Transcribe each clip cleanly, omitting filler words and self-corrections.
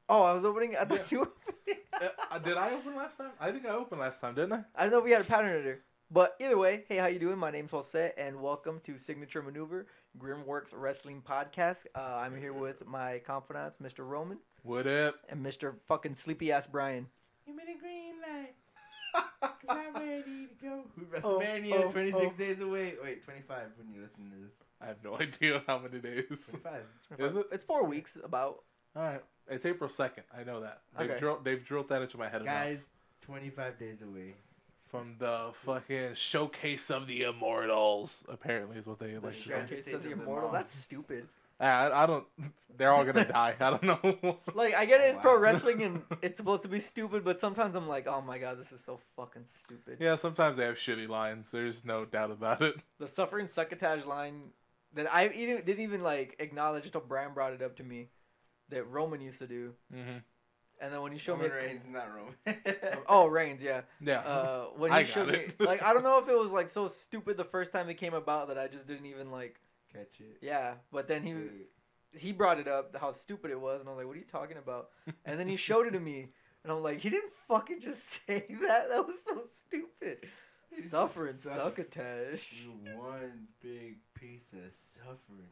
Oh, I was opening. I thought you were opening. Did I open last time? I think I opened last time, didn't I? I don't know if we had a pattern there. But either way, hey, how you doing? My name's Jose, and welcome to Signature Maneuver, Grimworks Wrestling Podcast. I'm here with my confidants, Mr. Roman What up? and Mr. fucking sleepy ass Brian. Give me the green light, cause I'm ready to go. WrestleMania, 26 days away. Wait, 25 when you listen to this. I have no idea how many days. 25. Is it? It's 4 weeks about. All right. It's April 2nd. I know that. Okay. They've drilled that into my head enough. Guys, 25 days away. From the fucking showcase of the immortals, apparently is what they The like to say. showcase State of the of the immortal. Mall. That's stupid. I don't. They're all gonna die. I don't know. Like, I get it, it's pro Wow. wrestling and it's supposed to be stupid, but sometimes I'm like, oh my god, this is so fucking stupid. Yeah, sometimes they have shitty lines. There's no doubt about it. The suffering succotage line that I didn't even like acknowledge until Brian brought it up to me that Roman used to do. Mm-hmm. And then when you showed me, Roman Reigns, not Roman. oh Reigns, yeah. Yeah. When I he showed got me, it. like I don't know if it was like so stupid the first time it came about that I just didn't even like, Catch it. yeah. But then Wait. he brought it up how stupid it was, and I was like, what are you talking about? And then he showed it to me, and I'm like, he didn't fucking just say that. That was so stupid. Suffering succotash. You one big piece of suffering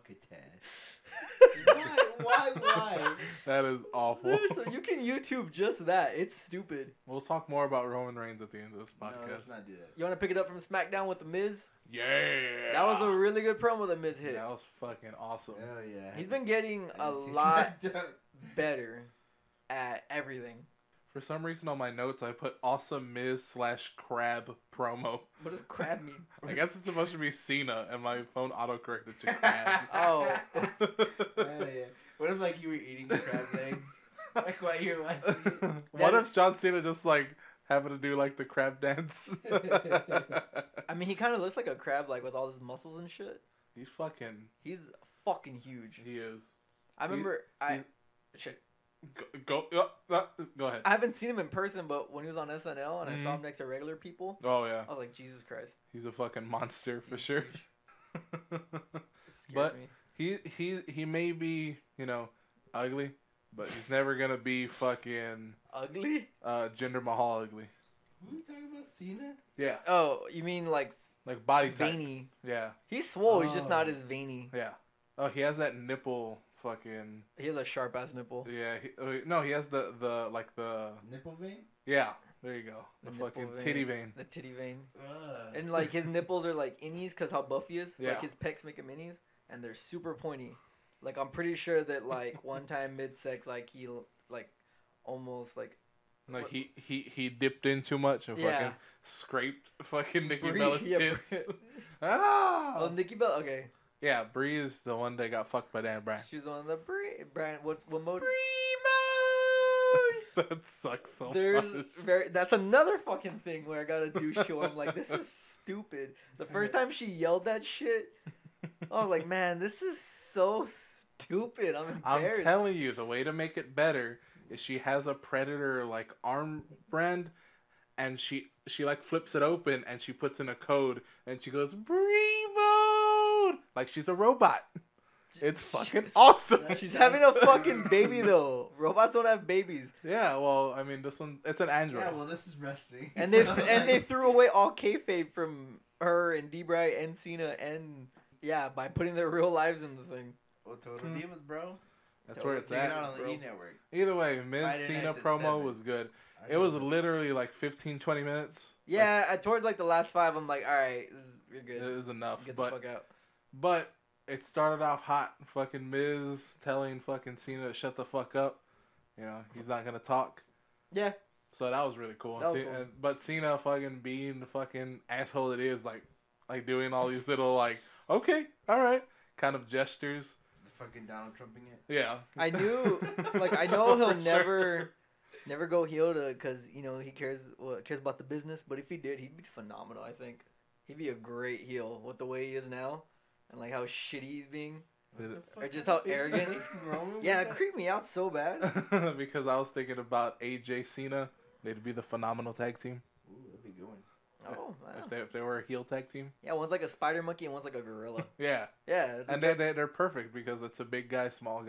succotash. Why? That is awful. So you can YouTube just that. It's stupid. We'll talk more about Roman Reigns at the end of this podcast. No, let's not do that. You want to pick it up from SmackDown with the Miz? Yeah. That was a really good promo that Miz hit. That was fucking awesome. Hell yeah. He's been getting I a didn't see lot SmackDown. better at everything. For some reason on my notes, I put awesome Miz / crab promo. What does crab mean? I guess it's supposed to be Cena, and my phone autocorrected to crab. Oh. Hell yeah. What if like you were eating the crab legs? Like while you were watching What if John Cena just like having to do like the crab dance? I mean, he kind of looks like a crab, like with all his muscles and shit. He's fucking. He's fucking huge. He is. I remember, shit. Go ahead. I haven't seen him in person, but when he was on SNL and I saw him next to regular people, Oh yeah, I was like, Jesus Christ. he's a fucking monster for He's sure. huge. It scares But- me. He may be, ugly, but he's never gonna be fucking Ugly? Jinder Mahal ugly. Who are you talking about? Cena? Yeah, Oh, you mean like like body type. veiny? Yeah, He's swole. He's just not Oh. as veiny. yeah. Oh, he has that nipple fucking. He has a sharp ass nipple. Yeah, no, he has the Nipple vein? yeah. There you go, the nipple fucking vein. titty vein. The titty vein. Ugh. And like his nipples are like innies because how buff he is. Yeah. Like his pecs make him innies, and they're super pointy. Like I'm pretty sure that like one time mid sex, like he like almost like Like What- he dipped in too much and Yeah. fucking scraped fucking Nikki Brie- Bella's yeah, tits. Brie- Ah! Oh, Nikki Bella. Okay, Yeah, Brie is the one that got fucked by Dan Bryan. she's on the Brian. What mode? That sucks so There's much. that's another fucking thing where I got a douche show. I'm like, this is stupid. The first time she yelled that shit, I was like, man, this is so stupid. I'm I'm embarrassed. telling you, the way to make it better is she has a Predator like arm brand, and she like flips it open and she puts in a code and she goes Brie mode like she's a robot. It's fucking awesome. She's having a fucking baby though. Robots don't have babies, Yeah, well, I mean, this one it's an android. Yeah, well, this is wrestling. and they So, they like, threw away all kayfabe from her and Debray and Cena and yeah by putting their real lives in the thing. Oh, Total Divas, bro. That's where it's Check it at. out on the bro. E Network. Either way, Miz Friday Cena nights at promo 7. was good. I It was know. literally like 15-20 minutes. Yeah, towards like the last 5, I'm like, all right, you're It good. was enough. Get the But fuck out. But it started off hot. Fucking Miz telling fucking Cena to shut the fuck up. You know, he's not gonna talk. Yeah, So that was really cool. That was cool. But Cena fucking being the fucking asshole it is, like doing all these little like, okay, all right, kind of gestures. The fucking Donald Trumping it. Yeah. I knew, like, I know he'll For sure. never go heel to, because, you know, he cares about the business, but if he did, he'd be phenomenal, I think. He'd be a great heel with the way he is now, and, like, how shitty he's being. Did What it- the fuck Or just kind how of arrogant face is Roman with Yeah, it that? creeped me out so bad. Because I was thinking about AJ Cena. They'd be the phenomenal tag team Ooh, that'd be a good one. Oh, wow. if they were a heel tag team. Yeah, one's like a spider monkey and one's like a gorilla. Yeah. Yeah, it's And they're perfect because it's a big guy, small guy,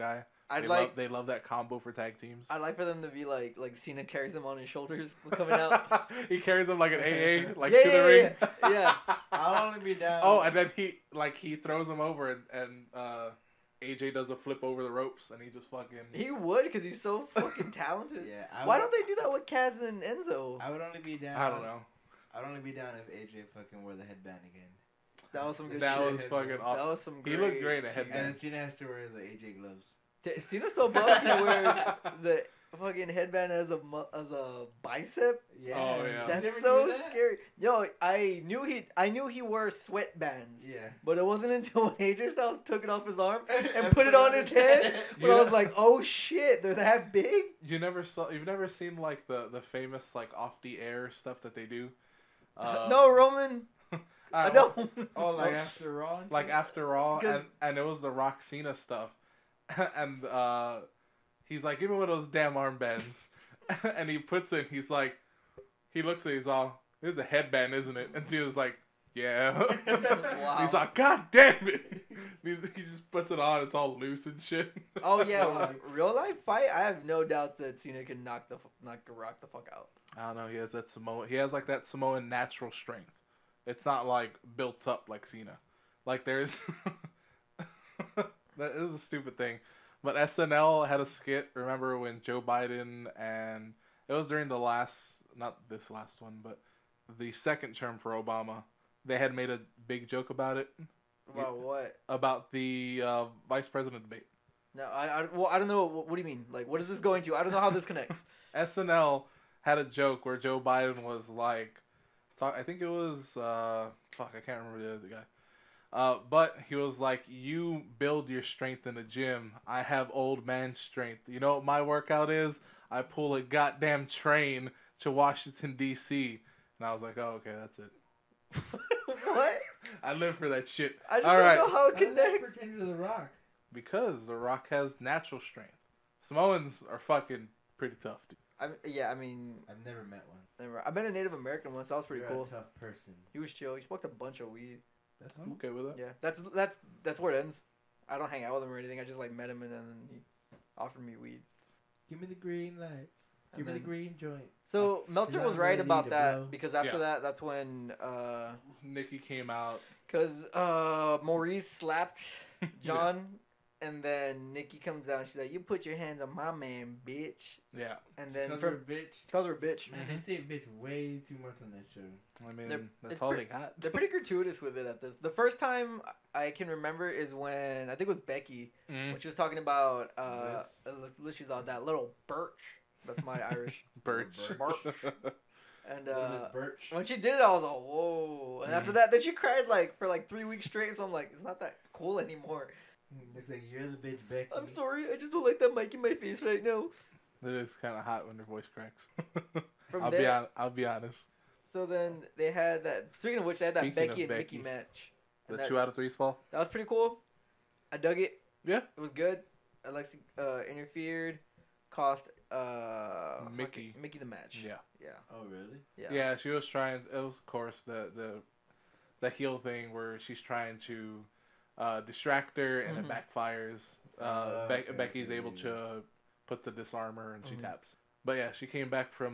They love that combo for tag teams. I'd like for them to be like Cena carries him on his shoulders coming out. He carries him like an AA, like Yeah, to the yeah, ring. yeah. I'll only be down. Oh, and then he throws him over and AJ does a flip over the ropes and he just fucking. He would because he's so fucking talented. Yeah. Why don't they do that with Kaz and Enzo? I would only be down. I don't know. I'd only be down if AJ fucking wore the headband again. That was some good That shit. was fucking awesome. That was some great. He looked great in a And headband. then Cena has to wear the AJ gloves. Cena's so buff. He wears the fucking headband as a bicep. Yeah. Oh, yeah. You never That's so knew that? scary. Yo, I knew he wore sweatbands. Yeah. But it wasn't until when AJ Styles took it off his arm and put it on his head when I was like, "Oh shit, they're that big." You've never seen like the famous like off the air stuff that they do. No, Roman. I don't. Oh, like after Raw? and Like shit? after Raw, Because- and it was the Rock Cena stuff, and he's like, "Give me one of those damn armbands," and he puts it. He's like, he looks at, he's all, "This is a headband, isn't it?" And Cena's like, "Yeah." Wow. He's like, "God damn it!" He just puts it on. It's all loose and shit. Oh yeah, Like- real life fight. I have no doubts that Cena can knock the Rock the fuck out. I don't know. He has that Samoan. He has like that Samoan natural strength. It's not like built up like Cena. Like there's that is a stupid thing. But SNL had a skit. Remember when Joe Biden and it was during not this last one, but the second term for Obama. They had made a big joke about it, About what? about the vice president debate. No, I don't know. What do you mean? Like, what is this going to? I don't know how this connects. SNL had a joke where Joe Biden was like, I think it was, I can't remember the other guy. But he was like, "You build your strength in the gym. I have old man strength. You know what my workout is? I pull a goddamn train to Washington, D.C." And I was like, "Oh, okay, that's it." What? I live for that shit. I just All don't right. know how it How does that connects. pertain to The Rock? Because The Rock has natural strength. Samoans are fucking pretty tough, dude. I mean, I've never met one. I met a Native American once. That was pretty You're cool. a tough person. He was chill. He smoked a bunch of weed. That's I'm cool. okay with that. Yeah, that's where it ends. I don't hang out with him or anything. I just like met him and then he offered me weed. Give me the green light. And Give me the then- green joint. So Meltzer I'm was right ready about to that blow. because after Yeah. that, that's when Nikki came out. because Maurice slapped John, and then Nikki comes out. And she's like, "You put your hands on my man, bitch." Yeah. And then Calls her a from bitch. calls her a bitch. Man, they say bitch way too much on that show. I mean, They're- that's it's all pre- they got. They're pretty gratuitous with it at this. The first time I can remember is when I think it was Becky Mm. when she was talking about she's all that little birch. That's my Irish. Birch. Birch. And Little Miss Birch. when she did it, I was like, whoa. And after that, then she cried for 3 weeks straight. So I'm like, it's not that cool anymore. Looks like you're the bitch, Becky. I'm sorry, I just don't like that mic in my face right now. It is kind of hot when her voice cracks. From I'll there, I'll be honest. so then they had that. Speaking of which, they had that Speaking Becky of and Becky, Mickey match. The And that, 2 out of 3s fall. that was pretty cool. I dug it. Yeah. It was good. Alexa interfered, cost Mickey. Mickey the match. Yeah. Yeah. Oh, really? Yeah. Yeah, she was trying. It was, of course, the heel thing where she's trying to distract her and Mhm. it backfires. Okay, Becky's okay, able yeah. to put the disarmor and she Mhm. taps. But yeah, she came back from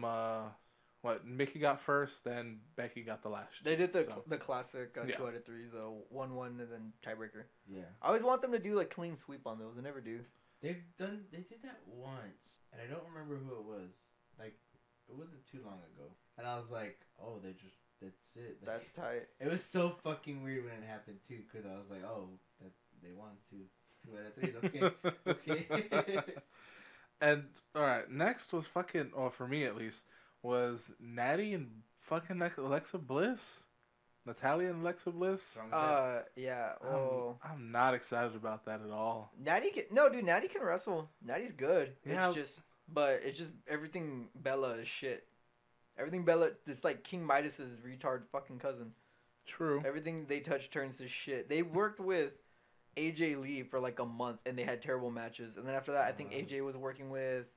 Mickey got first, then Becky got the last. They did So, the classic Yeah. 2 out of 3s, 1-1 and then tiebreaker. Yeah. I always want them to do clean sweep on those. They never do. They did that once, and I don't remember who it was. Like, it wasn't too long ago. And I was like, oh, that's it. Like, That's tight. it was so fucking weird when it happened too, because I was like, oh, that they won 2 out of 3s. Okay, okay. And all right, next was fucking, or for me at least, was Natty and fucking Alexa Bliss, Natalia and Alexa Bliss. Strong as hell. Yeah. Oh, I'm not excited about that at all. Natty can Natty can wrestle. Natty's good. Yeah. It's just everything Bella is shit. Everything Bella, it's like King Midas's retard fucking cousin. True. Everything they touch turns to shit. They worked with AJ Lee for a month and they had terrible matches. And then after that, I think AJ was working with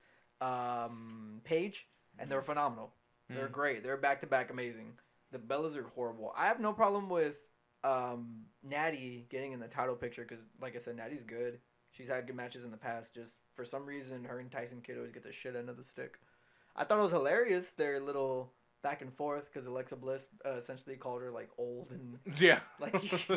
Paige and they're phenomenal. They're great. They're back to back amazing. The Bellas are horrible. I have no problem with Natty getting in the title picture because, like I said, Natty's good. She's had good matches in the past. Just for some reason, her and Tyson Kidd always get the shit end of the stick. I thought it was hilarious, their little back and forth, because Alexa Bliss essentially called her like old and Yeah. like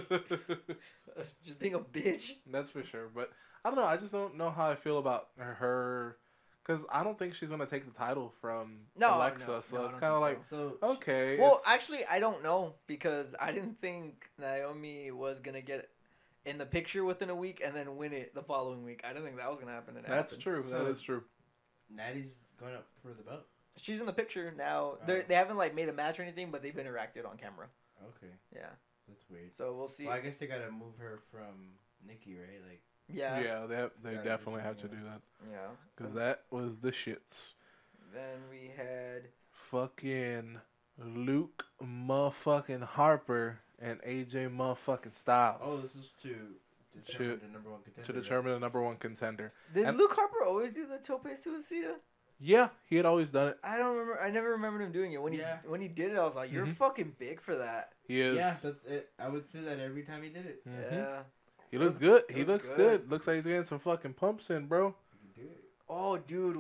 just being a bitch. That's for sure. But I don't know. I just don't know how I feel about her. Because I don't think she's going to take the title from Alexa. So I it's don't kind of think like, So okay. Well, it's- actually, I don't know because I didn't think Naomi was gonna get in the picture within a week and then win it the following week. I didn't think that was gonna happen. And it that's happened. true. So- That is true. Natty's going up for the belt. She's in the picture now. Oh. They haven't like made a match or anything, but they've interacted on camera. Okay, Yeah, that's weird. so we'll see. Well, I guess they gotta move her from Nikki, right? Like, Yeah, Yeah, they Yeah, definitely have to yeah. do that. yeah. Because that was the shits. Then we had Fucking Luke motherfucking Harper and AJ motherfucking Styles. oh, this is to determine the number one contender. to determine the number one contender. did And- Luke Harper always do the tope suicida? Yeah, he had always done it. I don't remember. I never remembered him doing it. When Yeah. he did it, I was like, "You're Mhm. fucking big for that." He is. Yeah, that's it. I would say that every time he did it. Mhm. Yeah. He It looks was- good. it He was looks good. good. Looks like he's getting some fucking pumps in, bro. He can do it. Oh, dude,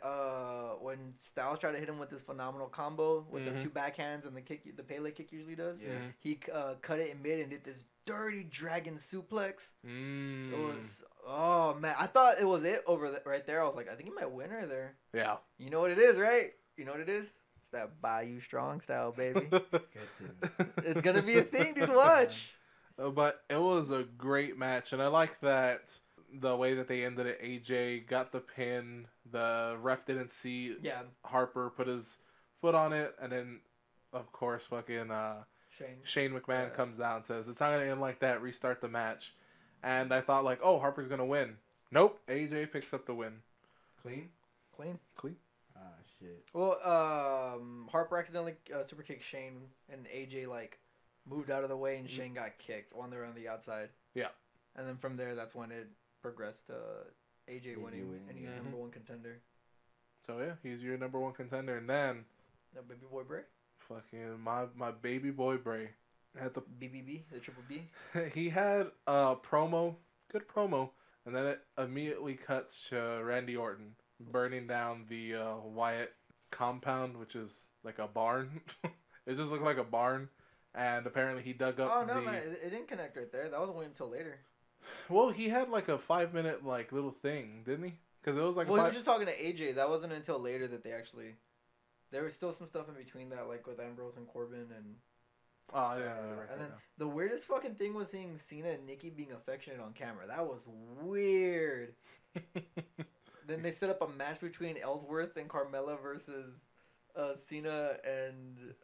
when Styles tried to hit him with this phenomenal combo with Mhm. the two backhands and the kick, the Pele kick usually does. Yeah. Mhm. He cut it in mid and did this dirty dragon suplex. Mm. It was oh man, I thought it was it right there. I was like, I think he might win her there. Yeah. You know what it is, right? You know what it is? It's that Bayou Strong style, baby. Get to. It's gonna be a thing, dude. Watch. But it was a great match, and I like that the way that they ended it. AJ got the pin. The ref didn't see Yeah, Harper put his foot on it, and then, of course, fucking Shane. Shane McMahon Yeah. comes out and says, "It's not gonna end like that. Restart the match." And I thought, like, oh, Harper's gonna win. Nope. AJ picks up the win. Clean? Clean. Ah, shit. Well, Harper accidentally super kicked Shane, and AJ like moved out of the way, and Shane got kicked when they were on the outside. Yeah. And then from there, that's when it progressed to AJ AJ winning, winning, and he's yeah. number one contender. So yeah, he's your number one contender, and then No, baby boy Bray, fucking my baby boy Bray had the BBB, the triple B. he had a promo, good promo, and then it immediately cuts to Randy Orton burning down the Wyatt compound, which is like a barn. It just looked like a barn, and apparently he dug up Oh no, the. man, it didn't connect right there. That wasn't waiting until later. Well, he had like a 5 minute like little thing, didn't he? Because it was like Well, a he five. was just talking to AJ. That wasn't until later that they actually. There was still some stuff in between that, like with Ambrose and Corbin, and Oh, I didn't really write and that then down. the weirdest fucking thing was seeing Cena and Nikki being affectionate on camera. That was weird. Then they set up a match between Ellsworth and Carmella versus Cena and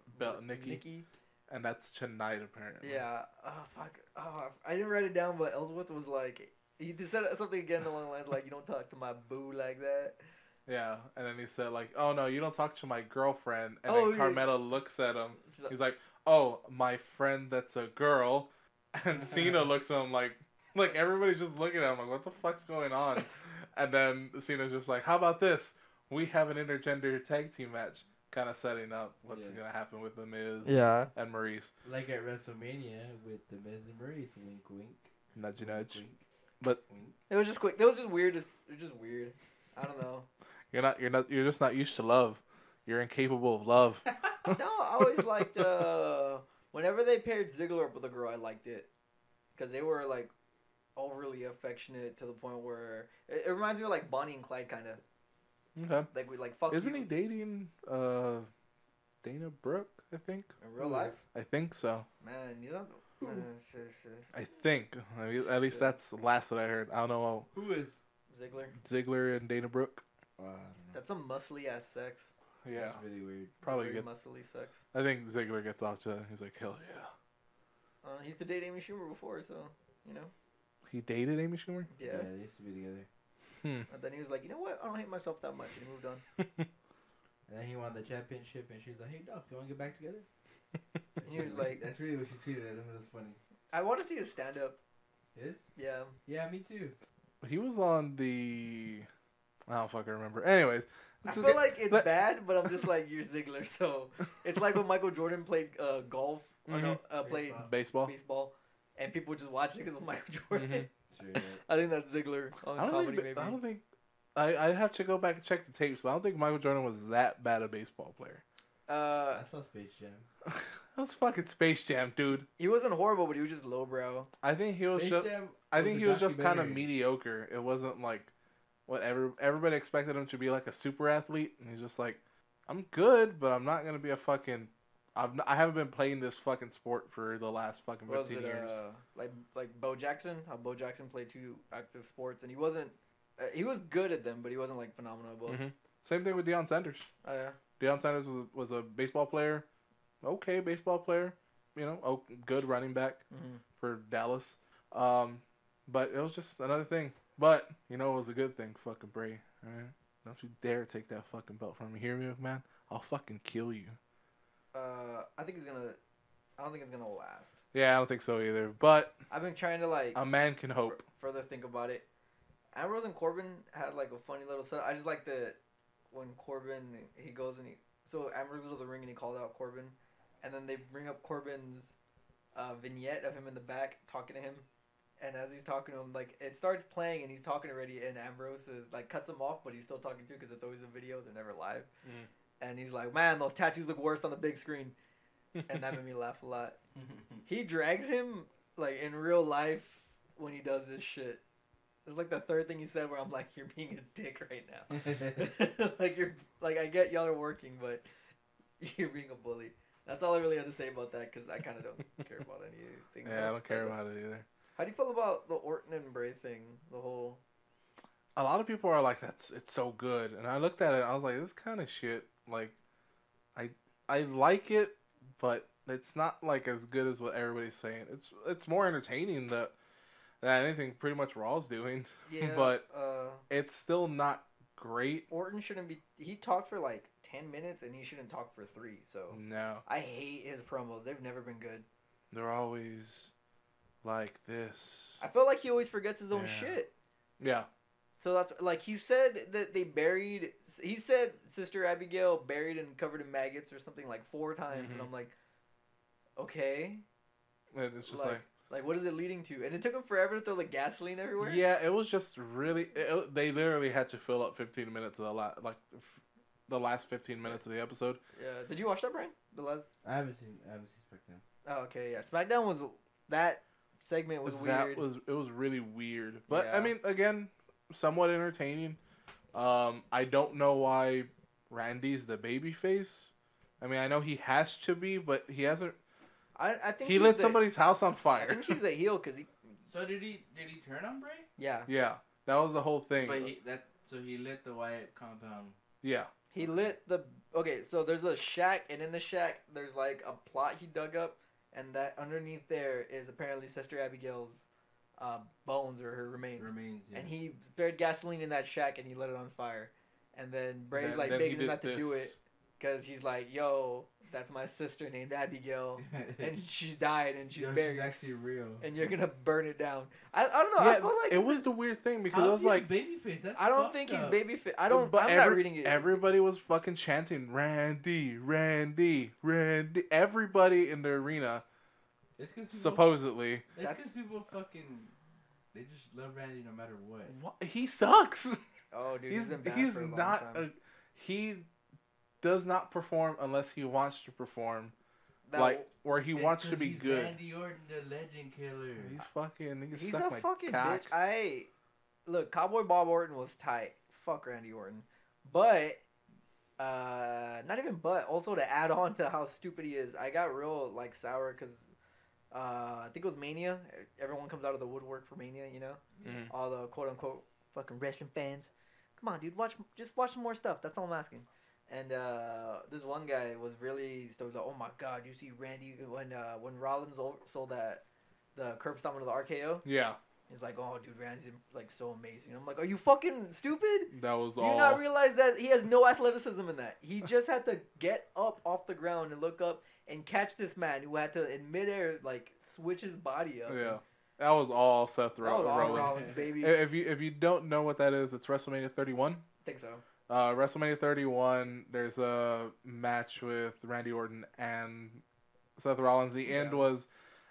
Nikki, and that's tonight apparently. Yeah. Oh fuck. Oh, I didn't write it down, but Ellsworth was like, he just said something again along the lines like, "You don't talk to my boo like that." Yeah, and then he said like, "Oh no, you don't talk to my girlfriend." And Oh, then yeah. Carmella looks at him. She's like, He's like, "Oh, my friend, that's a girl." And Cena looks at him like everybody's just looking at him like, "What the fuck's going on?" And then Cena's just like, "How about this? We have an intergender tag team match." Kind of setting up what's Yeah. gonna happen with the Miz yeah. and Maurice. Like at WrestleMania with the Miz and Maurice. Wink, wink. Nudge, Wink, nudge. wink, But wink. It was just quick. It was just weird. It was just weird. I don't know. you're just not used to love. You're incapable of love. No, I always liked whenever they paired Ziggler up with a girl, I liked it because they were like overly affectionate to the point where it reminds me of like Bonnie and Clyde kind of Okay. like we like fuck Isn't you he dating Dana Brooke? I think. in real life. I think so. Man, you don't. Shit. I think. At least that's the last that I heard. I don't know. Who is? Ziggler. Ziggler and Dana Brooke. I don't know. That's some muscly ass sex. Yeah. That's really weird. Probably Very good. muscly sex. I think Ziggler gets off to. He's like, hell yeah. He used to date Amy Schumer before, so you know. He dated Amy Schumer. Yeah. They used to be together. Hmm. And then he was like, you know what? I don't hate myself that much, and he moved on. And then he won the championship, and she's like, "Hey, Duff, you want to get back together?" He was like- "That's really what she tweeted at him. It was funny." I want to see his stand up. His? Yeah. Yeah, me too. He was on the. I don't fucking remember. Anyways, I this is feel good. like it's Let- bad, but I'm just like, you're Ziggler, so it's like when Michael Jordan played golf or no, played Baseball. baseball. baseball, and people would just watch it because it was Michael Jordan. Mhm. Straight up. I think that's Ziggler on comedy, maybe. I don't think. I have to go back and check the tapes, but I don't think Michael Jordan was that bad a baseball player. I saw Space Jam. That was fucking Space Jam, dude. He wasn't horrible, but he was just lowbrow. I think he was Space just. Jam I think a he was just kind of documentary. mediocre. It wasn't like what everybody expected him to be, like a super athlete, and he's just like, I'm good, but I'm not gonna be a fucking. I haven't been playing this fucking sport for the last fucking What was 15 it? years. Like Bo Jackson? How Bo Jackson played 2 active sports, and he wasn't. He was good at them, but he wasn't like phenomenal at both. Mhm. Same thing with Deion Sanders. Oh yeah. Deion Sanders was a baseball player, okay baseball player, good running back Mhm. for Dallas. But it was just another thing. But it was a good thing. Fucking Bray, all right? Don't you dare take that fucking belt from me. Hear me, man? I'll fucking kill you. I think he's gonna. I don't think it's gonna last. Yeah, I don't think so either. But I've been trying to like a man can hope. further think about it. Ambrose and Corbin had like a funny little set. I just like when Corbin he goes and so Ambrose goes to the ring and he called out Corbin, and then they bring up Corbin's vignette of him in the back talking to him, and as he's talking to him, like it starts playing and he's talking already, and Ambrose is like cuts him off, but he's still talking too because it's always a video, they're never live, and he's like, man, those tattoos look worse on the big screen, and that made me laugh a lot. He drags him like in real life when he does this shit. It's like the third thing you said where I'm like, you're being a dick right now. I get y'all are working, but you're being a bully. That's all I really had to say about that because I kind of don't care about anything. Yeah, I else don't care besides about it either. that. How do you feel about the Orton and Bray thing? The whole. A lot of people are like, it's so good, and I looked at it, and I was like, this kind of shit. Like, I like it, but it's not like as good as what everybody's saying. It's more entertaining than anything pretty much Raw's doing. Yeah, but it's still not great. Orton shouldn't be. He talked for like 10 minutes, and he shouldn't talk for 3. So No, I hate his promos. They've never been good. they're always like this. I feel like he always forgets his own Yeah. shit. Yeah. So that's like he said that they buried. He said Sister Abigail buried and covered in maggots or something like 4 times, and Mhm. I'm like, okay, And it's just like what is it leading to? And it took him forever to throw the gasoline everywhere. yeah, it was just really. They literally had to fill up 15 minutes of the last 15 minutes of the episode. Yeah. Did you watch that, Brian? The last. I haven't seen SmackDown. Oh, okay. Yeah. SmackDown was that segment was weird. It was really weird, but Yeah. I mean, again, somewhat entertaining. I don't know why Randy's the babyface. I mean, I know he has to be, but he hasn't. I think He lit somebody's house on I fire. think he's a heel because he. So did he turn on Bray? Yeah. Yeah, that was the whole thing. But he lit the Wyatt compound. Yeah, He lit the. Okay, so there's a shack, and in the shack there's like a plot he dug up, and that underneath there is apparently Sister Abigail's bones or her remains. Yeah. And he buried gasoline in that shack and he lit it on fire. And then Bray's Then- like then he begging him did not to do this. it because he's like, "Yo, that's my sister named Abigail, and she's died and she's buried, She's actually real. and you're gonna burn it down." I don't know. I yeah. feel like It was the weird thing because How's it was he a like babyface? That's I don't fucked think he's up. baby fit. I don't. But I'm not reading it. Everybody was fucking chanting Randy, Randy, Randy. Everybody in the arena, It's because supposedly. people fucking they just love Randy no matter what. He sucks. Oh, dude, He's been bad he's for a long not. time. He does not perform unless he wants to perform. That- Where he It's wants to 'cause be he's good. Randy Orton, the legend killer. He's fucking. He can he's suck a my fucking cock. bitch. Look, Cowboy Bob Orton was tight. Fuck Randy Orton, but not even but. Also to add on to how stupid he is, I got real like sour because I think it was Mania. Everyone comes out of the woodwork for Mania, you know, Mhm. all the quote unquote fucking wrestling fans. Come on, dude, just watch some more stuff. That's all I'm asking. And this one guy was really stoked. Like, oh my god, you see Randy when Rollins sold the curb stomp to the RKO. Yeah, He's like, oh dude, Randy's like so amazing. I'm like, are you fucking stupid? that was Do all. you not realize that he has no athleticism in that? He just had to get up off the ground and look up and catch this man who had to in midair like switch his body up. Yeah, that was all Seth That was all Rollins. Rollins, baby. If you don't know what that is, it's WrestleMania 31. I think so. WrestleMania 31. There's a match with Randy Orton and Seth Rollins. The end Yeah. was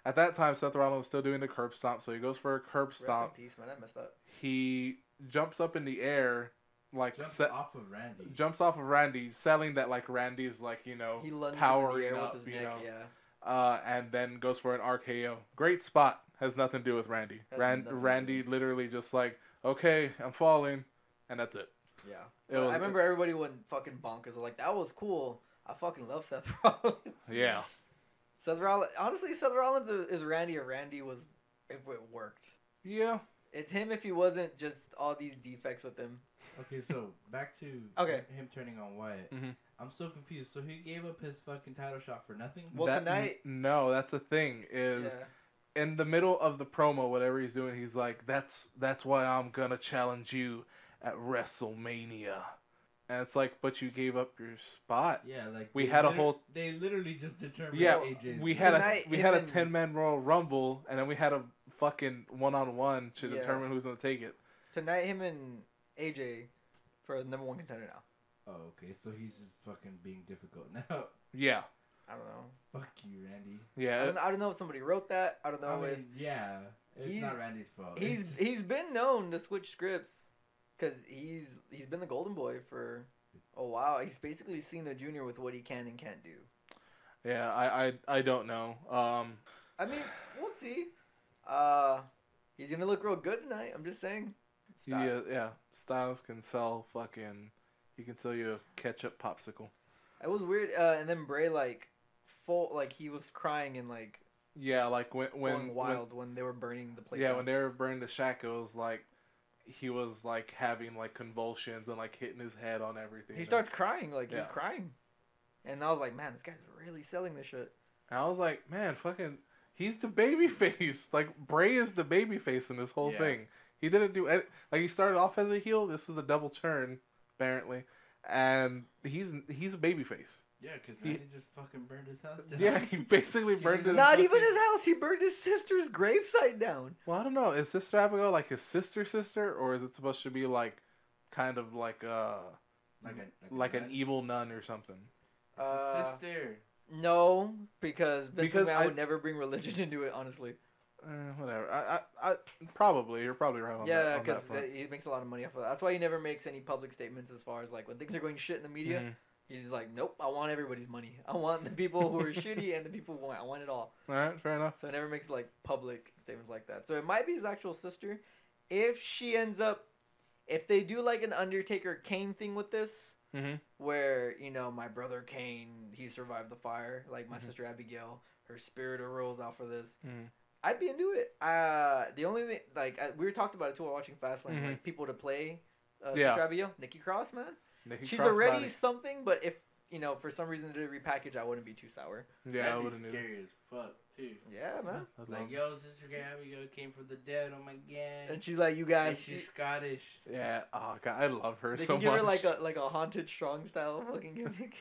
At that time, Seth Rollins was still doing the curb stomp, so he goes for a curb Rest in stomp. peace, man. I messed up. He jumps up in the air, like Off of Randy. jumps off of Randy, selling that like Randy's like He lunged him in the powering air up, with his neck. Yeah. and then goes for an RKO. Great spot. Has nothing to do with Randy. Has nothing to do Randy with it. literally just like, okay, I'm falling, and that's it. Yeah. It But was- I remember everybody went fucking bonkers. They're like, that was cool. I fucking love Seth Rollins. Yeah. Seth Rollins. Honestly, Seth Rollins is Randy if Randy was if it worked. Yeah. It's him if he wasn't just all these defects with him. Okay, so back to Okay. him turning on Wyatt. Mhm. I'm so confused. So he gave up his fucking title shot for nothing? Well, tonight- No, that's the thing is. Yeah. In the middle of the promo, whatever he's doing, he's like, "That's why I'm gonna challenge you at WrestleMania," and it's like, "But you gave up your spot." Yeah, like We they had a whole- They literally just determined Yeah, AJ's we the had winner. Tonight, we him had a and- 10-man Royal Rumble, and then we had a fucking 1-on-1 to Yeah. determine who's gonna take it. Tonight, him and AJ for the #1 contender now. Oh, okay. So he's just fucking being difficult now. Yeah, I don't know. Fuck you, Randy. yeah. I don't know if somebody wrote that. I don't know I if mean, yeah, it's he's- not Randy's fault. he's It's- he's been known to switch scripts because he's been the golden boy for a while. He's basically Cena Jr. with what he can and can't do. Yeah, I don't know. I mean, we'll see. He's gonna look real good tonight. I'm just saying. Yeah. Styles can sell fucking. He can sell you a ketchup popsicle. It was weird. And then Bray he was crying and like Yeah, like when going wild when they were burning the place. Yeah, down. when they were burning the shack, it was like he was like having like convulsions and like hitting his head on everything. He starts crying, like he's Yeah. crying, and I was like, man, this guy's really selling this shit. And I was like, man, fucking, he's the baby face. Like Bray is the baby face in this whole Yeah. thing. He didn't do any, like he started off as a heel. This is a double turn apparently, and he's a baby face. Yeah, because He- Randy just fucking burned his house down. Yeah, he basically burned his. Not even his house. He burned his sister's gravesite down. Well, I don't know. Is Sister Abigail like his sister, or is it supposed to be like, kind of like like an nun. evil nun or something? It's a sister. No, because Vince Because McMahon I- would never bring religion into it. Honestly, Whatever. I probably you're probably right on that. yeah, on that because front. he makes a lot of money off of that. That's why he never makes any public statements as far as like when things are going shit in the media. Mhm. He's like, nope, I want everybody's money. I want the people who are shitty and the people who want. I want it all. All right, fair enough. So he never makes like public statements like that. So it might be his actual sister. If she ends up, if they do like an Undertaker Kane thing with this, Mm-hmm. where my brother Kane, he survived the fire, like my Mhm. sister Abigail, her spirit arose out for this. Mhm. I'd be into it. The only thing, we talked about it too while watching Fastlane, Mhm. like people to play Yeah. Sister Abigail, Nikki Cross, man. She's Crossbody. already something, but if for some reason they repackage, I wouldn't be too sour. Yeah, I That'd be wouldn't either. scary as fuck too. Yeah, man. I'd Like, love- yo, Sister Abigail came from the dead. Oh my god. And she's like, you guys. And she's Scottish. Yeah. Oh god, I love her They so can give much. her like a haunted strong style fucking gimmick.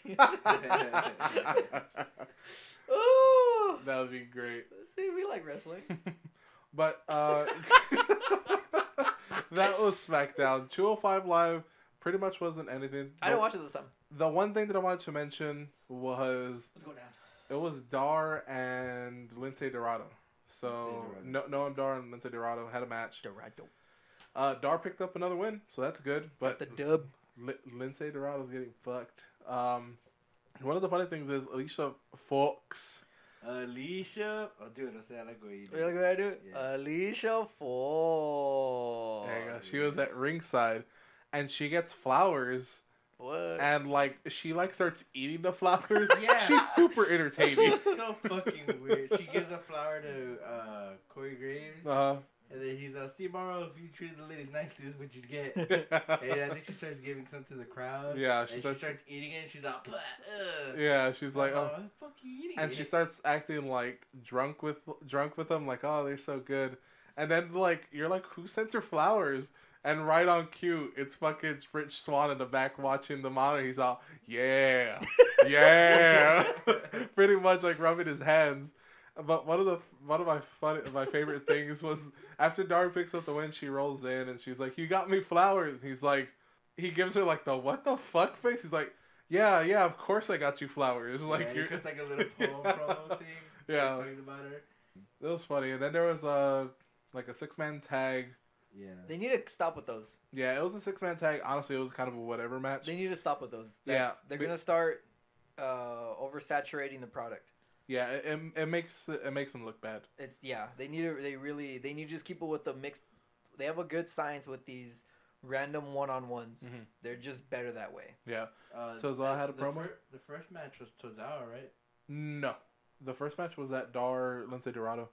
Oh, That would be great. see, we like wrestling. But that was SmackDown. 205 Live pretty much wasn't anything. I didn't watch it this time. The one thing that I wanted to mention was Let's go down. it was Dar and Lindsay Dorado. So Lindsay Dorado. Noam Dar and Lindsay Dorado had a match. Dorado. Dar picked up another win, so that's good. But The dub. Lindsay Dorado's getting fucked. One of the funny things is Alicia Fox. Alicia. Oh, dude, I say I like what you do. Really good I do it? Yeah. Alicia Fox. There you go. She was at ringside, and she gets flowers, What? and like she like starts eating the flowers. Yeah. She's super entertaining. She's so fucking weird. She gives a flower to Corey Graves, and then he's Steve Morrow. If you treated the lady nicely, this is what you'd get. And I think she starts giving some to the crowd. Yeah, and she starts eating it. And she's like, ugh. Yeah, she's like, oh, oh, fuck you eating and it. she starts acting like drunk with them, like, oh, they're so good. And then like you're like, who sent her flowers? And right on cue, it's fucking Rich Swann in the back watching the monitor. He's all, yeah, yeah, pretty much like rubbing his hands. But one of my favorite things was after Dar picks up the win, she rolls in and she's like, "You got me flowers." He's like, he gives her like the what the fuck face. He's like, "Yeah, of course I got you flowers." Like yeah, you're he puts like a little poem promo thing. Yeah. Talking about her. It was funny. And then there was like a 6-man tag. Yeah. They need to stop with those. Yeah, it was a 6-man tag. Honestly, it was kind of a whatever match. They need to stop with those. Yeah. They're gonna start oversaturating the product. Yeah, it makes them look bad. They need to just keep it with the mixed. They have a good science with these random one-on-ones. Mm-hmm. They're just better that way. Yeah. Tozawa had a promo. The first match was Tozawa, right? No, the first match was at Dar Lince Dorado.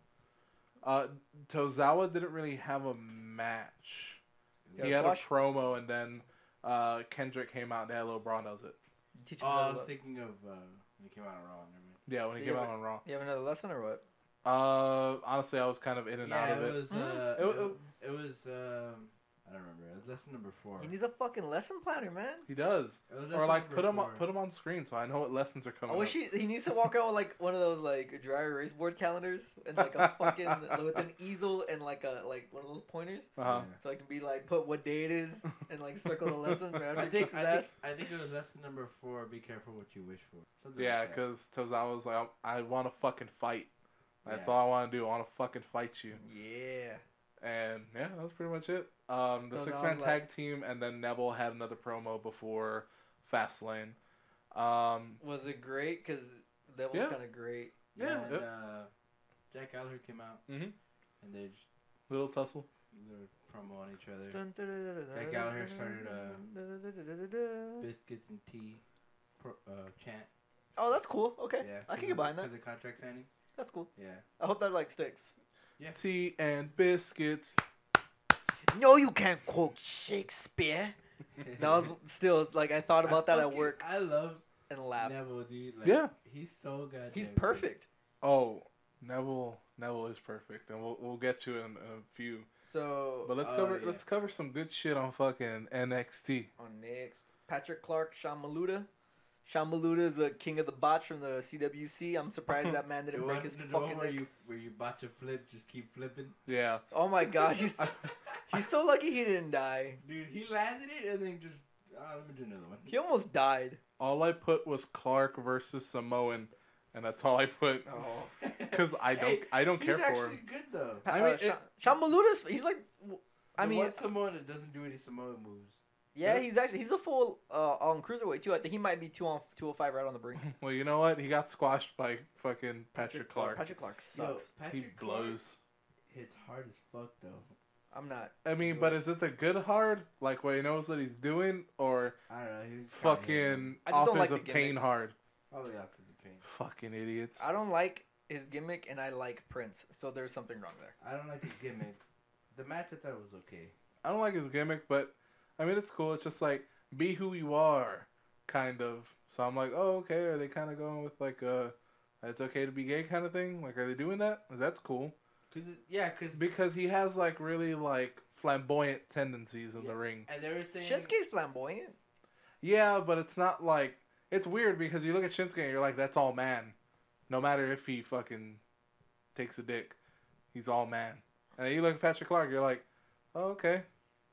Tozawa didn't really have a match. He had a promo, and then Kendrick came out and they had a little brawl. That was it. I was thinking of when he came out on Raw. Yeah, when he came out on Raw. You have another lesson or what? Honestly, I was kind of in and out of it. It was I don't remember. It was lesson number 4. He needs a fucking lesson planner, man. He does. Or like put him on screen so I know what lessons are coming. I wish he needs to walk out with like one of those like dry erase board calendars and like a fucking with an easel and like one of those pointers. So I can be like put what day it is and like circle the lesson right after he kicks his ass. I think it was lesson number 4. Be careful what you wish for. Something yeah, because Tozawa was like, I want to fucking fight. That's all I want to do. I want to fucking fight you. Yeah. And yeah, that was pretty much it. The 6-man tag team, and then Neville had another promo before Fastlane. Was it great? Because that was kind of great. Yeah. And Jack Gallagher came out, and they just little tussle. Their promo on each other. Jack Gallagher started biscuits and tea chant. Oh, that's cool. Okay, yeah, I can get behind that. Because of contract signing. That's cool. Yeah. I hope that like sticks. Yeah. Tea and biscuits. No, you can't quote Shakespeare. That was still like I thought about that at work. I love and laughed. Neville, dude. Like, yeah. He's so good. He's perfect. Oh, Neville is perfect, and we'll get to it in a few. So, but let's cover some good shit on fucking NXT. On next, Patrick Clark, Sean Maluda. Sean Maluda is the king of the botch from the CWC. I'm surprised that man didn't break his fucking neck. Where you botch a flip, just keep flipping. Yeah. Oh my gosh, he's so lucky he didn't die. Dude, he landed it and then just let me do another one. He almost died. All I put was Clark versus Samoan, and that's all I put. Oh. Because I don't care for him. He's actually good though. I mean, Sean Maluda's he's like, I mean, what Samoan that doesn't do any Samoan moves? Yeah, he's a full on cruiserweight too. I think he might be 205 right on the brink. Well, you know what? He got squashed by fucking Patrick Clark. Patrick Clark sucks. He blows. Hits hard as fuck though. I'm not. I mean, but is it the good hard, like where he knows what he's doing, or I don't know? He's fucking I just don't like offensive the pain hard? Probably offensive pain. Fucking idiots. I don't like his gimmick, and I like Prince, so there's something wrong there. I don't like his gimmick. The match I thought was okay. I don't like his gimmick, but I mean it's cool. It's just like be who you are, kind of. So I'm like, oh okay. Are they kind of going with like it's okay to be gay kind of thing? Like, are they doing that? 'Cause that's cool. Because he has like really like flamboyant tendencies in the ring. And they were saying Shinsuke's flamboyant. Yeah, but it's not like it's weird because you look at Shinsuke and you're like, that's all man. No matter if he fucking takes a dick, he's all man. And then you look at Patrick Clark, you're like, oh, okay.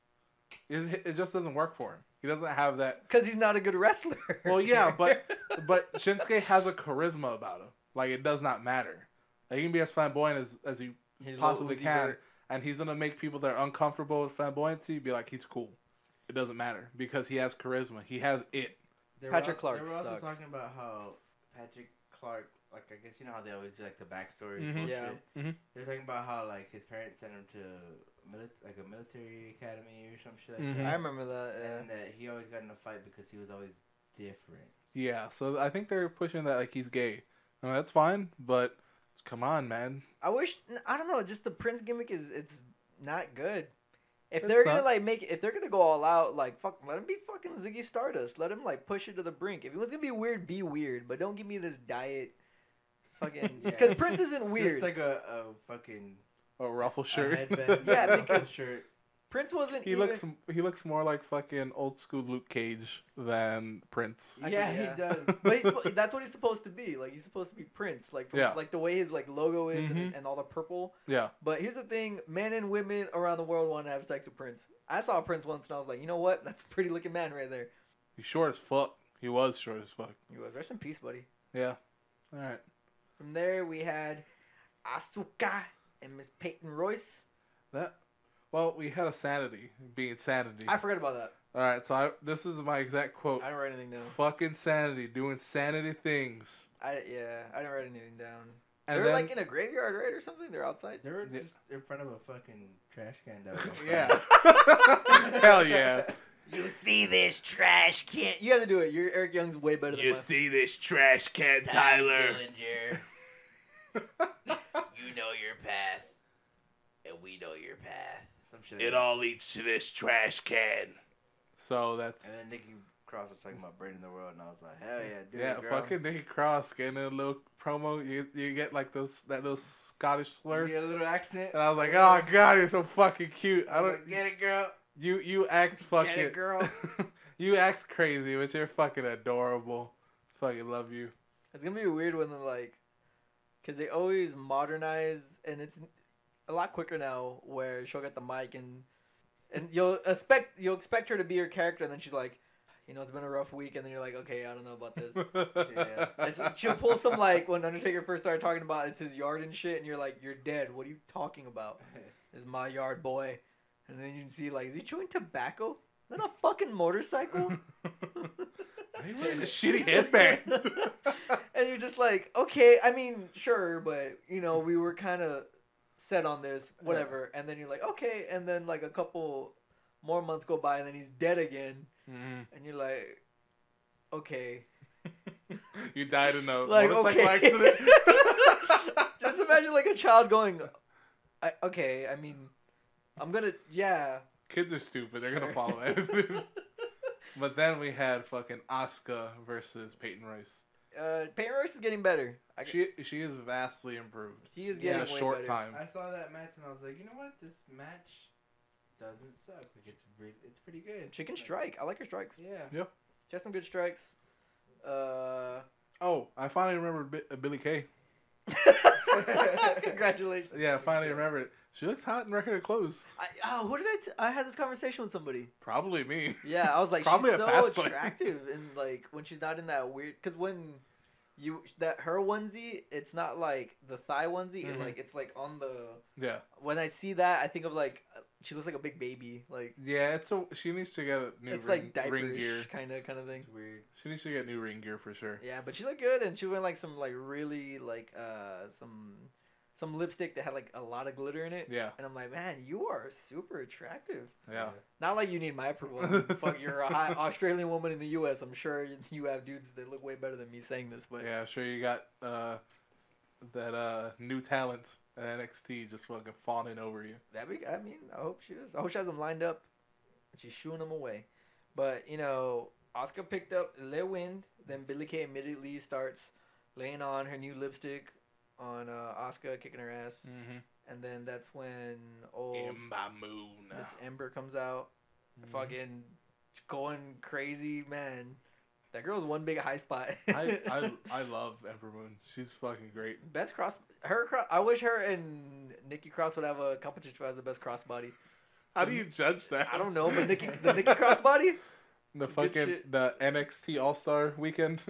It just doesn't work for him. He doesn't have that. Because he's not a good wrestler. Well, yeah, but Shinsuke has a charisma about him. Like, it does not matter. Like, he can be as flamboyant as he possibly can, and he's going to make people that are uncomfortable with flamboyancy be like, he's cool. It doesn't matter because he has charisma. He has it. Patrick Clark sucks. They were also talking about how Patrick Clark, like, I guess you know how they always do, like, the backstory. Mm-hmm. Yeah. Mm-hmm. They're talking about how, like, his parents sent him to a military academy or some shit like Mm-hmm. that. I remember that, yeah. And that he always got in a fight because he was always different. Yeah, so I think they're pushing that like he's gay. I mean, that's fine, but come on, man. I don't know, just the Prince gimmick it's not good. If It's they're gonna not. like if they're gonna go all out, like fuck, let him be fucking Ziggy Stardust. Let him like push it to the brink. If he was gonna be weird, but don't give me this diet, fucking. Because Prince isn't weird. Just like a fucking A ruffle shirt. headband. Yeah, because shirt. Prince wasn't. He looks more like fucking old school Luke Cage than Prince. Yeah, he does. But that's what he's supposed to be. Like he's supposed to be Prince. Like like the way his like logo is and all the purple. Yeah. But here's the thing: men and women around the world want to have sex with Prince. I saw Prince once and I was like, you know what? That's a pretty looking man right there. He's short as fuck. He was short as fuck. He was. Rest in peace, buddy. Yeah. All right. From there we had Asuka and Miss Peyton Royce. Well, we had a Sanity being Sanity. I forgot about that. All right, so this is my exact quote. I didn't write anything down. Fucking Sanity, doing Sanity things. I didn't write anything down. And They're like in a graveyard, right, or something? They're outside? They were just in front of a fucking trash can down yeah. Hell yeah. You see this trash can? You have to do it. Eric Young's way better than You see this trash can, Tyler? Dillinger. You know your path, and we know your path. Some shit. It all leads to this trash can. So that's... And then Nikki Cross was talking about Brain in the World, and I was like, hell yeah, dude. Yeah, girl. fucking Nikki Cross getting a little promo. You get like that little Scottish slur. You get a little accent. And I was like, oh god, you're so fucking cute. I don't get it, girl. You act fucking... Get it, girl. You act crazy, but you're fucking adorable. Fucking love you. It's gonna be weird when they're like, because they always modernize, and it's a lot quicker now. Where she'll get the mic and you'll expect her to be her character, and then she's like, you know, it's been a rough week, and then you're like, okay, I don't know about this. Yeah, she'll pull some like when Undertaker first started talking about it's his yard and shit, and you're like, you're dead. What are you talking about? It's my yard, boy. And then you can see like, is he chewing tobacco? Is that a fucking motorcycle? He wearing a shitty headband. And you're just like, okay, I mean, sure, but you know, we were kind of set on this, whatever. And then you're like, okay, and then like a couple more months go by, and then he's dead again, and you're like, okay. You died in a like, motorcycle okay. accident. Just imagine like a child going, okay, I mean, I'm gonna, yeah. Kids are stupid. They're gonna follow it. But then we had fucking Asuka versus Peyton Royce. Peyton Royce is getting better. She is vastly improved. She is getting in a way short better. time. I saw that match and I was like, you know what? This match doesn't suck. Like it's pretty good. She can strike. I like her strikes. Yeah. She has some good strikes. Oh, I finally remembered Billy Kay. Congratulations. Yeah, I finally remembered it. She looks hot in regular clothes. Who did I had this conversation with somebody. Probably me. Yeah, I was like, Probably she's a so fast lane. attractive, and like when she's not in that weird, because when her onesie, it's not like the thigh onesie, Mhm. it's like on the. Yeah. When I see that, I think of like she looks like a big baby, like Yeah, she needs to get a new it's ring, like ring gear. diaperish kind of thing. It's weird. She needs to get new ring gear for sure. Yeah, but she looked good, and she went like some like really like some lipstick that had like a lot of glitter in it. Yeah. And I'm like, man, you are super attractive. Yeah. Not like you need my approval. Fuck, you're a hot Australian woman in the U.S. I'm sure you have dudes that look way better than me saying this, but Yeah, I'm sure you got that new talent at NXT just fucking fawning over you. I hope she is. I hope she has them lined up. And she's shooing them away. But you know, Asuka picked up Le Wind. Then Billie Kay immediately starts laying on her new lipstick on Asuka, kicking her ass. Mm-hmm. And then that's when old Ember Moon. Miss Ember comes out, fucking going crazy, man. That girl's one big high spot. I love Ember Moon. She's fucking great. Best I wish her and Nikki Cross would have a competition who has the best crossbody. How do you judge that? I don't know, but the Nikki Crossbody. The Good fucking shit. the NXT All Star Weekend.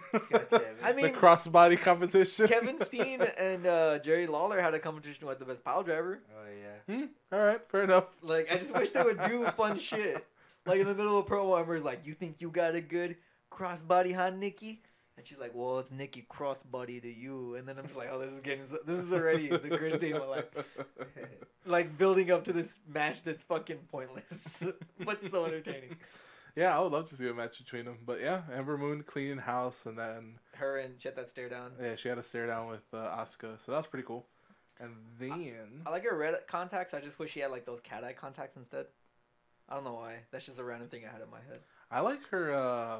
I mean, the crossbody competition. Kevin Steen and Jerry Lawler had a competition with the best pile driver. Oh yeah. All right, fair enough. Like, I just wish they would do fun shit. Like in the middle of a promo, Ember's like, "You think you got a good crossbody, huh, Nikki?" And she's like, "Well, it's Nikki Crossbody to you." And then I'm just like, "Oh, this is already the greatest day of my life." Like building up to this match that's fucking pointless, but so entertaining. Yeah, I would love to see a match between them. But yeah, Ember Moon cleaning house, and then Her and she had that stare down. yeah, she had a stare down with Asuka, so that's pretty cool. And then I like her red contacts. I just wish she had like those cat eye contacts instead. I don't know why. That's just a random thing I had in my head. I like her.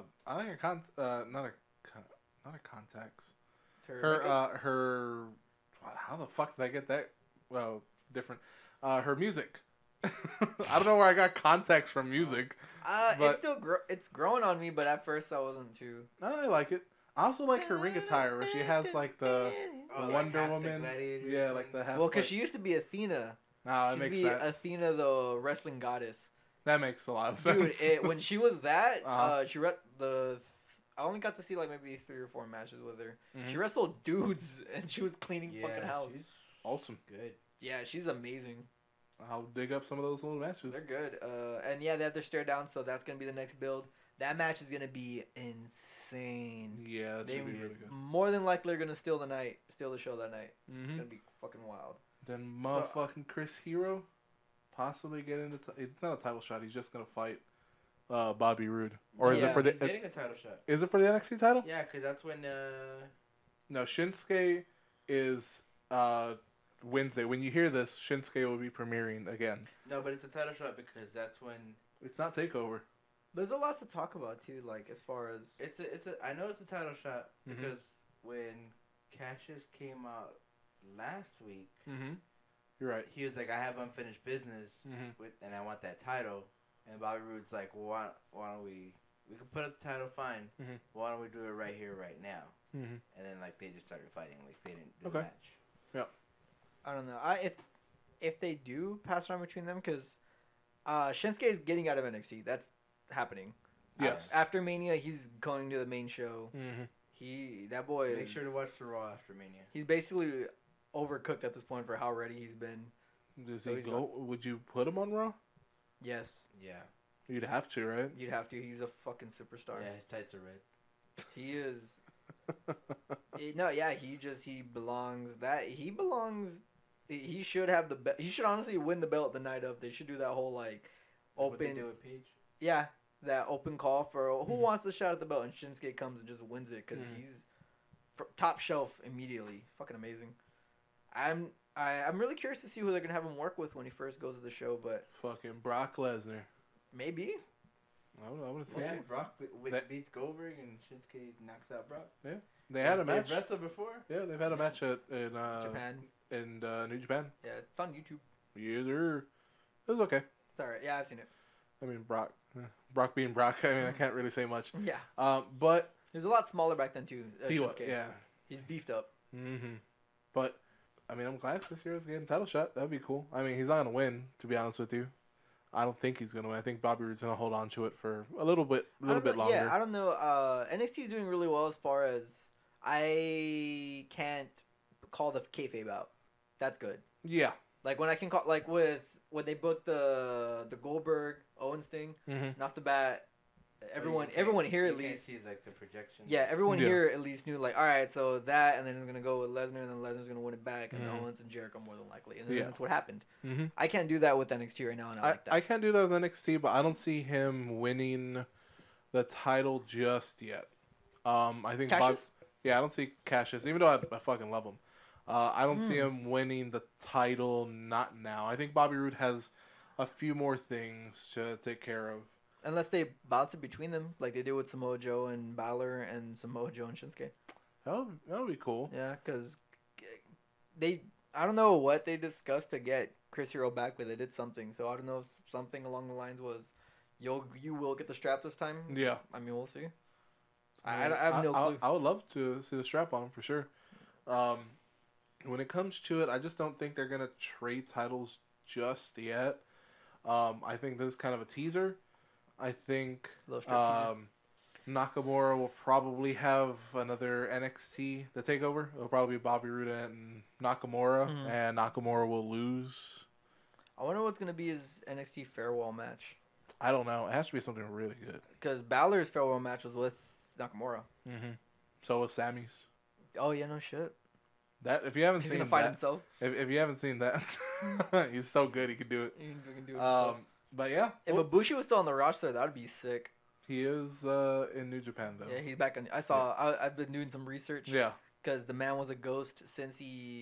Not her contacts. Her. How the fuck did I get that? Well, different. Her music. I don't know where I got contacts from music. It's still it's growing on me, but at first I wasn't too. I like it. I also like her ring attire where she has like the Wonder Woman. Yeah, like the half. Well, because she used to be Athena. Nah, that She makes used to be sense. Athena, the wrestling goddess. That makes a lot of Dude, sense. when she was that, Uh-huh. I only got to see like maybe 3 or 4 matches with her. Mhm. She wrestled dudes, and she was cleaning fucking house. Awesome. Good. Yeah, she's amazing. I'll dig up some of those little matches. They're good. And yeah, they have their stare down, so that's gonna be the next build. That match is gonna be insane. Yeah, that They should be really good. more than likely are gonna steal the show that night. It's Mm-hmm. gonna be fucking wild. Then motherfucking Chris Hero possibly get into. It's not a title shot. He's just gonna fight Bobby Roode, or is Yeah, it for the? He's getting a title shot. Is it for the NXT title? Yeah, because that's when. No, Shinsuke is Wednesday. When you hear this, Shinsuke will be premiering again. No, but it's a title shot because that's when. It's not Takeover. There's a lot to talk about too, like as far as I know it's a title shot Mhm. because when Cassius came out last week, Mm-hmm. You're right. he was like, "I have unfinished business Mhm. and I want that title." And Bobby Roode's like, "Well, why don't we can put up the title, fine. Mhm. Why don't we do it right here, right now?" Mm-hmm. And then like they just started fighting, like they didn't do Okay. the match. I don't know. If they do pass around between them, because Shinsuke is getting out of NXT. That's happening. Yes. After Mania, he's going to the main show. Mm-hmm. That boy Make is. sure to watch the Raw after Mania. He's basically overcooked at this point for how ready he's been. Does So he he's go? Would you put him on Raw? Yes, Yeah. You'd have to, right? you'd have to. He's a fucking superstar. Yeah, his tights are red. He is. No, yeah, he belongs. He belongs. He should have the belt. He should honestly win the belt the night of. They should do that whole like What they open. did with Paige. Yeah, that open call for who Mhm. wants the shot at the belt, and Shinsuke comes and just wins it because Mhm. he's top shelf immediately. Fucking amazing. I'm really curious to see who they're gonna have him work with when he first goes to the show, but Fucking Brock Lesnar. maybe. I want to see. Yeah, Brock That- beats Goldberg and Shinsuke knocks out Brock. They had a match. They've wrestled before. Yeah, they've had a match in Japan. New Japan. Yeah, it's on YouTube. Yeah, it was okay. It's alright. Yeah, I've seen it. I mean, Brock being Brock. I mean, I can't really say much. Yeah, But he was a lot smaller back then too. he was, Shinsuke. yeah. He's beefed up. Mm-hmm. But I mean, I'm glad Chris Hero's getting a title shot. That'd be cool. I mean, he's not gonna win, to be honest with you. I don't think he's gonna win. I think Bobby Roode's gonna hold on to it for a little bit longer. Yeah, I don't know. NXT is doing really well as far as I can't call the kayfabe out. That's good. Yeah. Like when I can call, like when they booked the Goldberg Owens thing, Mm-hmm. and off the bat, everyone You can't- here you at can't least, see like the projection. yeah, everyone Yeah. here at least knew like, all right, so that, and then it's gonna go with Lesnar, and then Lesnar's gonna win it back, and Mhm. Owens and Jericho more than likely, and then Yeah. that's what happened. Mm-hmm. I can't do that with NXT right now, and I like that. I can't do that with NXT, but I don't see him winning the title just yet. I think Cassius? I don't see Cassius, even though I fucking love him. I don't see him winning the title, not now. I think Bobby Roode has a few more things to take care of. Unless they bounce it between them, like they did with Samoa Joe and Balor, and Samoa Joe and Shinsuke. That would be cool. Yeah, because I don't know what they discussed to get Chris Hero back, but they did something. So I don't know if something along the lines was, you will get the strap this time. Yeah. I mean, we'll see. I have no clue. I would love to see the strap on him for sure. When it comes to it, I just don't think they're gonna trade titles just yet. I think this is kind of a teaser. I think Little strap teaser. Nakamura will probably have another NXT the takeover. It'll probably be Bobby Roode and Nakamura, Mhm. and Nakamura will lose. I wonder what's gonna be his NXT farewell match, I don't know. It has to be something really good. because Balor's farewell match was with Nakamura. Mm-hmm. So was Sammy's. Oh yeah, no shit. That if you haven't He's seen gonna fight that, himself. if you haven't seen that, he's so good he could do it. He can do it himself. But yeah, If Ibushi was still on the roster, that would be sick. he is in New Japan though. Yeah, he's back on. I've been doing some research. Yeah, Because the man was a ghost since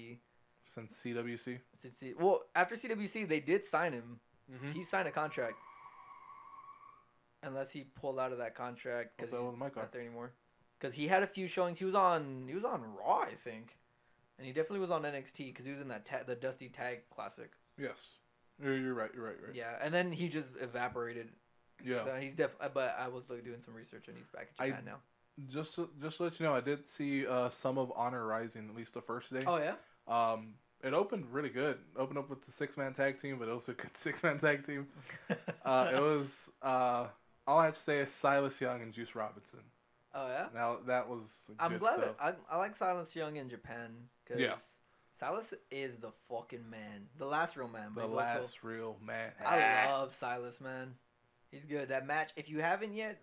CWC. after CWC they did sign him. Mm-hmm. He signed a contract. Unless he pulled out of that contract because What's that he's with the mic on? not there anymore. Because he had a few showings. He was on Raw, I think, and he definitely was on NXT because he was in that the Dusty Tag Classic. Yes, you're right. Yeah, and then he just evaporated. Yeah. So he's but I was doing some research and he's back in Japan now. Just to let you know, I did see some of Honor Rising at least the first day. Oh yeah. It opened really good. Opened up with the 6-man tag team, but it was a good 6-man tag team. It was all I have to say is Silas Young and Juice Robinson. Oh yeah. Now that was. I'm good glad stuff. that I like Silence Young in Japan because Yeah. Silas is the fucking man. The last real man. But The he's last also, real man. I love Silas, man. He's good. That match, if you haven't yet,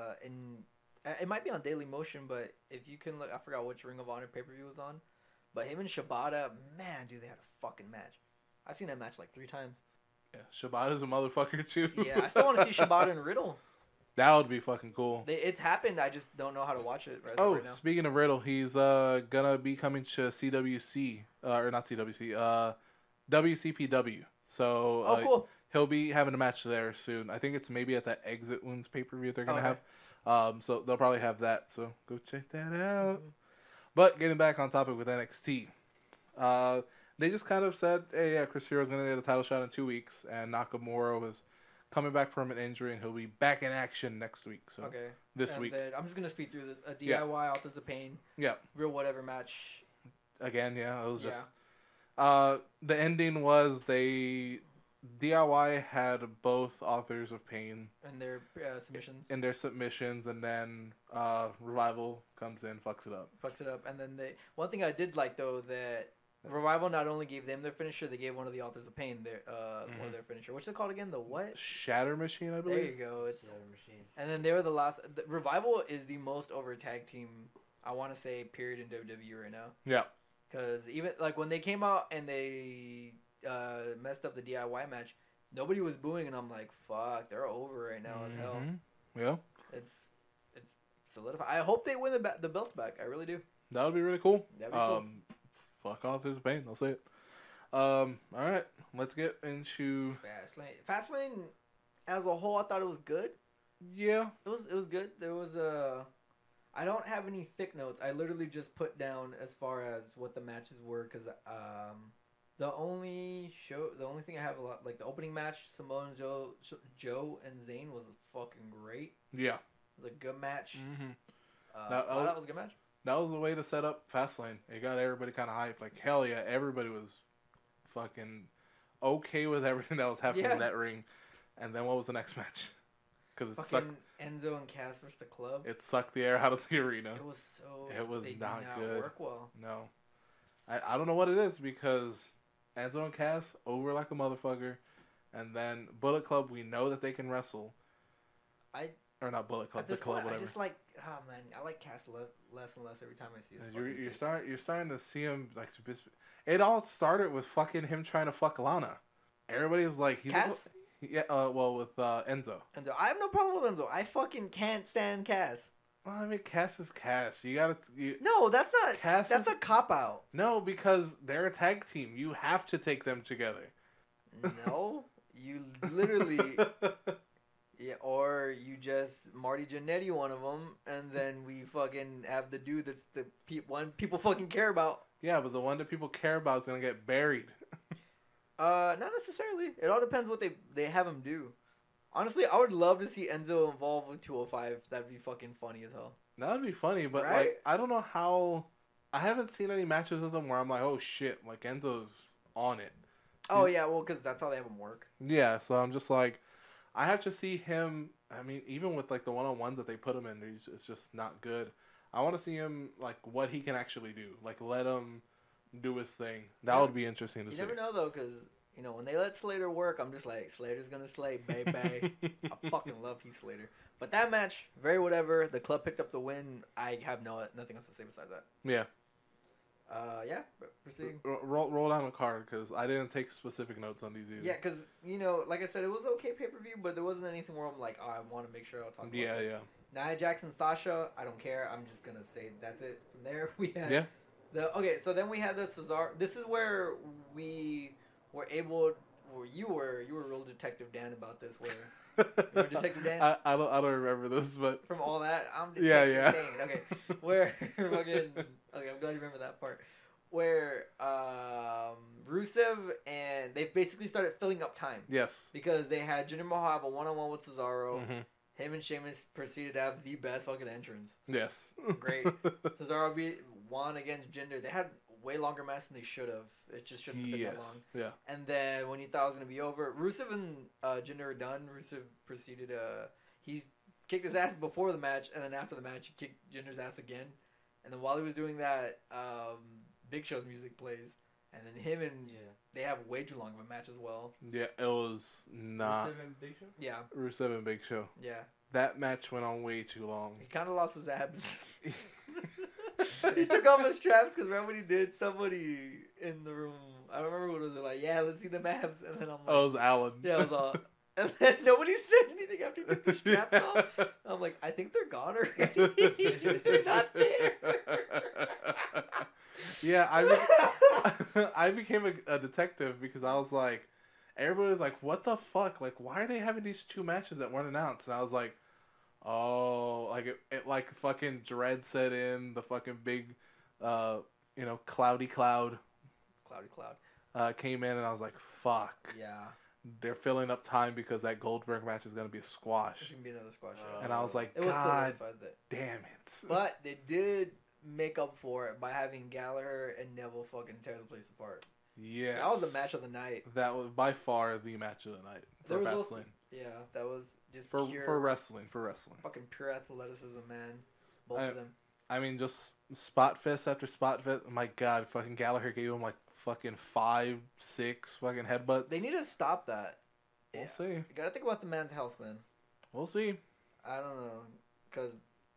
it might be on Daily Motion, but if you can look, I forgot which Ring of Honor pay-per-view was on. But him and Shibata, man, dude, they had a fucking match. I've seen that match like 3 times. Yeah, Shibata's a motherfucker too. Yeah, I still want to see Shibata and Riddle. That would be fucking cool. It's happened. I just don't know how to watch it right now. Speaking of Riddle, he's gonna be coming to CWC or not CWC, WCPW. So Cool. he'll be having a match there soon. I think it's maybe at that Exit Wounds pay-per-view they're gonna Okay. have. So they'll probably have that. So go check that out. But getting back on topic with NXT, they just kind of said, hey, yeah, Chris Hero's gonna get a title shot in 2 weeks, and Nakamura was coming back from an injury, and he'll be back in action next week. So this week. Then I'm just gonna speed through this. A DIY Authors of Pain. Yeah. Real whatever match. Again, yeah, it was just. The ending was DIY had both Authors of Pain And their submissions. in their submissions, and then Revival comes in, fucks it up. And then one thing I did like though that Revival not only gave them their finisher, they gave one of the Authors of Pain one of their finisher. What's it called again? The what? Shatter Machine, I believe. There you go. It's and then they were the last. Revival is the most over tag team I want to say period in WWE right now. Yeah. Because even like when they came out and they messed up the DIY match, nobody was booing, and I'm like, fuck, they're over right now as hell. Yeah. It's solidified. I hope they win the belts back. I really do. That would be really cool. That'd be cool. Fuck Authors of Pain. I'll say it. All right, let's get into Fastlane as a whole, I thought it was good. Yeah, it was good. There was I don't have any thick notes. I literally just put down as far as what the matches were because the only thing I have a lot like the opening match, Samoa Joe and Zayn was fucking great. Yeah, it was a good match. That was a good match. That was the way to set up Fastlane. It got everybody kind of hyped. Like, hell yeah, everybody was fucking okay with everything that was happening in that ring. And then what was the next match? Because it sucked. Enzo and Cass versus the Club. It sucked the air out of the arena. It was so. It was not good. Work well. No, I don't know what it is because Enzo and Cass over like a motherfucker, and then Bullet Club, we know that they can wrestle. Or not Bullet Club, the club, point, whatever. I just like, I like Cass less and less every time I see his You're starting to see him like. It all started with fucking him trying to fuck Lana. Everybody was like, Cass. Yeah, well, with Enzo. I have no problem with Enzo. I fucking can't stand Cass. Well, I mean, Cass is Cass. You gotta. No, that's not. Cass. That's a cop out. No, because they're a tag team. You have to take them together. No, you literally. Yeah, or you just Marty Jannetty one of them, and then we fucking have the dude that's the one people fucking care about. Yeah, but the one that people care about is gonna get buried. Not necessarily. It all depends what they have him do. Honestly, I would love to see Enzo involved with 205. That'd be fucking funny as hell. That would be funny, but right? like I don't know how. I haven't seen any matches with him where I'm like, oh shit, like Enzo's on it. Oh yeah, well, because that's how they have him work. Yeah, so I'm just like, I have to see him. I mean, even with like the one-on-ones that they put him in, it's just not good. I want to see him like what he can actually do. Like let him do his thing. That would be interesting to see. You never know though, because you know when they let Slater work, I'm just like Slater's gonna slay, baby. I fucking love Heath Slater. But that match, very whatever. The club picked up the win. I have nothing else to say besides that. Yeah. Yeah. Proceeding. Roll down a card because I didn't take specific notes on these either. Yeah, because you know, like I said, it was okay pay-per-view, but there wasn't anything where I'm like, oh, I want to make sure I'll talk about this. Yeah. Nia Jackson, Sasha, I don't care. I'm just gonna say that's it. From there, we had so then we had the Cesaro. This is where we were able. Or you were real Detective Dan about this. Where you were Detective Dan. I don't remember this, but from all that, I'm Detective Dan. Okay, where fucking okay, I'm glad you remember that part. Where Rusev and they basically started filling up time. Yes. Because they had Jinder Mahal have a one-on-one with Cesaro. Mm-hmm. Him and Sheamus proceeded to have the best fucking entrance. Yes. Great. Cesaro won against Jinder. They had way longer match than they should have. It just shouldn't have been that long. Yeah. And then when you thought it was going to be over, Rusev and Jinder are done. Rusev proceeded he kicked his ass before the match, and then after the match, he kicked Jinder's ass again. And then while he was doing that, Big Show's music plays. And then him and Yeah. they have way too long of a match as well. Yeah, it was not Rusev and Big Show? Yeah, Rusev and Big Show. yeah. That match went on way too long. He kind of lost his abs. He took off his straps because remember when he did, somebody in the room, I don't remember what it was, like, yeah, let's see the abs. And then I'm like, Oh, it was Alan. yeah, it was all. And then nobody said anything after he took the straps off. I'm like, I think they're gone already. They're not there. Yeah, I became a detective because I was like, everybody was like, what the fuck? Like, why are they having these two matches that weren't announced? And I was like, oh, like it like fucking dread set in, the fucking big, cloudy cloud came in, and I was like, fuck. Yeah. They're filling up time because that Goldberg match is going to be a squash. It's going to be another squash. Yeah. And I was like, it was God solidified. damn it. But they did make up for it by having Gallagher and Neville fucking tear the place apart. Yeah. That was the match of the night. That was by far the match of the night for wrestling. Yeah, that was just for wrestling. Fucking pure athleticism, man. Both of them. I mean, just spot fest after spot fest. My God, fucking Gallagher gave him like fucking 5, 6 fucking headbutts. They need to stop that. We'll see. You gotta think about the man's health, man. We'll see. I don't know, because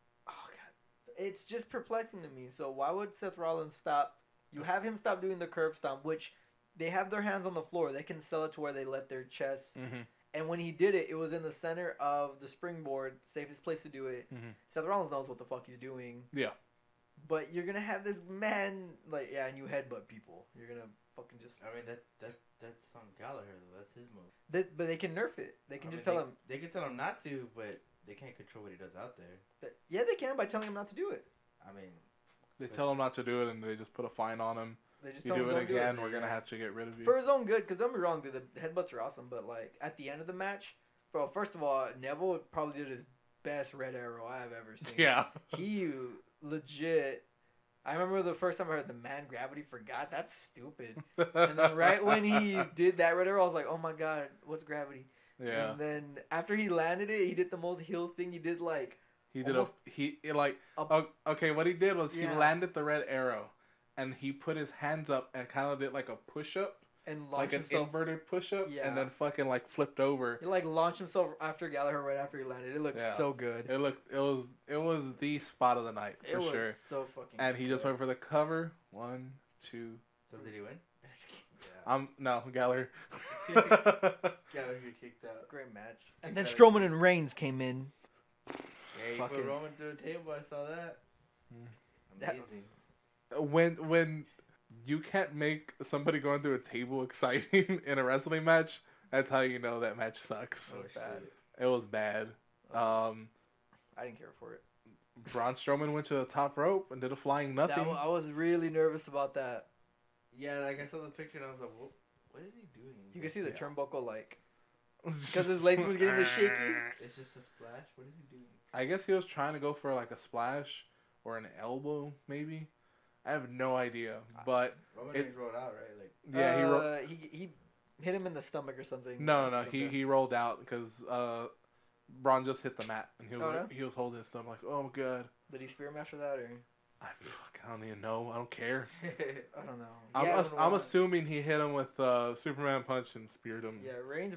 it's just perplexing to me. So why would Seth Rollins stop? You have him stop doing the curb stomp, which they have their hands on the floor. They can sell it to where they let their chest. Mm-hmm. And when he did it, it was in the center of the springboard, safest place to do it. Mm-hmm. Seth Rollins knows what the fuck he's doing. Yeah. But you're gonna have this man and you headbutt people. You're gonna fucking just. I mean that's on Gallagher though. That's his move. But they can nerf it. They can tell him. They can tell him not to, but they can't control what he does out there. Yeah, they can by telling him not to do it. I mean, they tell him not to do it, and they just put a fine on him. They just you tell do him it again, we're gonna have to get rid of you for his own good. Because don't be wrong, dude. The headbutts are awesome, but like at the end of the match, bro. First of all, Neville probably did his best Red Arrow I've ever seen. Yeah. He legit. I remember the first time I heard the man gravity forgot. That's stupid. And then right when he did that Red Arrow, I was like, oh my god, what's gravity? Yeah. And then after he landed it, he did the most heel thing. He did like. He did okay. What he did was he landed the Red Arrow, and he put his hands up and kind of did like a push up. And like an inverted push-up, and then fucking like flipped over. He like launched himself after Gallagher right after he landed. It looked so good. It was the spot of the night for sure. It was so fucking. And he just went for the cover. 1, 2. So did he win? No, Gallagher. Gallagher kicked out. Great match. And then Strowman and Reigns came in. Yeah, he put Roman through a table. I saw that. Amazing. When you can't make somebody going through a table exciting in a wrestling match, that's how you know that match sucks. It was bad. It was bad. I didn't care for it. Braun Strowman went to the top rope and did a flying nothing. I was really nervous about that. Yeah, like I saw the picture and I was like, what is he doing? You can see the turnbuckle because his legs was getting the shakies. It's just a splash. What is he doing? I guess he was trying to go for like a splash or an elbow, maybe. I have no idea, but Roman Reigns rolled out, right? Like he hit him in the stomach or something. No, he rolled out because Braun just hit the mat and he was holding his stomach like, oh my god. Did he spear him after that or? I don't even know. I don't care. I don't know. I'm assuming he hit him with Superman punch and speared him. Yeah, Reigns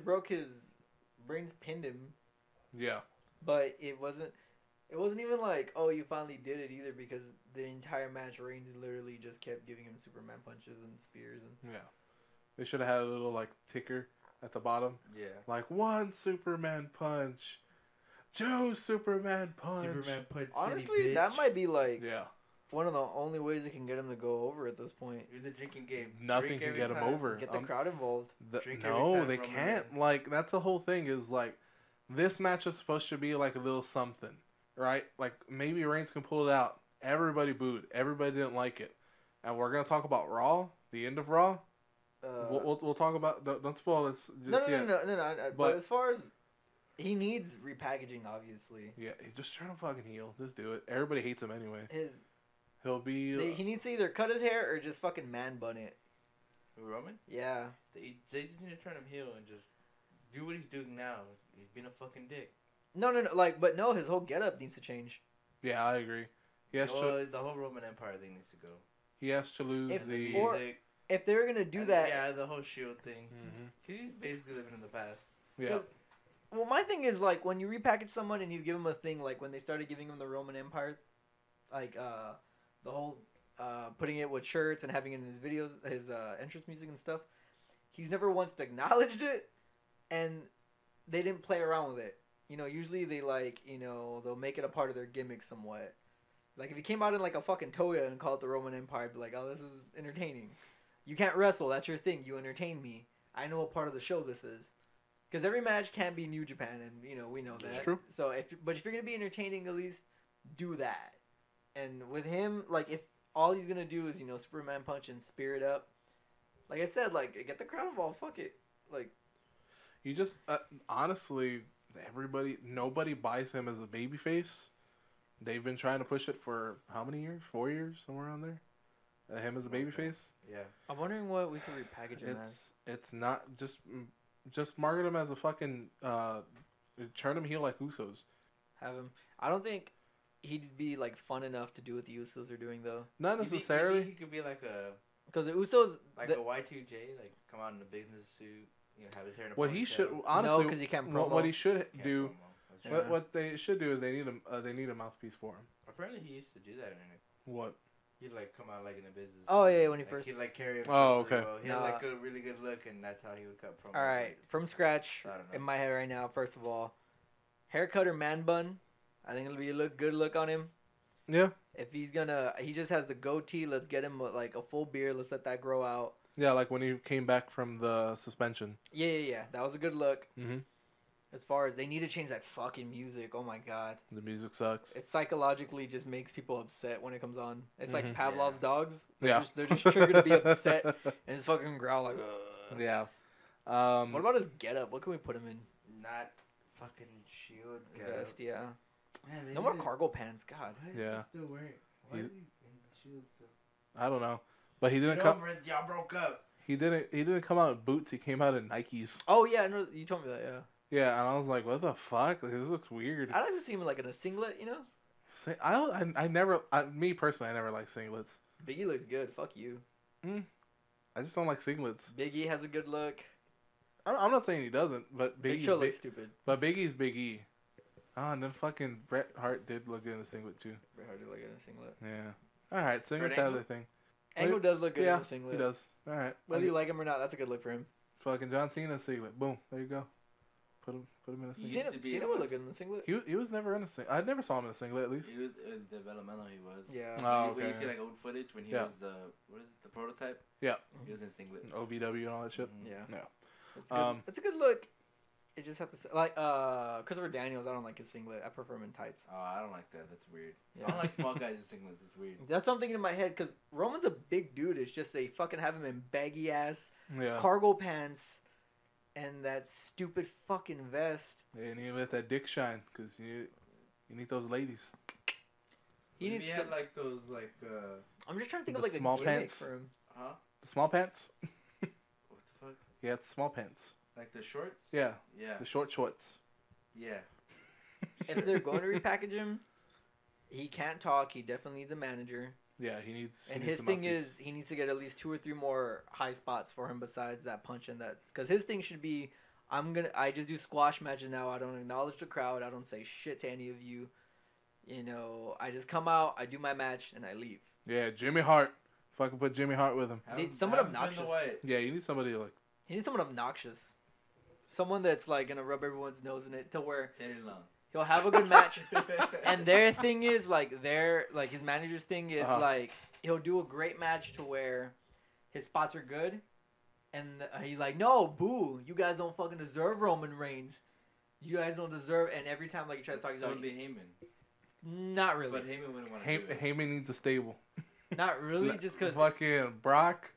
pinned him. Yeah. But it wasn't even like, oh, you finally did it either, because the entire match Reigns literally just kept giving him Superman punches and spears and. Yeah. They should have had a little like ticker at the bottom. Yeah. Like 1 Superman punch. 2 Superman punch. Superman punch. Honestly, that might be like one of the only ways they can get him to go over at this point. It's a drinking game. Nothing can get him over. Get the crowd involved. No, they can't. Like, that's the whole thing is like, this match is supposed to be like a little something, right? Like, maybe Reigns can pull it out. Everybody booed. Everybody didn't like it. And we're going to talk about Raw, the end of Raw. We'll talk about, don't spoil this just yet. No. But as far as, he needs repackaging, obviously. Yeah, just turn him fucking heel. Just do it. Everybody hates him anyway. He'll be... he needs to either cut his hair or just fucking man bun it. Roman? Yeah. They just need to turn him heel and just do what he's doing now. He's being a fucking dick. No. But his whole getup needs to change. Yeah, I agree. The whole Roman Empire thing needs to go. He has to lose the... music. if they were gonna do that, Yeah, the whole Shield thing. Mm-hmm. He's basically living in the past. Yeah. Well, my thing is like when you repackage someone and you give them a thing, like when they started giving him the Roman Empire, like the whole putting it with shirts and having it in his videos, his entrance music and stuff. He's never once acknowledged it, and they didn't play around with it. Usually they they'll make it a part of their gimmick somewhat. Like if he came out in like a fucking toga and called it the Roman Empire, I'd be like, oh, this is entertaining. You can't wrestle, that's your thing. You entertain me. I know what part of the show this is. Because every match can't be New Japan, and we know that. That's true. So if you're gonna be entertaining, at least do that. And with him, like if all he's gonna do is Superman punch and spear it up, like I said, like get the crowd involved. Fuck it, like You just honestly, nobody buys him as a babyface. They've been trying to push it for how many years? 4 years, somewhere around there. Him as a babyface. Yeah. I'm wondering what we could repackage him as. It's not just market him as a fucking turn him heel like Usos. Have him. I don't think he'd be like fun enough to do what the Usos are doing though. Not necessarily. He could be like Because the Usos, a Y2J, like come out in a business suit, have his hair in a What he ponytail. should honestly, no, because he can't promo. what he should Can't do, promo. That's right. what they should do is they need a mouthpiece for him. Apparently he used to do that in it. What? He'd like come out like in a business. Oh, yeah, when he like, first- He'd like carry himself. Oh, really okay. well. He had like a really good look, and that's how he would cut promo. All right, from scratch I don't know. in my head right now. First of all, haircut or man bun. I think it'll be a good look on him. Yeah. If he just has the goatee. Let's get him like a full beard. Let's let that grow out. Yeah, like when he came back from the suspension. Yeah. That was a good look. Mm-hmm. As far as they need to change that fucking music. Oh my god. The music sucks. It psychologically just makes people upset when it comes on. It's like Mhm. Pavlov's dogs. Yeah. They're just triggered to be upset and just fucking growl like. Ugh. Yeah. What about his getup? What can we put him in? Not fucking Shield. getup. Vest, yeah. Man, they No more need to- cargo pants. God. Why is Yeah. he still wearing? Why He's- is he in the Shield still? I don't know, but he Get didn't come. over it. Y'all broke up. He didn't come out in boots. He came out in Nikes. Oh yeah, no, you told me that. Yeah. Yeah, and I was like, what the fuck? Like, this looks weird. I'd like to see him like in a singlet. I never. Me personally, I never like singlets. Big E looks good. Fuck you. I just don't like singlets. Big E has a good look. I'm not saying he doesn't, but Big Show looks stupid. But Big E's Big E. Oh, and then fucking Bret Hart did look good in a singlet too. Very hard to look in a singlet. Yeah. All right, singlets Kurt have Angle? their thing. Angle does look good Yeah, in a singlet. he does. All right. Whether you like him or not, that's a good look for him. Fucking John Cena singlet. Boom. There you go. Put him in a He singlet. used to be Cena in would one. look good in a singlet. He was never in a singlet. I never saw him in a singlet at least. He was developmental. He was. Yeah. Oh, When you okay. see like old footage when he Yeah. was the prototype. Yeah. He was in singlet. OVW and all that shit. Yeah. Yeah. It's good. It's a good look. You just have to say, like Christopher Daniels. I don't like his singlet. I prefer him in tights. Oh, I don't like that. That's weird. Yeah. I don't like small guys in singlets. It's weird. That's what I'm thinking in my head because Roman's a big dude. It's just they fucking have him in baggy ass Yeah. cargo pants and that stupid fucking vest. Yeah, and you let that dick shine because you need those ladies. He Maybe needs. had Some, like those I'm just trying to think the of like a small gimmick pants. for him. huh? The small pants. What the fuck? Yeah, it's small pants. Like the shorts? Yeah. Yeah. The short shorts. Yeah. If they're going to repackage him, he can't talk. He definitely needs a manager. Yeah, he needs. And he needs his a thing mouthpiece. is, he needs to get at least 2 or 3 more high spots for him besides that punch and that. Because his thing should be, I just do squash matches now. I don't acknowledge the crowd. I don't say shit to any of you. I just come out, I do my match, and I leave. Yeah, Jimmy Hart. Fucking put Jimmy Hart with him. Someone obnoxious. Yeah, you need somebody like. He needs someone obnoxious. Someone that's like gonna rub everyone's nose in it to where Teddy Long. he'll have a good match. And their thing is his manager's thing is like he'll do a great match to where his spots are good, and he's like, no, boo, you guys don't fucking deserve Roman Reigns. You guys don't deserve. And every time like he tries to talk, he's That like, would be Heyman. not really, But Heyman wouldn't want to do it. Heyman needs a stable. not really, just because. Fucking Brock,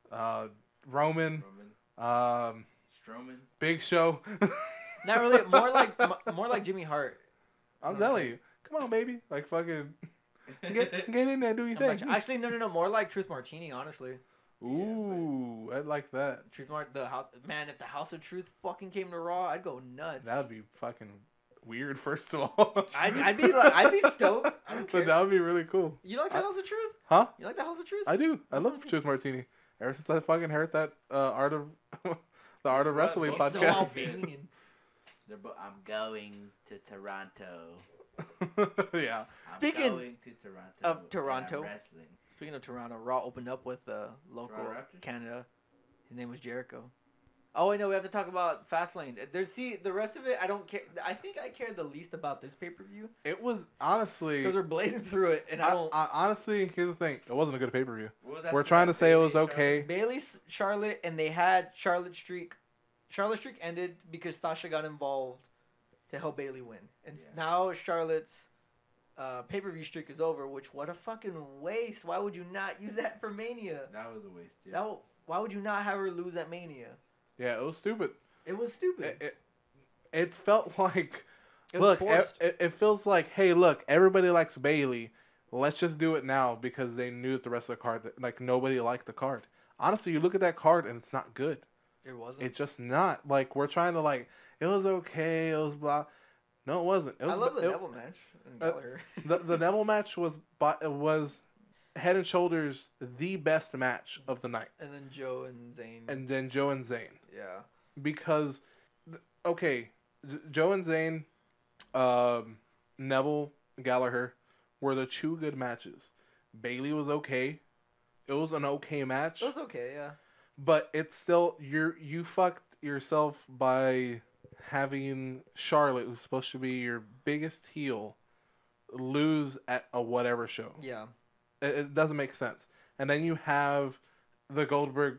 Roman, Strowman. Big Show. Not really. More like Jimmy Hart. I'm telling you. Come on, baby. Like fucking get in there, do your thing. Actually, no. More like Truth Martini, honestly. Ooh, I like that. The house, man. If the House of Truth fucking came to Raw, I'd go nuts. That would be fucking weird. First of all, I'd be stoked. I don't care. But that would be really cool. You like the House of Truth? Huh? You like the House of Truth? I do. I love Truth Martini. Ever since I fucking heard that art of the Art of Wrestling He's so podcast. Albanian. I'm going to Toronto. Yeah. Speaking I'm going to Toronto. of and Toronto. I'm wrestling. Speaking of Toronto, Raw opened up with a local Raw of Raptors? Canada. His name was Jericho. Oh, I know. We have to talk about Fastlane. The rest of it, I don't care. I think I care the least about this pay per view It was honestly. because we're blazing through it, and I don't. Honestly, here's the thing. It wasn't a good pay per view. What was that We're for trying to that? say it was Bailey, okay. Bailey, Charlotte, and they had Charlotte Streak. Charlotte Streak ended because Sasha got involved to help Bailey win, and Yeah. now Charlotte's pay per view streak is over. Which what a fucking waste! Why would you not use that for Mania? That was a waste. Yeah. Why would you not have her lose at Mania? Yeah, it was stupid. It was stupid. It felt like. It was Look, forced. it feels like, hey, look, everybody likes Bailey. Let's just do it now because they knew that the rest of the card, like, nobody liked the card. Honestly, you look at that card and it's not good. It wasn't. It's just not. Like, we're trying to, like, it was okay, it was blah. No, it wasn't. It was, I love the Neville match. And Gallagher. the Neville match was head and shoulders the best match of the night. And then Joe and Zayn. And then Joe and Zayn. Yeah. Because, okay, Joe and Zayn, Neville, Gallagher were the two good matches. Bailey was okay. It was an okay match. It was okay, yeah. But it's still, you fucked yourself by having Charlotte, who's supposed to be your biggest heel, lose at a whatever show. Yeah. It doesn't make sense. And then you have the Goldberg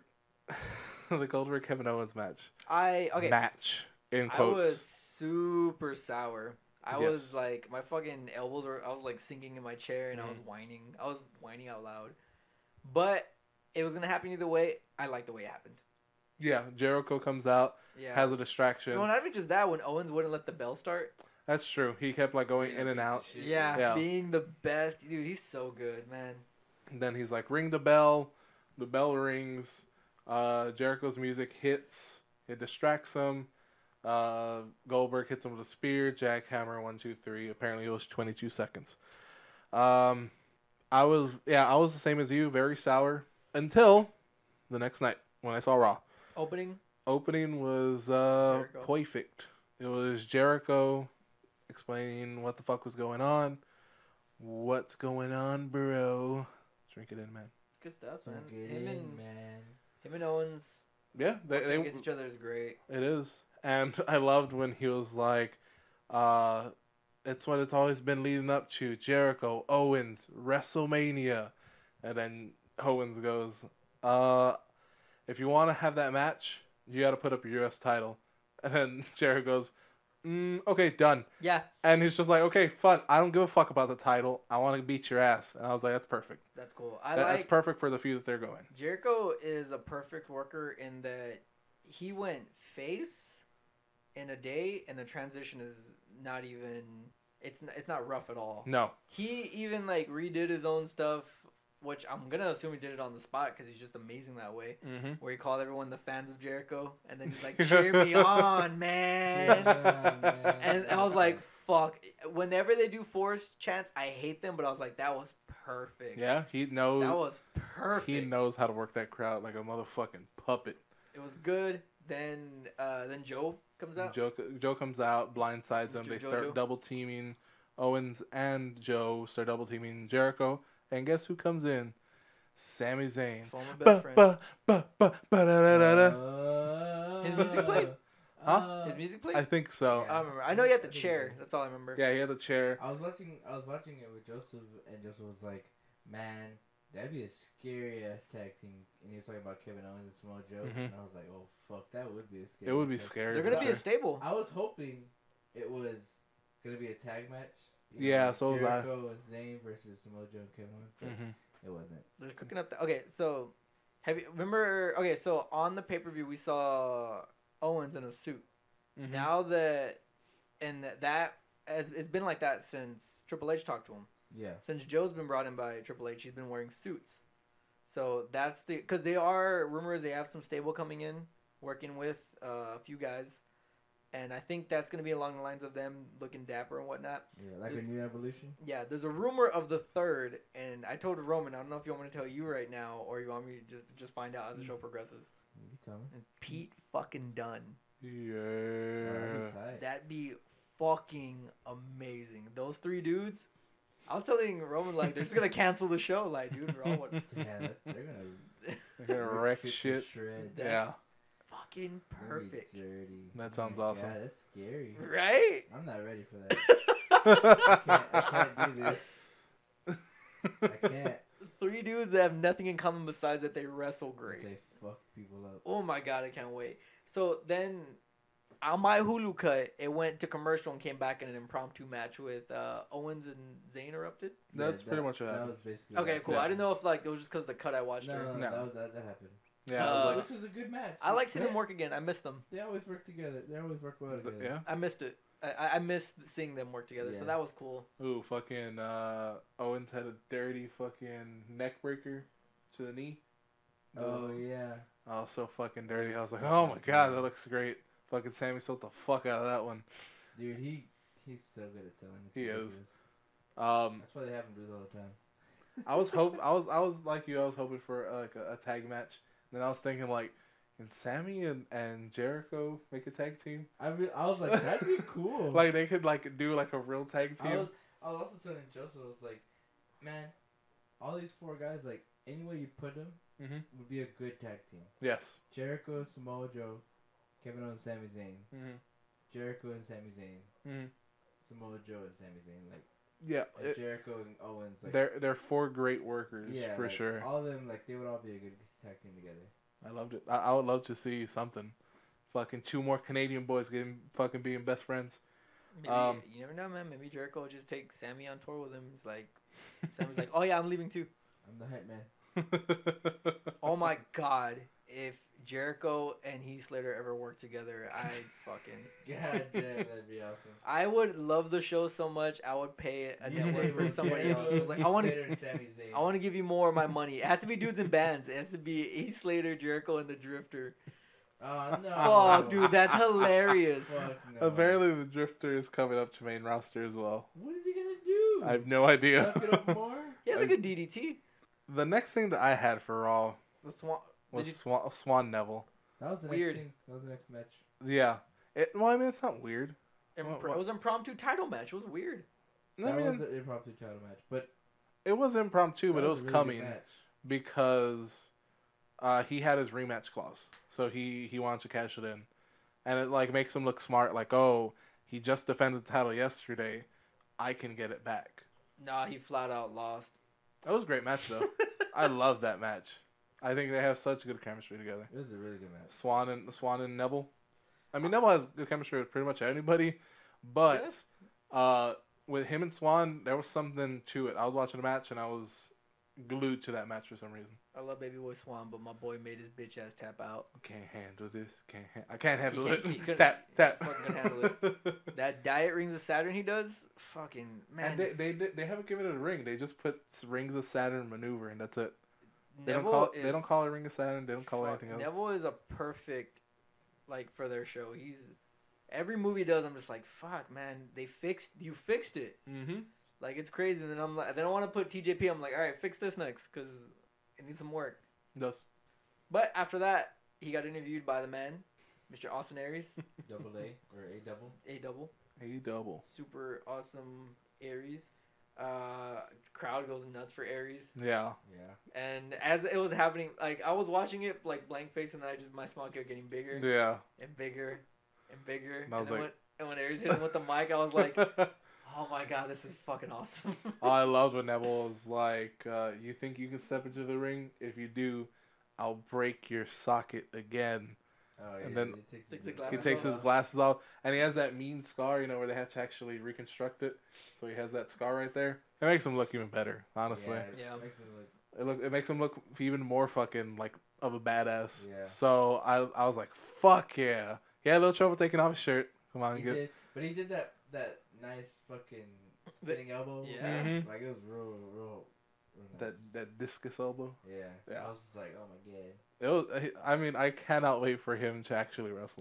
Kevin Owens match. Match in quotes. I was super sour. I Yes. was like, my fucking elbows were, I was like sinking in my chair and I was whining. I was whining out loud. But it was going to happen either way. I like the way it happened. Yeah, Jericho comes out, Yeah. has a distraction. No, not even just that, when Owens wouldn't let the bell start. That's true. He kept like going in and out. Shit. Yeah, Yeah. being the best. Dude, he's so good, man. And then he's like, ring the bell. The bell rings. Jericho's music hits. It distracts him. Goldberg hits him with a spear. Jackhammer, 1, 2, 3. Apparently it was 22 seconds. I was the same as you, very sour until the next night when I saw Raw. Opening was perfect. It was Jericho explaining what the fuck was going on. What's going on, bro? Drink it in, man. Good stuff, man. Get Him in, and man. him and Owens Yeah, they against each other is great. It is. And I loved when he was like, it's what it's always been leading up to. Jericho, Owens, WrestleMania. And then Owens goes, if you want to have that match, you got to put up your U.S. title. And then Jericho goes, okay, done. Yeah, And he's just like, okay, fun. I don't give a fuck about the title. I want to beat your ass. And I was like, that's perfect. that's cool. That's perfect for the feud that they're going. Jericho is a perfect worker in that he went face in a day, and the transition is not even. It's not rough at all. No. He even like redid his own stuff, which I'm gonna assume he did it on the spot because he's just amazing that way. Mm-hmm. Where he called everyone the fans of Jericho, and then he's like, "Cheer me on, man!" And I was like, "Fuck!" Whenever they do forced chants, I hate them, but I was like, "That was perfect." Yeah, he knows. That was perfect. He knows how to work that crowd like a motherfucking puppet. It was good. Then Joe comes out. Joe comes out, blindsides him. They Joe. start double teaming. Owens and Joe start double teaming Jericho. And guess who comes in? Sami Zayn. Former best friend. His music played. Huh? His music played. I think so. Yeah. I remember. I know he had the chair. That's all I remember. Yeah, he had the chair. I was watching it with Joseph, and Joseph was like, "Man, that'd be a scary ass tag team." And he was talking about Kevin Owens and Samoa Joe, and I was like, "Oh fuck, that would be a scary." It would be tag scary. They're for gonna be a sure. stable. I was hoping it was gonna be a tag match. Yeah, so was I. Jericho and Zayn versus Samoa Joe and Kevin Owens, but it wasn't. They're cooking up. Okay, so have you remember? Okay, so on the pay per view we saw Owens in a suit. Mhm. Now that it's been like that since Triple H talked to him. Yeah. Since Joe's been brought in by Triple H, he's been wearing suits. So that's because they are rumors they have some stable coming in, working with a few guys, And I think that's going to be along the lines of them looking dapper and whatnot. Yeah, like There's- a new evolution. Yeah, there's a rumor of the third, and I told Roman, I don't know if you want me to tell you right now or you want me to just find out as the show progresses. You tell me. It's Pete fucking Dunne. Yeah. That'd be tight. That'd be fucking amazing. Those three dudes. I was telling Roman, like, they're just going to cancel the show. Like, dude, we're all what? Yeah, they're gonna They're gonna wreck to shit. Shred. That's Yeah. fucking They're gonna be perfect. dirty. That Oh sounds my awesome. God, that's scary. Right? I'm not ready for that. I can't do this. I can't. Three dudes that have nothing in common besides that they wrestle great. They fuck people up. Oh my god, I can't wait. So then, on my Hulu cut, it went to commercial and came back in an impromptu match with Owens and Zayn erupted. That's pretty much what That happened. was basically. Okay, what cool. Yeah. I didn't know if like it was just because of the cut I watched. No, Or... no, No. that happened. Yeah, I was like, Which was a good match. I like seeing They- them work again. I miss them. They always work together. They always work well together. yeah. I missed it. I missed seeing them work together. So Yeah. that was cool. Ooh, fucking Owens had a dirty fucking neck breaker to the knee. Oh yeah. Oh, so fucking dirty. I was like, oh my god, that looks great. Fucking Sammy sold the fuck out of that one. Dude, he's so good at telling. It's He is. ridiculous. Um, That's why they have him do it all the time. I was like you. I was hoping for like a tag match. Then I was thinking like, can Sammy and Jericho make a tag team? I was like, that'd be cool. Like they could like do like a real tag I team. was also telling Joseph, I was like, man, all these four guys, like any way you put them, Mhm. would be a good tag team. Yes. Jericho, Samoa Joe, Kevin Owens, Sami Zayn. Mhm. Jericho and Sami Zayn. Mhm. Samoa Joe and Sami Zayn. Like Yeah. and Jericho and Owens. Like They're four great workers yeah, for like, sure. All of them, like they would all be a good tag team together. I loved it. I would love to see something. Fucking two more Canadian boys getting fucking being best friends. Maybe you never know, man. Maybe Jericho will just take Sammy on tour with him. He's like, Sammy's like, oh yeah, I'm leaving too. I'm the hype man. Oh my god, if Jericho and Heath Slater ever work together, I'd fucking. God damn, that'd be awesome. I would love the show so much. I would pay a You network stay for with somebody Jericho, else. I was like, Heath I want Slater to. and Sami Zayn. I want to give you more of my money. It has to be dudes in bands. It has to be Heath Slater, Jericho, and the Drifter. Oh no. Oh, dude, that's hilarious. Fuck no. Apparently, the Drifter is coming up to main roster as well. What is he gonna do? I have no idea. Fuck it up more? He has a good DDT. The next thing that I had for Raw The Swan. was Did you- Swan Neville. That was the Weird. next thing. That was the next match. Yeah. Well, I mean, it's not weird. It was an impromptu title match. It was weird. I That mean, was the impromptu title match, but it was impromptu, but that it was a really coming good match. because he had his rematch clause, so he wanted to cash it in, and it like makes him look smart. Like, oh, he just defended the title yesterday, I can get it back. Nah, he flat out lost. That was a great match though. I love that match. I think they have such good chemistry together. It was a really good match. Swan and Neville. I mean, Neville has good chemistry with pretty much anybody, but with him and Swan, there was something to it. I was watching a match and I was glued to that match for some reason. I love Baby Boy Swan, but my boy made his bitch ass tap out. Can't handle this. I can't handle He couldn't- it. Tap. fucking couldn't handle That Diet Rings of Saturn he does, fucking man. And they haven't given it a ring. They just put Rings of Saturn maneuver, and that's it. They Neville don't call it Ring of Saturn. They don't call it fuck, anything else. Neville is a perfect, like, for their show. He's every movie he does. I'm just like, fuck, man. You fixed it. Mm-hmm. Like, it's crazy. And then I'm like, then I want to put TJP. I'm like, all right, fix this next because it needs some work. Does. But after that, he got interviewed by the man, Mr. Austin Aries, Double A or A double. A double, A double. super awesome Aries. Crowd goes nuts for Aries. Yeah. Yeah. And as it was happening, like I was watching it like blank face, and then my smile kept getting bigger Yeah. and bigger and bigger. And I was then like- when Aries hit him with the mic, I was like, "Oh my god, this is fucking awesome!" Oh, I loved when Neville was like, "You think you can step into the ring? If you do, I'll break your socket again." Oh yeah. And then he takes Takes his the He glasses takes off. his glasses off, and he has that mean scar, where they have to actually reconstruct it. So he has that scar right there. It makes him look even better, honestly. Yeah. It makes him look It makes him look even more fucking like of a badass. Yeah. So I was like, fuck yeah. He had a little trouble taking off his shirt. Come on, He get. did, but he did that nice fucking spinning elbow. Yeah. Mhm. Like it was real nice. That discus elbow. Yeah. Yeah. I was just like, oh my god. It was. I mean, I cannot wait for him to actually wrestle.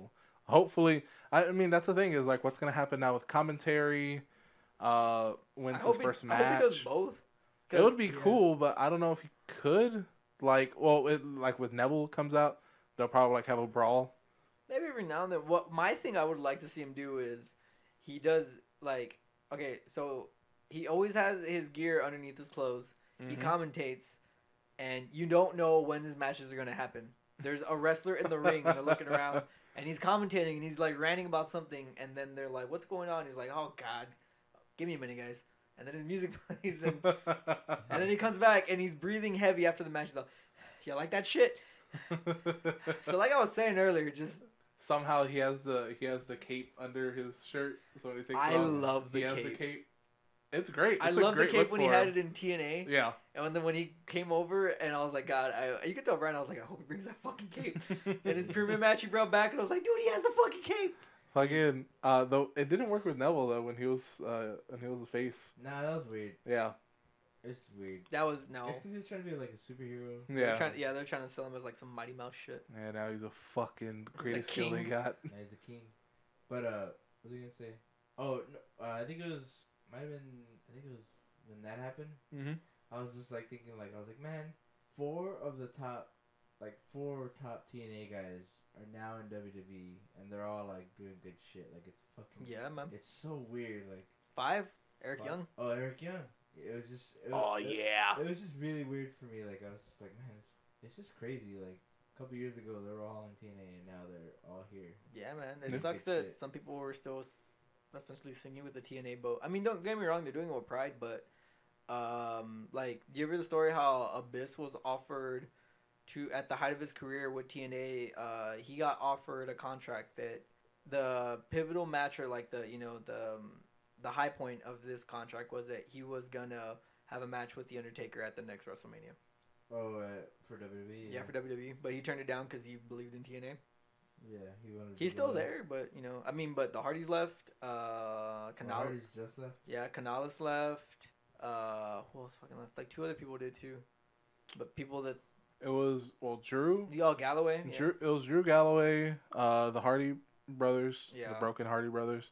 hopefully, I mean that's the thing is like what's gonna happen now with commentary. Wins his first match. I hope he does both. It would be cool, but I don't know if he could. Like, well, like with Neville comes out, they'll probably like have a brawl. Maybe every now and then. What my thing I would like to see him do is he does like okay, so he always has his gear underneath his clothes. He commentates, and you don't know when his matches are gonna happen. There's a wrestler in the ring, and they're looking around, and he's commentating, and he's like ranting about something, and then they're like, "What's going on?" He's like, "Oh God, give me a minute, guys." And then his music plays, and then he comes back, and he's breathing heavy after the match. He's like, "You like that shit?" So, like I was saying earlier, just somehow he has the cape under his shirt, so when he takes I off, love the he cape. has the cape. It's great. I love the cape when he had it in TNA. Yeah. And then when he came over, and I was like, God, you could tell Brian, I was like, I hope he brings that fucking cape. And his premium match, he brought back, and I was like, dude, he has the fucking cape. Fucking, though it didn't work with Neville though when he was a face. Nah, that was weird. Yeah. It's weird. That was no. It's because he was trying to be like a superhero. Yeah. They're trying to sell him as like some Mighty Mouse shit. Yeah, now he's a fucking greatest heel they got. Yeah, he's a king. But what was I gonna say? Oh, no, I think it was when that happened. Mm-hmm. I was just like thinking, like I was like, man, four top TNA guys are now in WWE, and they're all like doing good shit. Like it's fucking man. It's so weird. Like 5, Eric Young. Oh, Eric Young. It was just. It was just really weird for me. Like I was just like, man, it's just crazy. Like a couple years ago, they were all in TNA, and now they're all here. Yeah, man. It sucks that some people were still essentially singing with the TNA boat. I mean, don't get me wrong, they're doing it with pride, but like, do you ever hear the story how Abyss was offered to at the height of his career with TNA? He got offered a contract that the pivotal match or like the high point of this contract was that he was gonna have a match with the Undertaker at the next WrestleMania. Oh, for WWE. Yeah, for WWE, but he turned it down because he believed in TNA. Yeah, he wanted. He's still there, but but the Hardys left. Hardys just left. Yeah, Canales left. Who else fucking left? Like 2 other people did too, but people that it was Drew. Galloway. Yeah. It was Drew Galloway, the Hardy brothers, Yeah. the Broken Hardy brothers,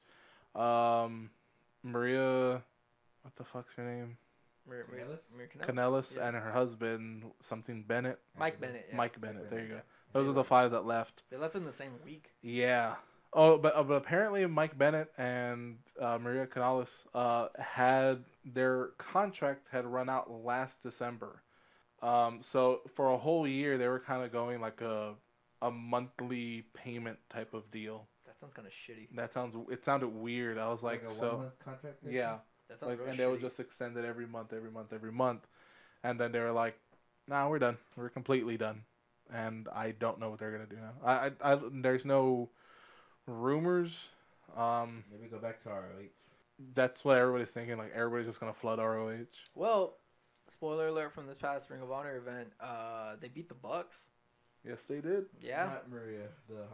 Maria, what the fuck's her name? Maria Kanellis, yeah. and her husband, something Bennett. Mike Bennett. Yeah. Mike Bennett. There you go. Those are the 5 that left. They left in the same week. Yeah. Oh, but apparently Mike Bennett and Maria Canales had their contract had run out last December. So for a whole year they were kind of going like a monthly payment type of deal. That sounds kind of shitty. It sounded weird. I was like a so 1-month contract. Yeah. That sounds real and shitty. they would just extend it every month, and then they were like, "Nah, we're done. We're completely done." And I don't know what they're gonna do now. I there's no rumors. Maybe go back to ROH. That's what everybody's thinking. Like everybody's just gonna flood ROH. Well, spoiler alert from this past Ring of Honor event. They beat the Bucks. Yes, they did. Yeah. Not Maria,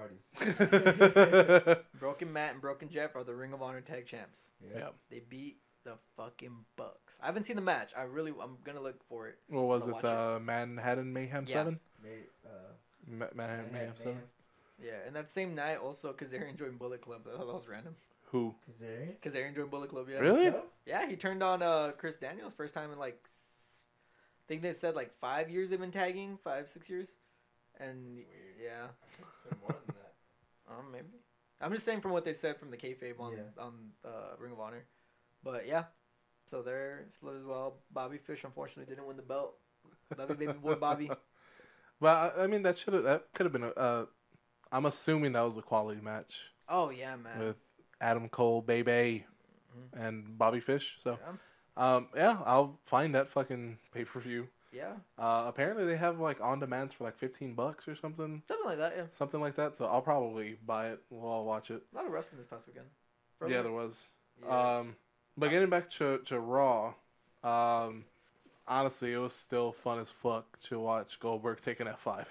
the Hardys. Broken Matt and Broken Jeff are the Ring of Honor tag champs. Yeah. They beat the fucking Bucks. I haven't seen the match. I'm gonna look for it. What was it? The Manhattan Mayhem 7. Manhattan Mayhem 7. Yeah, and that same night also Kazarian joined Bullet Club. I thought that was random. Who? Kazarian joined Bullet Club. Yeah. Really? Yeah, he turned on Chris Daniels first time in like I think they said like 5 years they've been tagging, 5-6 years, and yeah. It's been more than that. Maybe. I'm just saying from what they said from the kayfabe on Ring of Honor, but yeah. So they're split as well. Bobby Fish unfortunately didn't win the belt. Love you, baby boy, Bobby. But I mean, that could have been a. I'm assuming that was a quality match. Oh yeah, man. With Adam Cole, Baby, and Bobby Fish. So, yeah, I'll find that fucking pay-per-view. Yeah. Apparently they have like on demands for like $15 or something. Something like that, yeah. Something like that. So I'll probably buy it. We'll all watch it. A lot of wrestling this past weekend. Yeah, there was. Yeah. But getting back to Raw, honestly, it was still fun as fuck to watch Goldberg take an F5.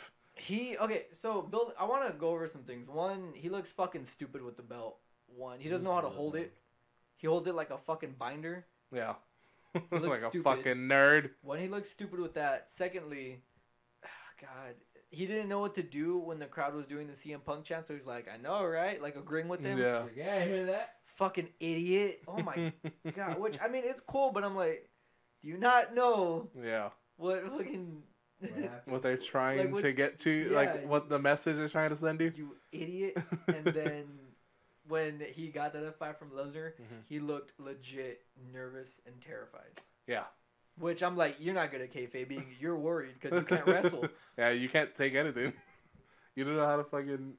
So Bill, I want to go over some things. One, he looks fucking stupid with the belt. One, he doesn't know how to hold it. He holds it like a fucking binder. Yeah. He looks like stupid. a fucking nerd. One, he looks stupid with that. Secondly, God, he didn't know what to do when the crowd was doing the CM Punk chant, so he's like, I know, right? Like agreeing with them. Yeah. Like, yeah, I hear that. Fucking idiot. Oh my god. Which, I mean, it's cool, but I'm like, do you not know Yeah. what fucking... What happened? What they're trying Like, what- to get to, yeah, like what the message they're trying to send you. You idiot. And then when he got that F5 from Lesnar, Mhm. he looked legit nervous and terrified. Yeah. Which I'm like, you're not good at kayfabe being, you're worried because you can't wrestle. Yeah, you can't take anything. You don't know how to fucking.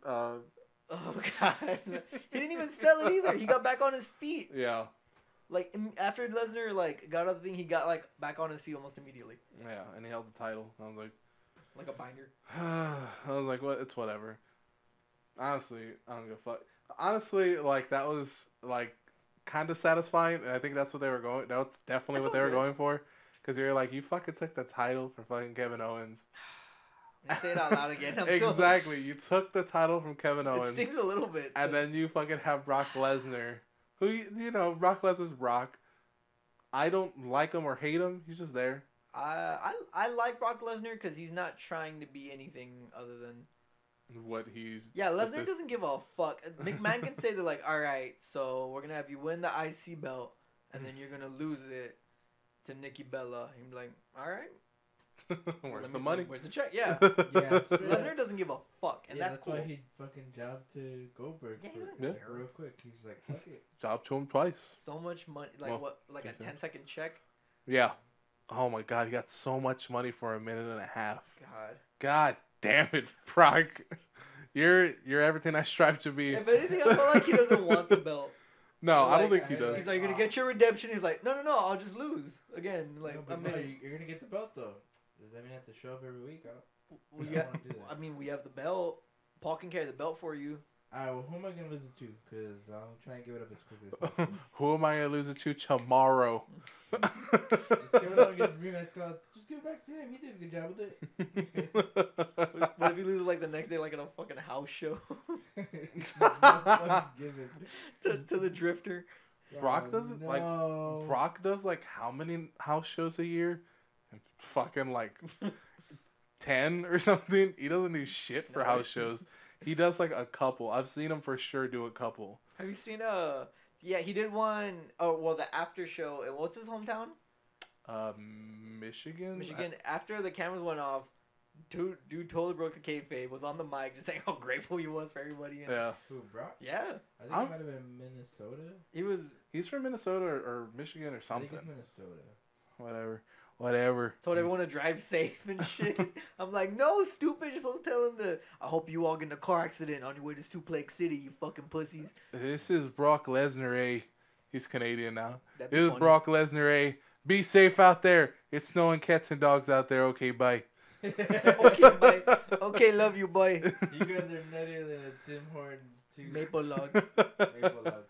Oh god. He didn't even sell it either. He got back on his feet. Yeah. Like after Lesnar like got out of the thing, he got like back on his feet almost immediately. Yeah, and he held the title. I was like, Like a binder. I was like, what? It's whatever. Honestly, I don't give a fuck. Honestly, like that was like kind of satisfying, and I think that's what they were going. That's definitely I what felt they were good. going for, because you're like, you fucking took the title from fucking Kevin Owens. I say it out loud again. I'm Exactly, you took the title from Kevin Still, it Owens, stings a little bit. and so- then you fucking have Brock Lesnar, who you know, Brock Lesnar's Brock. I don't like him or hate him. He's just there. I like Brock Lesnar because he's not trying to be anything other than What he's yeah. just Lesnar a- doesn't give a fuck. McMahon can say they're like, all right, so we're gonna have you win the IC belt, and then you're gonna lose it to Nikki Bella. And you're like, all right, Where's the money? Where's the check? Yeah. Yeah, Lesnar doesn't give a fuck, and yeah, that's cool. why he fucking jobbed to Goldberg Yeah, he doesn't Yeah. care. real quick. He's like, fuck it. Job to him twice. So much money, like Well, what, like a okay. 10-second check. Yeah. Oh my god, he got so much money for a minute and a half. God. God damn it, Brock. You're everything I strive to be. If anything, I feel like he doesn't want the belt. No, I don't Like, think he I does. He's like, you're gonna get your redemption. He's like, no, I'll just lose again. Like, No, I but mean, no, you're gonna get the belt though. Does that mean I have to show up every week? we I got, don't wanna do that. I mean, we have the belt. Paul can carry the belt for you. Alright, well, who am I gonna lose it to? Because I'll try and give it up as quickly as possible. Who am I gonna lose it to tomorrow? Just give it up against the rematch clause. Just give it back to him. He did a good job with it. What if he loses like the next day, like in a fucking house show Just no fucks given. to the Drifter? Brock Oh, doesn't like no. Brock does like how many house shows a year? Fucking like 10 or something. He doesn't do shit for No. house shows. He does like a couple. I've seen him for sure do a couple. Have you seen Yeah, he did one. Oh well, the after show. And what's his hometown? Michigan. Michigan. After the cameras went off, dude totally broke the kayfabe. Was on the mic just saying how grateful he was for everybody. And, Yeah, Who, Brock? yeah. I think I'm- it might have been Minnesota. He was he's from Minnesota or Michigan or I something. think it's Minnesota. Whatever. told everyone to drive safe and shit. I'm like, no, stupid. You're supposed to tell him to. I hope you all get in a car accident on your way to Suplex City, you fucking pussies. This is Brock Lesnar, eh? He's Canadian now. That'd be This is funny. Brock Lesnar, eh? Be safe out there. It's snowing cats and dogs out there. Okay, bye. Okay, bye. Okay, love you, boy. You guys are nuttier than a Tim Hortons too. Maple log. Maple log.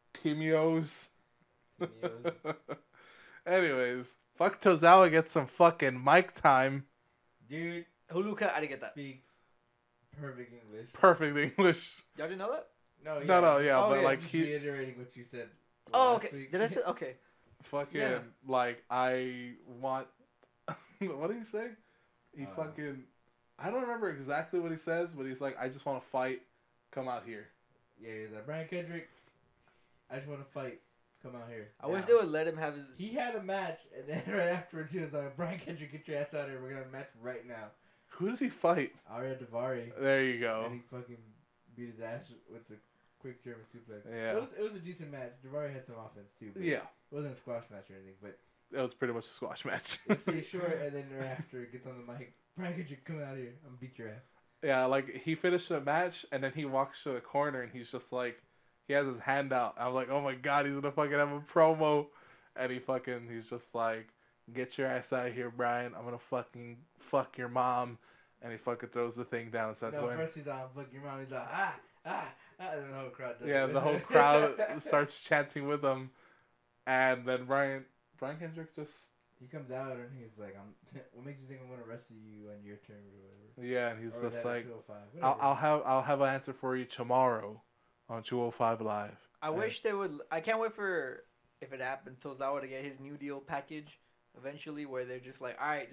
Timios. Timios. Anyways, fuck Tozawa gets some fucking mic time. Dude Huluka, I didn't get that. speaks perfect English. Perfect English. Y'all didn't know that? No, No, yeah, Oh, but yeah, like just he reiterating what you said. Oh, last okay. week. Did I say okay? fucking Yeah. like I want. What did he say? He fucking. I don't remember exactly what he says, but he's like, I just want to fight. Come out here. Yeah, he's like, Brian Kendrick, I just want to fight. Come out here. I wish Now. they would let him have his. He had a match, and then right afterwards, he was like, Brian Kendrick, get your ass out here. We're going to match right now. Who did he fight? Arya Davari. There you go. And he fucking beat his ass with the quick German suplex. Yeah. It was a decent match. Davari had some offense, too. But Yeah, It wasn't a squash match or anything, but that was pretty much a squash match. it was pretty short, and then right after, it gets on the mic. Brian Kendrick, come out here. I'm going to beat your ass. Yeah, like he finished the match and then he walks to the corner and he's just like, he has his hand out. I'm like, oh my god, he's gonna fucking have a promo, and he's just like, get your ass out of here, Brian. I'm gonna fucking fuck your mom, and he fucking throws the thing down and starts No, going. first he's on, fuck your mom. He's like, and then the whole crowd does Yeah, it. the whole crowd starts chanting with him, and then Brian Kendrick just. He comes out and he's like, what makes you think I'm gonna wrestle you on your terms or whatever? Yeah, and he's Or just that at like, 205, I'll have an answer for you tomorrow, on 205 Live. I wish they would. I can't wait for if it happens, Tozawa to get his New Deal package eventually, where they're just like, all right, just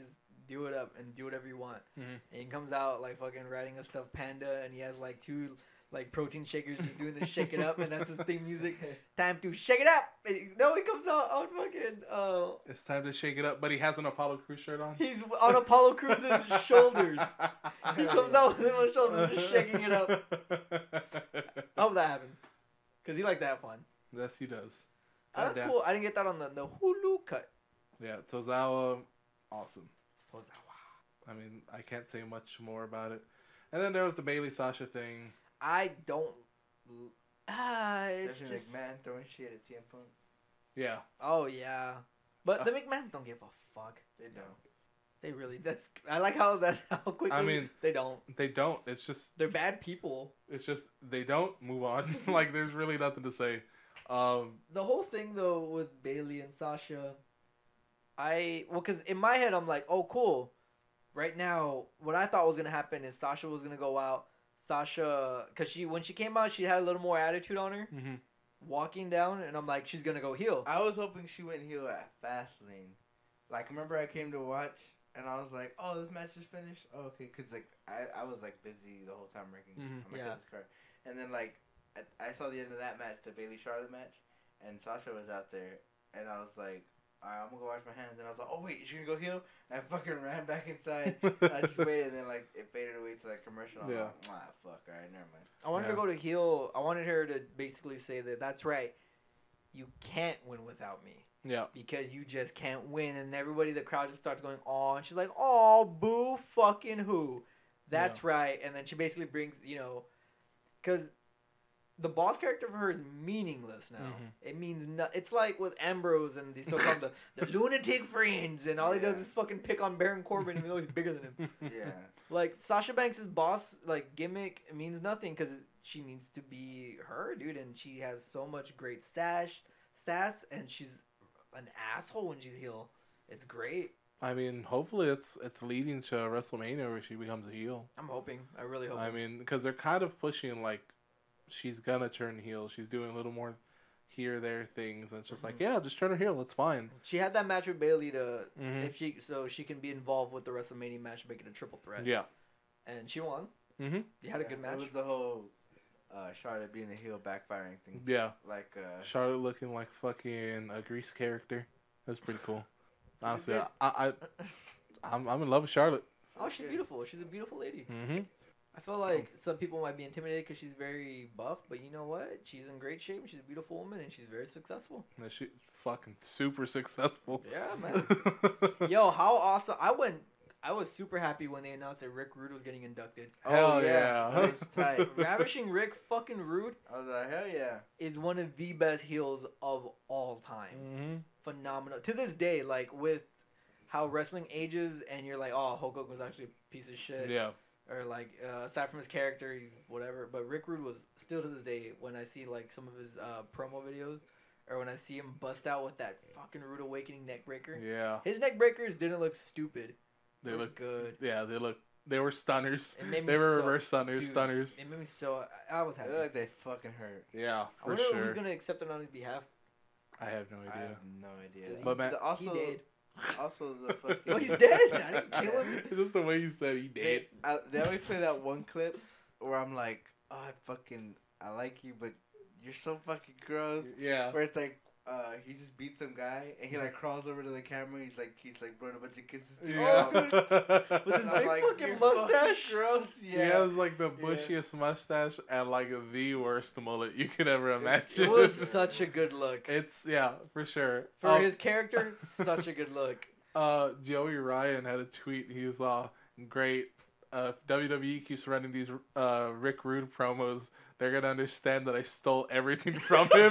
do it up and do whatever you want. Mhm. And he comes out like fucking riding a stuffed panda, and he has like 2 like protein shakers just doing the shake it up, and that's his theme music. Time to shake it up. And he comes out on fucking. It's time to shake it up, but he has an Apollo Crews shirt on. He's on Apollo Crews' shoulders. He comes out with him on his shoulders, just shaking it up. I hope that happens, cause he likes to have fun. Yes, he does. That's cool. I didn't get that on the Hulu cut. Yeah, Tozawa, awesome. Tozawa. I mean, I can't say much more about it. And then there was the Bailey Sasha thing. I don't. It's Stephanie just. McMahon throwing shit at CM Punk. Yeah. Oh yeah, but the McMahons don't give a fuck. They don't. They really. I like how quickly. I mean, they don't. They don't. It's just They're bad people. It's just they don't move on. Like there's really nothing to say. The whole thing though with Bailey and Sasha, because in my head I'm like, oh cool. Right now, what I thought was gonna happen is Sasha was gonna go out. Sasha, because when she came out, she had a little more attitude on her, walking down, and I'm like, she's gonna go heel. I was hoping she went heel at Fastlane. Like, remember I came to watch, and I was like, oh, this match is finished? Oh, okay, because, like, I was, like, busy the whole time working on my cousin's car. And then, like, I saw the end of that match, the Bailey-Charlotte match, and Sasha was out there, and I was like, alright, I'm gonna go wash my hands. And I was like, oh, wait, is she gonna go heel? And I fucking ran back inside. And I just waited, and then, like, it faded away to, like, commercial. I was like, fuck, alright, never mind. I wanted her to go to heel. I wanted her to basically say that's right. You can't win without me. Yeah. Because you just can't win. And everybody, the crowd just starts going, oh. And she's like, oh, boo fucking who. That's right. And then she basically brings, because the boss character for her is meaningless now. It means it's like with Ambrose, and they still call him the lunatic friends, and all he does is fucking pick on Baron Corbin, even though he's bigger than him. Yeah. Like, Sasha Banks' boss, like, gimmick means nothing, because she needs to be her, dude, and she has so much great sass, and she's an asshole when she's heel. It's great. I mean, hopefully it's leading to WrestleMania where she becomes a heel. I'm hoping. I really hope. I mean, because they're kind of pushing, like, she's gonna turn heel. She's doing a little more here, there things. And it's just like, yeah, just turn her heel. It's fine. She had that match with Bailey so she can be involved with the WrestleMania match, make it a triple threat. Yeah. And she won. Mm-hmm. You had a good match. It was the whole Charlotte being a heel backfiring thing. Yeah. Like Charlotte looking like fucking a Grease character. That's pretty cool. Honestly, I'm in love with Charlotte. Oh, she's beautiful. She's a beautiful lady. Mm-hmm. I feel like some people might be intimidated because she's very buff, but you know what? She's in great shape. She's a beautiful woman, and she's very successful. Yeah, she's fucking super successful. Yeah, man. Yo, how awesome! I was super happy when they announced that Rick Rude was getting inducted. Hell yeah. That was tight. Ravishing Rick fucking Rude I was like, hell yeah. is one of the best heels of all time. Mm-hmm. Phenomenal. To this day, like, with how wrestling ages, and you're like, oh, Hulk Hogan was actually a piece of shit. Yeah. Or, like, aside from his character, whatever. But Rick Rude was, still to this day, when I see, like, some of his promo videos, or when I see him bust out with that fucking Rude Awakening neck breaker. Yeah. His neck breakers didn't look stupid. They look good. Yeah, they were stunners. It made me They were reverse stunners. It made me so... I was happy. They look like they fucking hurt. Yeah, I for wonder sure. who's going to accept it on his behalf. I have no I idea. have no idea. But man, also, he did. Also, the fucking... Oh, he's dead? I didn't kill him. It's just the way you said he did. They always play that one clip where I'm like, oh, I like you, but you're so fucking gross. Yeah. Where it's like, he just beats some guy, and he, like, crawls over to the camera, he's like blowing a bunch of kisses to Yeah. Oh, dude. With his I'm big like, fucking "You're mustache. gross, He yeah. has like the bushiest mustache and like the worst mullet you could ever imagine. It was such a good look. It's for sure. For his character, such a good look. Joey Ryan had a tweet. He was great. If WWE keeps running these Rick Rude promos, they're gonna understand that I stole everything from him.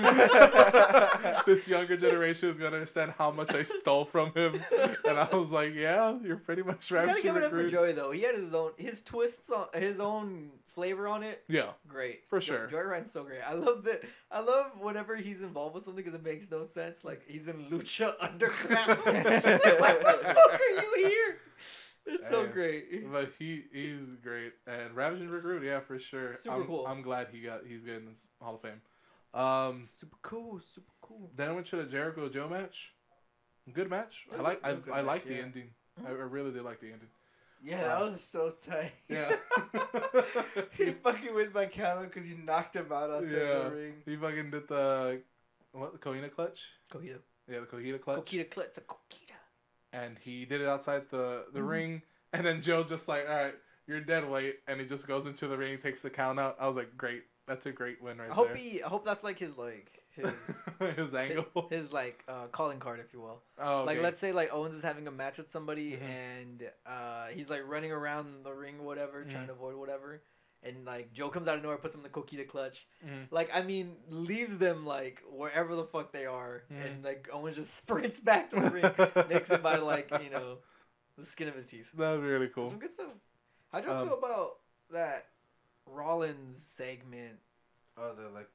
This younger generation is gonna understand how much I stole from him. And I was like, yeah, you're pretty much You gotta ravishing give it Rick up for Rude. Joey though. He had his twists on his own flavor on it. Yeah, Great. for sure. Joey Ryan's so great. I love whenever he's involved with something because it makes no sense. Like he's in Lucha Underground. Like, why the fuck are you here? It's so Hey, great. But he's great. And Ravishing Rick Rude, yeah, for sure. Super cool. I'm glad he's getting this Hall of Fame. Super cool. Super cool. Then I went to the Jericho Joe match. Good match. Good I like match, the yeah. ending. I really did like the ending. Yeah, that was so tight. Yeah. He fucking wins by countout because you knocked him out outside the ring. He fucking did the Kohina clutch. Coquita. Yeah, the Kohina clutch. Coquita clutch. The Coquita. And he did it outside the ring. And then Joe just like, all right, you're dead weight, and he just goes into the ring, takes the count out. I was like, great. That's a great win right there. I hope that's like his his angle. His like calling card, if you will. Oh, okay. Like, let's say like Owens is having a match with somebody, and he's like running around the ring, whatever, trying to avoid whatever, and like Joe comes out of nowhere, puts him in the Coquita clutch. Like, I mean, leaves them like wherever the fuck they are, and like Owens just sprints back to the ring, makes it by like the skin of his teeth. That was really cool. Some good stuff. How'd y'all feel about that Rollins segment? Oh,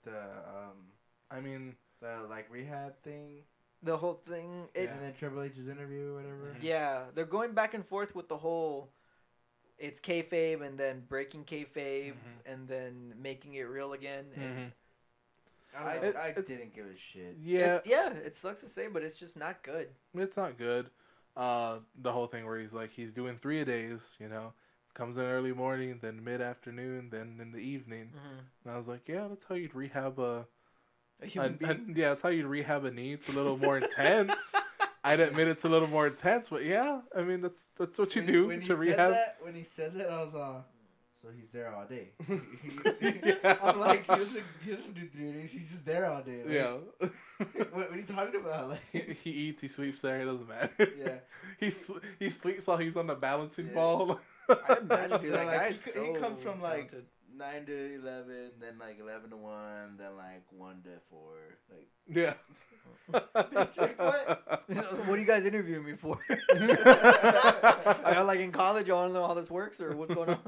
I mean, the like rehab thing. The whole thing. And then Triple H's interview or whatever. Yeah, they're going back and forth with the whole. It's kayfabe and then breaking kayfabe and then making it real again. And I didn't give a shit. Yeah, it sucks to say, but it's just not good. It's not good. The whole thing where he's doing 3 a days, comes in early morning, then mid afternoon, then in the evening. And I was like, yeah, that's how you'd rehab a human being. Yeah, that's how you'd rehab a knee. It's a little more intense. I'd admit it's a little more intense, but yeah, I mean that's what you do to rehab. When he said that, I was so he's there all day. I'm like, he doesn't do 3 days. He's just there all day. Like, yeah. What are you talking about? Like, he eats, he sleeps there. It doesn't matter. Yeah. He sleeps while he's on the balancing ball. I imagine, dude, that like, guy's so he comes from talented. like 9 to 11, then like 11 to 1, then like 1 to 4. Like, yeah. Bitch, like, what? What are you guys interviewing me for? Are y'all like in college? Y'all want to know how this works or what's going on?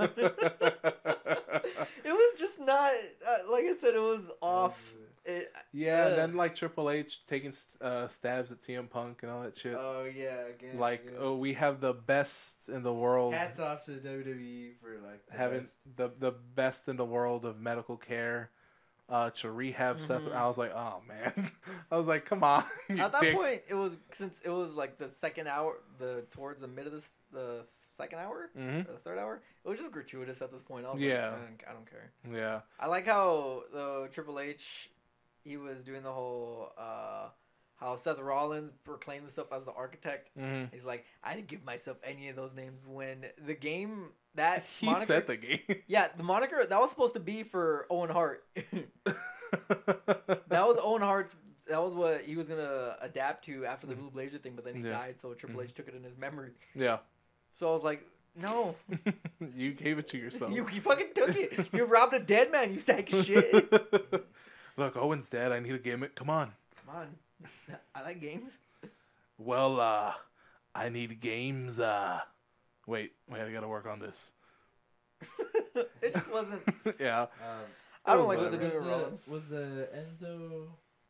It was just not like I said. It was off. And then like Triple H taking stabs at CM Punk and all that shit. Oh yeah, again. Like, we have the best in the world. Hats off to WWE for like having the best in the world of medical care. To rehab Seth. I was like, oh man. I was like, come on. At that point, it was like the second hour, towards the mid of the second hour or the third hour. It was just gratuitous at this point. I was like, I don't care. Yeah. I like how the Triple H, he was doing the whole how Seth Rollins proclaimed himself as the architect. He's like, I didn't give myself any of those names when the game that he moniker, said the game. Yeah, the moniker that was supposed to be for Owen Hart. That was Owen Hart's. That was what he was gonna adapt to after the Blue Blazer thing, but then he died, so Triple H took it in his memory. Yeah. So I was like, no. You gave it to yourself. You fucking took it. You robbed a dead man, you sack of shit. Look, Owen's dead. I need a gimmick. Come on. I like games. Well, I need games. Wait, I gotta work on this. It just wasn't. Yeah. I don't like what they're doing with Rollins. Was the Enzo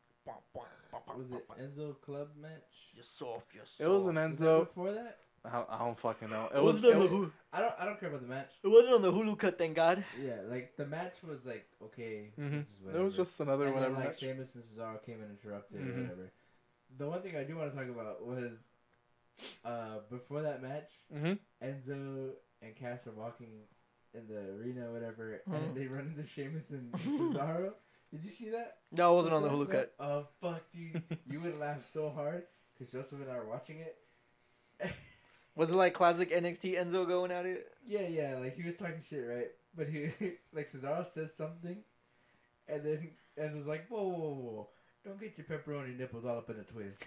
club match? You're soft. It was an Enzo. Was that before that? I don't fucking know. It wasn't on the Hulu. I don't care about the match. It wasn't on the Hulu cut, thank God. Yeah, like the match was like okay. It was just another and whatever then, like match. Sheamus and Cesaro came and interrupted or whatever. The one thing I do want to talk about was before that match, Enzo and Cass are walking in the arena or whatever, and they run into Sheamus and Cesaro. Did you see that? No, it wasn't on the Hulu cut. Oh fuck, dude! You would laugh so hard because Joseph and I were watching it. Was it like classic NXT Enzo going at it? Yeah, like he was talking shit, right? But he like Cesaro says something, and then Enzo's like, whoa. Don't get your pepperoni nipples all up in a twist.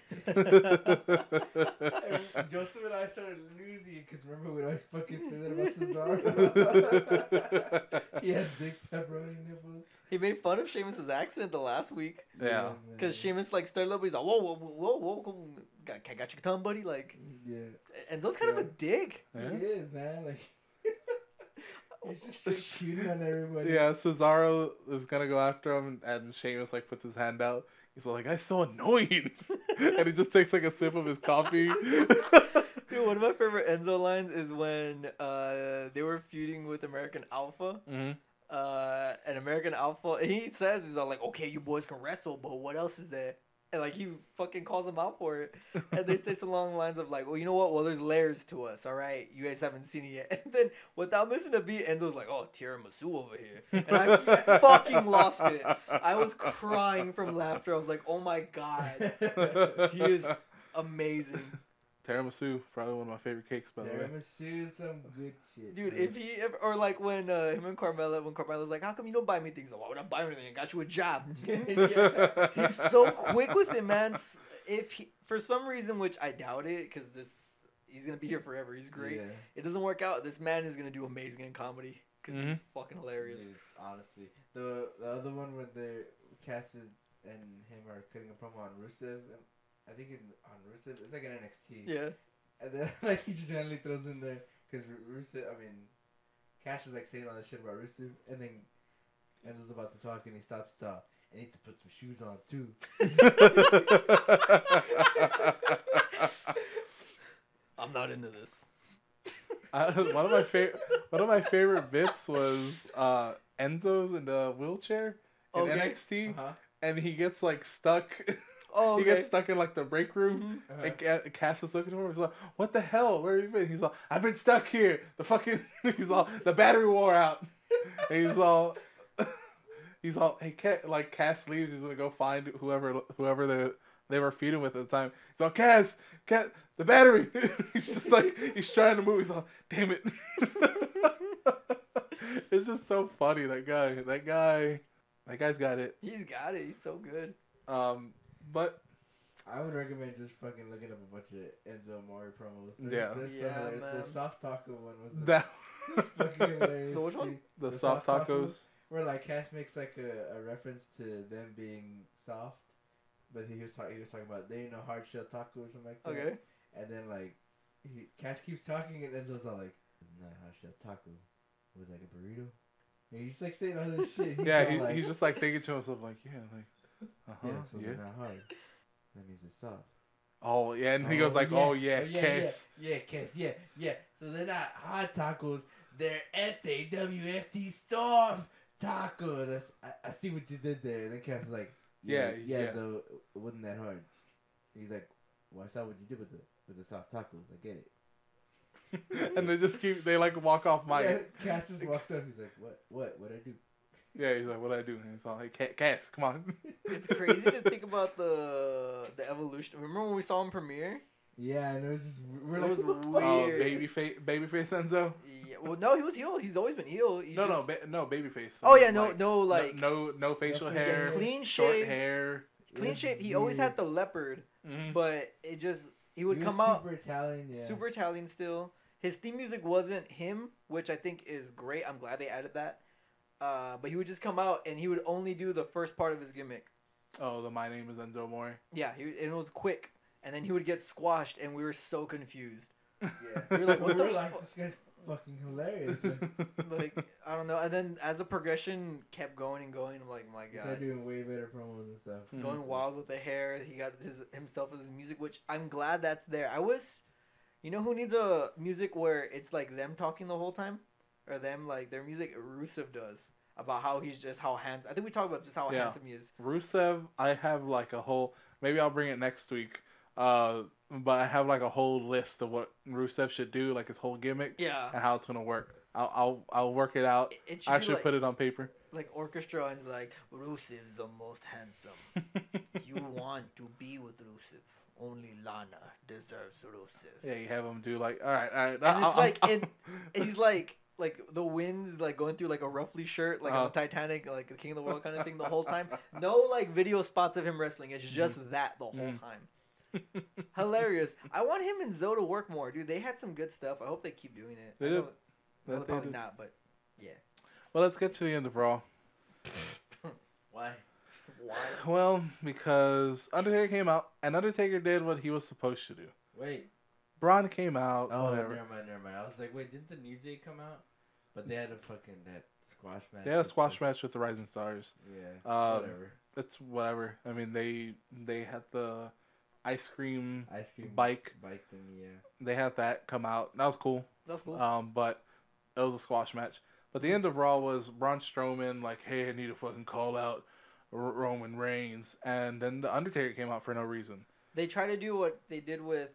And Joseph and I started losing it because remember we always fucking say that about Cesaro? He has big pepperoni nipples. He made fun of Sheamus' accent the last week. Yeah. Because Sheamus like started up, he's like, whoa. Got your tongue, buddy? Like, yeah. Enzo's kind of a dick. Yeah. He is, man. Like, he's just like shooting on everybody. Yeah, Cesaro is gonna go after him, and Sheamus like puts his hand out. He's like, "I'm so annoying," and he just takes like a sip of his coffee. Dude, one of my favorite Enzo lines is when they were feuding with American Alpha. And American Alpha, he says, he's all like, "Okay, you boys can wrestle, but what else is there?" And like he fucking calls him out for it, and they say something along the lines of like, "Well, you know what? Well, there's layers to us, all right. You guys haven't seen it yet." And then without missing a beat, Enzo's like, "Oh, tiramisu over here," and I fucking lost it. I was crying from laughter. I was like, "Oh my god, he is amazing." Tiramisu, probably one of my favorite cakes, by the way. Tiramisu is some good shit. Dude, bro. if he ever, or like when him and Carmella, when Carmella's like, "How come you don't buy me things?" Like, "Why would I buy anything? I got you a job." Yeah. He's so quick with it, man. If he, for some reason, which I doubt it, because he's gonna be here forever. He's great. Yeah. It doesn't work out. This man is gonna do amazing in comedy because he's fucking hilarious. Dude, honestly, the other one where Cass and him are cutting a promo on Rusev, and I think on Rusev, it's like an NXT. Yeah. And then like he randomly throws in there because Cass is like saying all that shit about Rusev, and then Enzo's about to talk and he stops to talk. I need to put some shoes on too. I'm not into this. One of my favorite bits was Enzo's in the wheelchair in NXT, and he gets like stuck. Oh, okay. He gets stuck in like the break room, and Cass is looking for him. He's like, "What the hell? Where have you been?" He's like, "I've been stuck here. The fucking he's all the battery wore out." And he's all, hey, Cass leaves. He's gonna go find whoever they were feeding with at the time. He's all, Cass, the battery. He's just like he's trying to move. He's all, damn it. It's just so funny. That guy's got it. He's got it. He's so good. But I would recommend just fucking looking up a bunch of Enzo Amore promos. Yeah. Man. Man. The soft taco one was that fucking hilarious. The which one? the soft tacos. Where like Cass makes like a reference to them being soft, but he was talking about they ain't no hard shell taco or something like that. Okay. And then like Cass keeps talking and Enzo's all like, "It's not a hard shell taco, with like a burrito." And he's like saying all this shit. He's just like thinking to himself like, yeah, so they're not hard. That means it's soft. Oh yeah, and he goes like, Cass. Yeah, Cass. Yeah. So they're not hot tacos. They're SAWFT soft taco. I see what you did there. And then Cass is like, yeah. So it wasn't that hard. He's like, well, I saw what you did with the soft tacos. I get it. And they like walk off mic. Yeah, Cass just walks up. He's like, what'd I do? Yeah, he's like, what'd I do? And it's all, hey, Cass, come on. It's crazy to think about the evolution. Remember when we saw him premiere? Yeah, and it was just It was weird. Babyface Enzo. Yeah, well, no, he was heel. He's always been heel. No, babyface. Oh yeah, no facial hair, clean short shaved, hair, clean shaved. He always had the leopard, Mhm. but he would come out super Italian. Yeah. super Italian still. His theme music wasn't him, which I think is great. I'm glad they added that. But he would just come out and he would only do the first part of his gimmick. Oh, my name is Enzo Amore. Yeah, and it was quick, and then he would get squashed, and we were so confused. Yeah. We were like, what we the were like, fuck? this guy's fucking hilarious. Like, I don't know. And then as the progression kept going and going, I'm like, my He God. started doing way better promos and stuff. Going wild with the hair. He got himself as music, which I'm glad that's there. You know who needs a music where it's like them talking the whole time? Or them, like, their music, Rusev does. About how he's just, how handsome. I think we talked about just how handsome he is. Rusev, I have like a whole, maybe I'll bring it next week. But I have like a whole list of what Rusev should do, like his whole gimmick. Yeah. And how it's going to work. I'll work it out. It should I be should like, put it on paper. Like orchestra, and it's like, Rusev's the most handsome. You want to be with Rusev. Only Lana deserves Rusev. Yeah, you have him do like, all right. And it's like, he's like the wind's like going through like a roughly shirt, like on the Titanic, like the King of the World kind of thing the whole time. No like video spots of him wrestling. It's just that the whole time. Hilarious. I want him and Zoe to work more, dude. They had some good stuff. I hope they keep doing it. They did. Well, probably not, but yeah. Well, let's get to the end of Raw. Why? Why? Well, because Undertaker came out, and Undertaker did what he was supposed to do. Wait. Braun came out, Oh, whatever. never mind. I was like, wait, didn't the New Day come out? But they had that squash match. They had a squash match with the Rising Stars. Yeah. Whatever. It's whatever. I mean, they had the ice cream bike thing. Yeah. They had that come out. That was cool. That's cool. But it was a squash match. But the end of Raw was Braun Strowman like, hey, I need to fucking call out Roman Reigns, and then the Undertaker came out for no reason. They try to do what they did with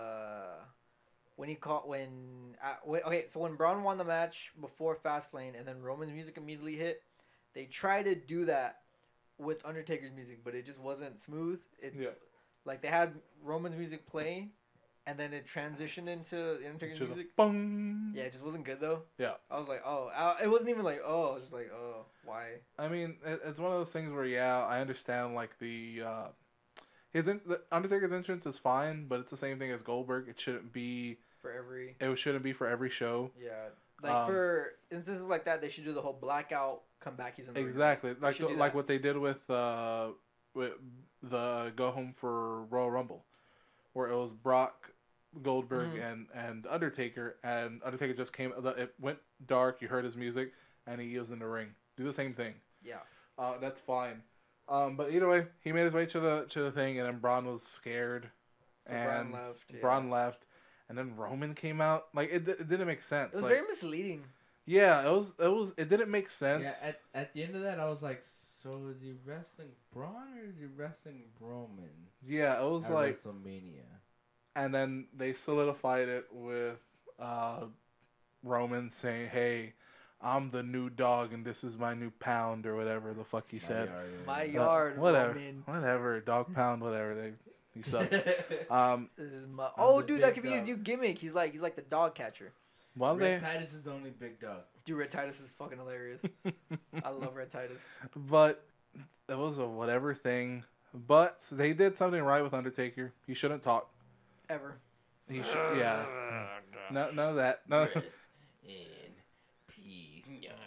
okay, so when Braun won the match before Fastlane, and then Roman's music immediately hit, they try to do that with Undertaker's music, but it just wasn't smooth. Like they had Roman's music play, and then it transitioned into the Undertaker's music. Bong. Yeah, it just wasn't good though. Yeah. I was like, it wasn't even like, I was just like, why? I mean, it's one of those things where, I understand, like, the Undertaker's entrance is fine, but it's the same thing as Goldberg. It shouldn't be for every show. Yeah. Like, for instances like that, they should do the whole blackout, come back using the exactly. ring. Like what they did with the Go Home for Royal Rumble, where it was Brock, Goldberg, and Undertaker, and Undertaker just came. It went dark. You heard his music, and he was in the ring. Do the same thing. Yeah. That's fine. But either way, he made his way to the thing, and then Braun was scared, and Braun left, and then Roman came out. Like it didn't make sense. It was very misleading. Yeah, it didn't make sense. Yeah, at the end of that, I was like, so is he wrestling Braun or is he wrestling Roman? Yeah, it was at like WrestleMania. And then they solidified it with Roman saying, "Hey, I'm the new dog, and this is my new pound," or whatever the fuck he said. My yard, Roman. Whatever, dog pound, whatever. He sucks. Dude, that could be his new gimmick. He's like the dog catcher. Red Titus is the only big dog. Dude, Red Titus is fucking hilarious. I love Red Titus. But it was a whatever thing. But they did something right with Undertaker. He shouldn't talk. Ever. He should, yeah. No, none of that. No. Rest in peace.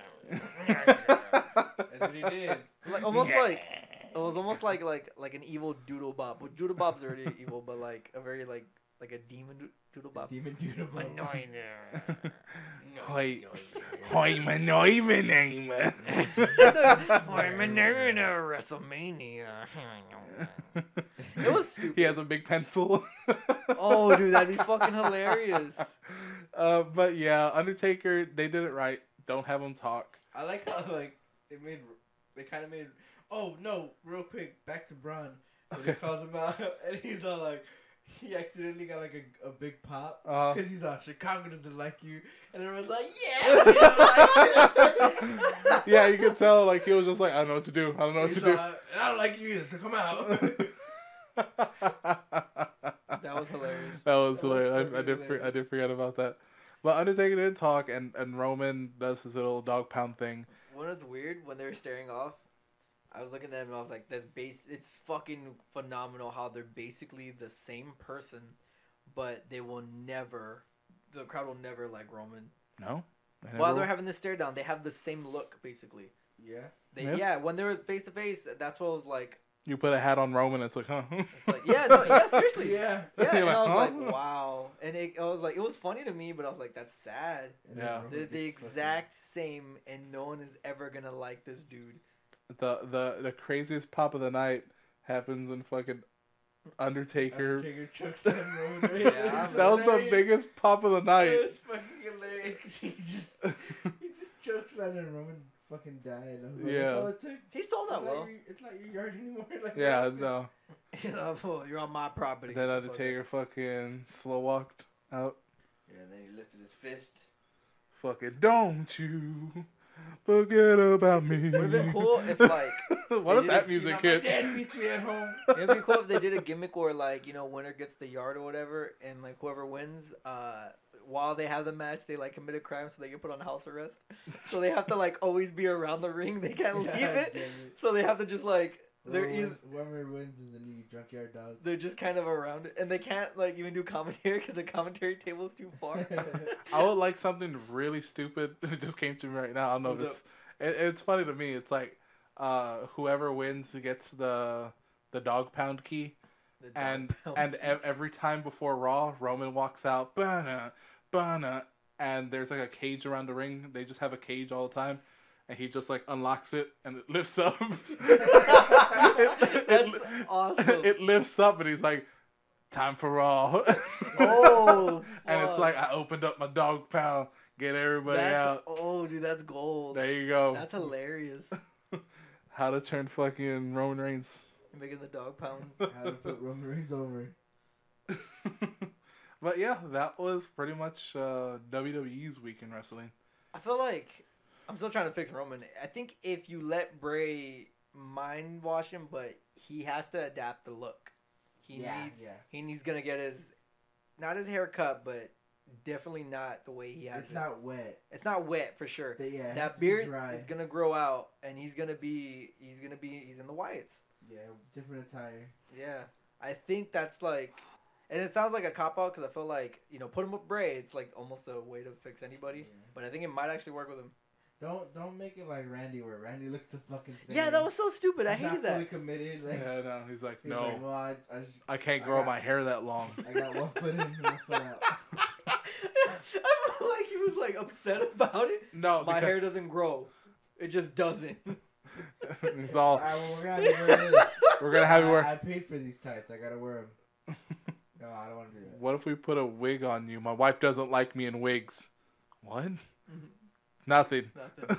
That's what he did. Like almost like it was almost like an evil Doodle Bob. Well, Doodle Bob's already evil, but like a very like a demon Doodle Bob. Demon Doodle Bob. Annoying. Hoi, my name. I'm in WrestleMania. It was stupid. He has a big pencil. Oh, dude, that'd be fucking hilarious. But yeah, Undertaker, they did it right. Don't have him talk. I like how they kind of made. Oh no! Real quick, back to Braun. He calls him out, and he's all like, he accidentally got like a big pop because he's all Chicago doesn't like you, and everyone's like, yeah. Yeah, you could tell like he was just like, I don't know what to do. I don't know what to do. I don't like you either, so come out. That was hilarious. That was hilarious. I did forget about that. But Undertaker didn't talk, and Roman does his little dog pound thing. When it's weird when they're staring off, I was looking at them and I was like, it's fucking phenomenal how they're basically the same person, but the crowd will never like Roman. No. While they're having the stare down, they have the same look basically. Yeah. When they're face to face, that's what I was like. You put a hat on Roman, it's like, huh? It's like, seriously. Yeah. Yeah, and like, I was like, wow. And I was like, it was funny to me, but I was like, that's sad. Yeah. They're the exact same, and no one is ever gonna like this dude. The craziest pop of the night happens when fucking Undertaker chokes down Roman. Yeah, that was the biggest pop of the night. It was fucking hilarious. He just chokes down and Roman fucking died. I was like, Yeah. that's all it took. He sold that well. It's not your yard anymore. Like, Yeah, no. He's like, oh, you're on my property. Then Undertaker fucking slow walked out. Yeah, and then he lifted his fist. Fucking don't you forget about me. Would have been cool if like what if that music hit? My dad beats me at home. It'd be cool if they did a gimmick where like, winner gets the yard or whatever, and like whoever wins, while they have the match, they like commit a crime so they get put on house arrest. So they have to like always be around the ring. They can't leave it. So they have to just like whoever wins is a new junkyard dog. They're just kind of around it, and they can't like even do commentary because the commentary table is too far. I would like something really stupid. It just came to me right now. I don't know if it's funny to me. It's like whoever wins gets the dog pound key, and every time before Raw, Roman walks out, bana, and there's like a cage around the ring. They just have a cage all the time. And he just like unlocks it and it lifts up. That's awesome. It lifts up and he's like, time for Raw. Oh, and it's like, I opened up my dog pound, get everybody out. Oh, dude, that's gold. There you go. That's hilarious. How to turn fucking Roman Reigns. You're making the dog pound. How to put Roman Reigns over. But yeah, that was pretty much WWE's week in wrestling. I feel like I'm still trying to fix Roman. I think if you let Bray mind wash him, but he has to adapt the look. He needs gonna get not his hair cut, but definitely not the way he has It's it. not wet. It's not wet for sure. Yeah, that beard, it's gonna grow out, and he's in the Wyatts. Yeah, different attire. Yeah, I think that's like, and it sounds like a cop out because I feel like put him with Bray. It's like almost a way to fix anybody, but I think it might actually work with him. Don't make it like Randy, where Randy looks the fucking same. Yeah, that was so stupid. I He's hated not fully that. committed. Like, Yeah, no. He's like, he's no, like, well, I can't grow my hair that long. I got one foot in and one foot out. I feel like he was like upset about it. No, My hair doesn't grow. It just doesn't. It's all. Alright, well, we're gonna have you wear this. We're gonna have you wear. I paid for these tights. I gotta wear them. No, I don't want to do that. What if we put a wig on you? My wife doesn't like me in wigs. What? Nothing.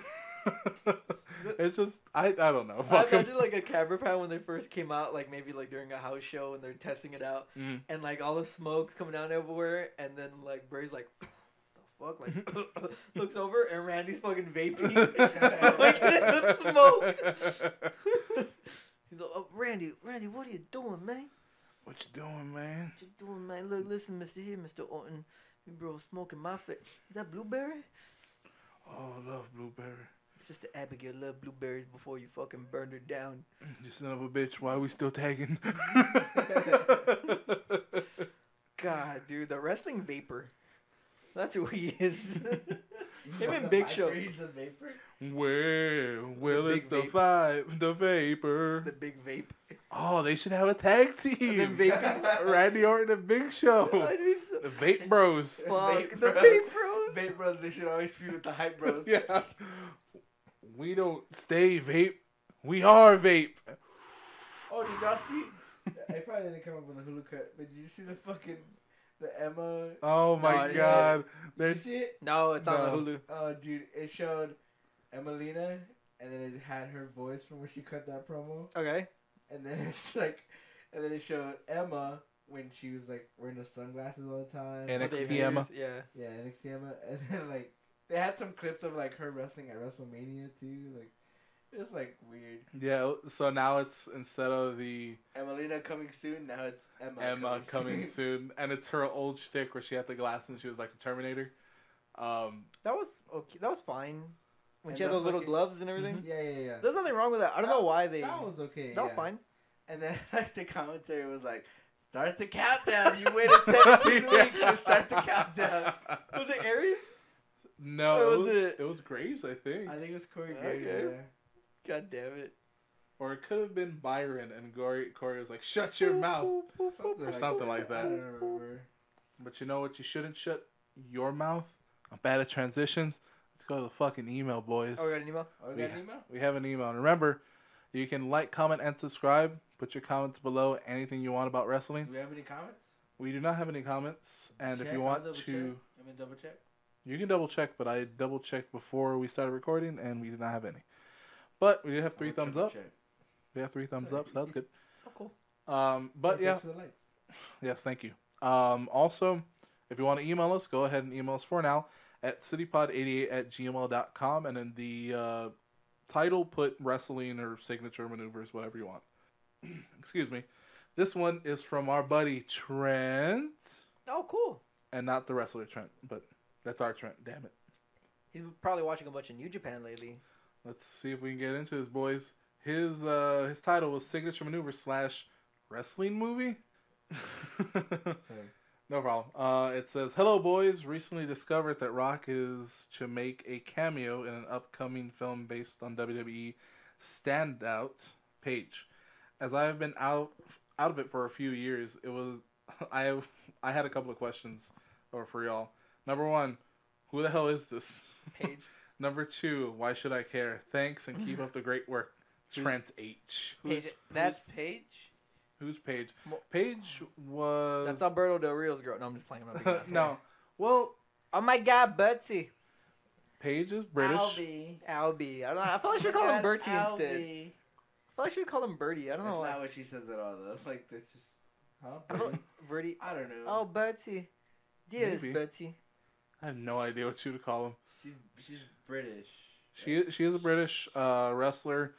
It's just I don't know. I imagine like a camera pan when they first came out, like maybe like during a house show and they're testing it out, and like all the smoke's coming down everywhere, and then like Bray's like, the fuck, like looks over and Randy's fucking vaping, like in the smoke. He's like, oh, Randy, what are you doing, man? What you doing, man? What you doing, man? Look, listen, Mr. Orton, you bro smoking my face. Is that blueberry? Oh, I love blueberry. Sister Abigail loved blueberries before you fucking burned her down. You son of a bitch, why are we still tagging? God, dude, the wrestling vapor. That's who he is. Him and Big Show. He's a vapor. Well, The it's big the vapor. The big vape. Oh, they should have a tag team. Randy Orton and Big Show. I'd be so... The Vape Bros. Fuck, the Bros. Vape Bros. Vape bros, they should always feud with the hype bros. Yeah. We don't stay vape. We are vape. Oh, did y'all see? I probably didn't come up with a Hulu cut, but did you see the Emma? Oh No, I my didn't god. Did you see it? No, it's on No. the Hulu. Oh, dude, it showed Emelina, and then it had her voice from when she cut that promo, Okay. and then it's like, and then it showed Emma when she was like wearing the sunglasses all the time. NXT Emma. Yeah. Yeah, NXT Emma, and then like they had some clips of like her wrestling at WrestleMania too, like. It's like weird. Yeah, so now it's instead of the Emelina coming soon, now it's Emma coming soon. And it's her old shtick where she had the glasses and she was like the Terminator. That was okay. That was fine. When And she had the those little fucking- gloves and everything. Yeah. There's nothing wrong with that. I don't know why they. That was okay. That was fine. And then like the commentary was like, "Start the countdown. You waited 17 weeks to start the countdown." Was it Aries? No, Or was it- it was Graves, I think. I think it was Corey Okay. Graves. Yeah. God damn it. Or it could have been Byron and Corey was like, shut your mouth. Or something like that. I don't remember. But you know what? You shouldn't shut your mouth. I'm bad at transitions. Let's go to the fucking email, boys. Oh, we got an email? Oh, we got an email? We have an email. And remember, you can like, comment, and subscribe. Put your comments below. Anything you want about wrestling. Do we have any comments? We do not have any comments. And if Check, you I'll want double to... check. Let me double check. You can double check, but I double checked before we started recording, and we did not have any. But we did have 3 I'll thumbs triple up. check. We have 3 thumbs up, so that's good. Oh, cool. But Hey, yeah, thanks for the likes. yes, thank you. Also, if you want to email us, go ahead and email us for now at citypod88@gmail.com, and in the title, put wrestling or signature maneuvers, whatever you want. Excuse me. This one is from our buddy Trent, Oh, cool. and not the wrestler Trent, but that's our Trent. Damn it. He's probably watching a bunch of New Japan lately. Let's see if we can get into this, boys. His title was Signature Maneuver / Wrestling Movie. No problem. It says, "Hello, boys. Recently discovered that Rock is to make a cameo in an upcoming film based on WWE standout Page. As I have been out of it for a few years, it was I had a couple of questions for y'all. Number 1, who the hell is this? Page. Number 2, why should I care? Thanks and keep up the great work. Trent H. Page. That's Paige. Who's Paige? Well, Paige was... that's Alberto Del Rio's girl. No, I'm just playing. I'm not being an asshole. No. Well, Oh my God, Betsy. Paige is British. Albie. Albie. I don't know. I feel like I should call him Bertie instead. I should call him Birdie. I don't That's know why. not what she says at all, though. Like, that's just... Huh? I don't, Birdie. I don't know. Oh, Bertie. Dearest Maybe. Bertie. I have no idea what you would call him. She's British. She is a British wrestler.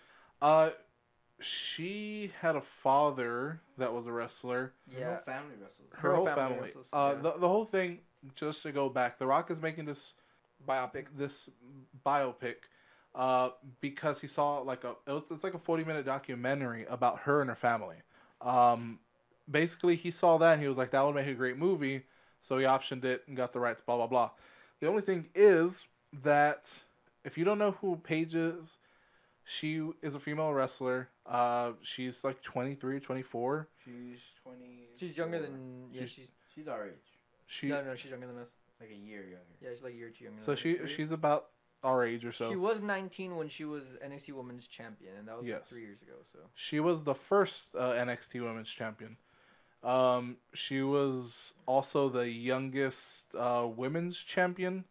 She had a father that was a wrestler. Her Yeah. whole family wrestles. Her whole family. wrestles, yeah. The whole thing. Just to go back, The Rock is making this Biopic. biopic because he saw like it's like a 40-minute documentary about her and her family. Basically, he saw that and he was like, that would make a great movie. So he optioned it and got the rights, blah, blah, blah. The only thing is that if you don't know who Paige is, she is a female wrestler. She's like 23 or 24. She's 20. She's younger than... Yeah, She's our age. No, she's younger than us. Like a year younger. Yeah, she's like a year or two younger So than us. she's about our age or so. She was 19 when she was NXT Women's Champion, and that was like Yes. 3 years ago, so... She was the first NXT Women's Champion. She was also the youngest women's champion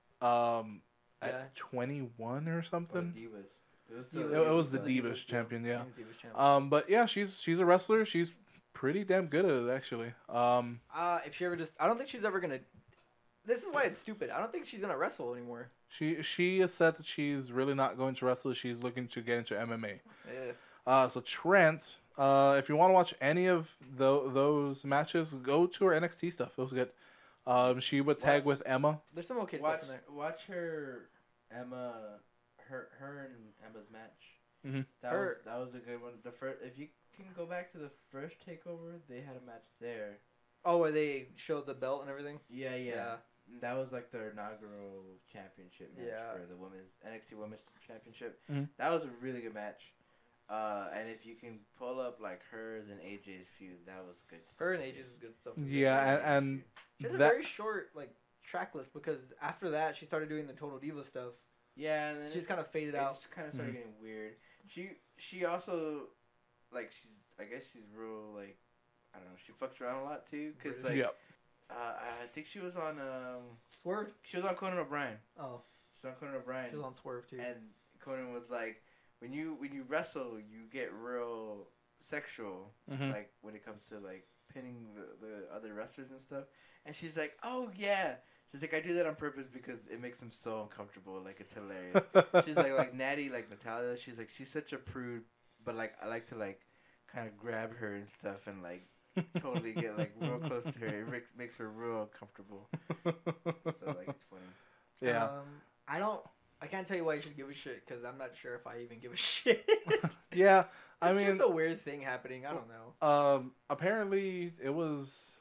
at 21 or something. Divas. It was the Divas champion, yeah. But yeah, she's a wrestler. She's pretty damn good at it, actually. If she ever I don't think she's ever gonna... This is why it's stupid. I don't think she's gonna wrestle anymore. She has said that she's really not going to wrestle. She's looking to get into MMA. Yeah. So Trent, if you want to watch any of those matches, go to her NXT stuff. It was good. She would tag with Emma. There's some okay stuff in there. Watch her Emma, her and Emma's match. Mm-hmm. That was a good one. The first, if you can go back to the first takeover, they had a match there. Oh, where they showed the belt and everything? Yeah. That was like their inaugural championship match Yeah. for the NXT Women's Championship. Mhm. That was a really good match. And if you can pull up like hers and AJ's feud, that was good stuff. Her and AJ's is good stuff. Yeah, and She has a that very short track list because after that she started doing the Total Diva stuff. Yeah, and then She's kind of faded out. It kind of started getting weird. She also I guess she's real I don't know. She fucks around a lot too, cause I think she was on Swerve. She was on Conan O'Brien. Oh, She's on Conan O'Brien. she was on Swerve too. And Conan was like, when you wrestle, you get real sexual, like when it comes to like pinning the other wrestlers and stuff. And she's like, oh yeah. She's like, I do that on purpose because it makes them so uncomfortable. Like it's hilarious. She's like Natty, like Natalia. She's like, she's such a prude, but like I like to like kind of grab her and stuff and like totally get like real close to her. It makes her real comfortable. So like it's funny. Yeah. I can't tell you why you should give a shit because I'm not sure if I even give a shit. Yeah, I mean, it's just a weird thing happening. I don't know. Apparently it was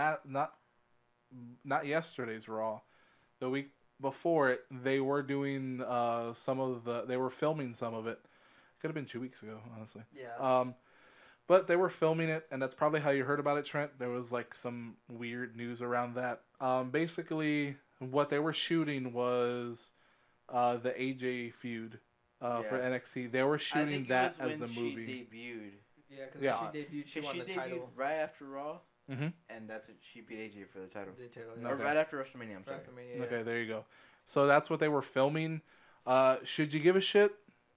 not yesterday's Raw, the week before it. They were doing they were filming some of it. Could have been 2 weeks ago, honestly. Yeah. But they were filming it, and that's probably how you heard about it, Trent. There was like some weird news around that. Basically, what they were shooting was the AJ feud for NXT. They were shooting that as the movie. She debuted. Yeah, because when she debuted, she won the title. Right after Raw, Mm-hmm. and that's it. She beat AJ for the title. Yeah. Or right after WrestleMania. I'm sorry. WrestleMania, Okay, there you go. So that's what they were filming. Should you give a shit?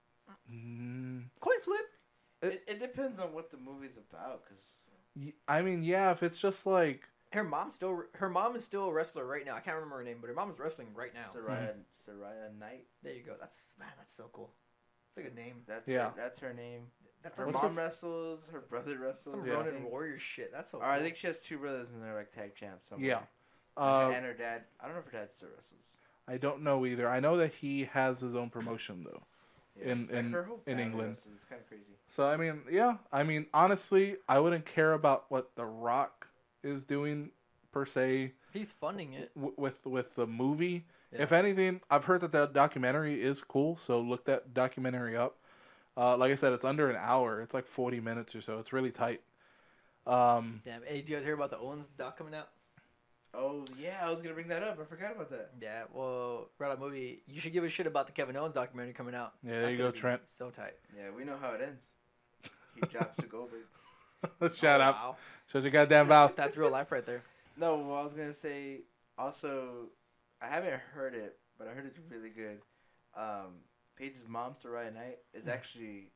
Coin flip. It depends on what the movie's about, cause I mean, yeah, if it's just like her mom is still a wrestler right now. I can't remember her name, but her mom is wrestling right now. Soraya Knight. There you go. That's so cool. It's a good name. That's her name. Her mom wrestles. Her brother wrestles. Some Ronin Warrior shit. That's so cool. I think she has two brothers and they're like tag champs somewhere. Yeah. And her dad. I don't know if her dad still wrestles. I don't know either. I know that he has his own promotion though. Yeah. In her whole family England. wrestles. It's kind of crazy. So I mean, yeah. I mean, honestly, I wouldn't care about what The Rock is doing per se. He's funding it with the movie. Yeah. If anything, I've heard that the documentary is cool, so look that documentary up. Like I said, it's under an hour. It's like 40 minutes or so. It's really tight. Damn. Hey, did you guys hear about the Owens doc coming out? Oh, yeah. I was going to bring that up. I forgot about that. Yeah, well, brought up movie. You should give a shit about the Kevin Owens documentary coming out. Yeah, there you go, Trent. So tight. Yeah, we know how it ends. He drops to Goldberg. Shut up. Wow. Shut your goddamn mouth. That's real life right there. No, well, I was going to say, also, I haven't heard it, but I heard it's really good. Paige's mom, Soraya Knight, is actually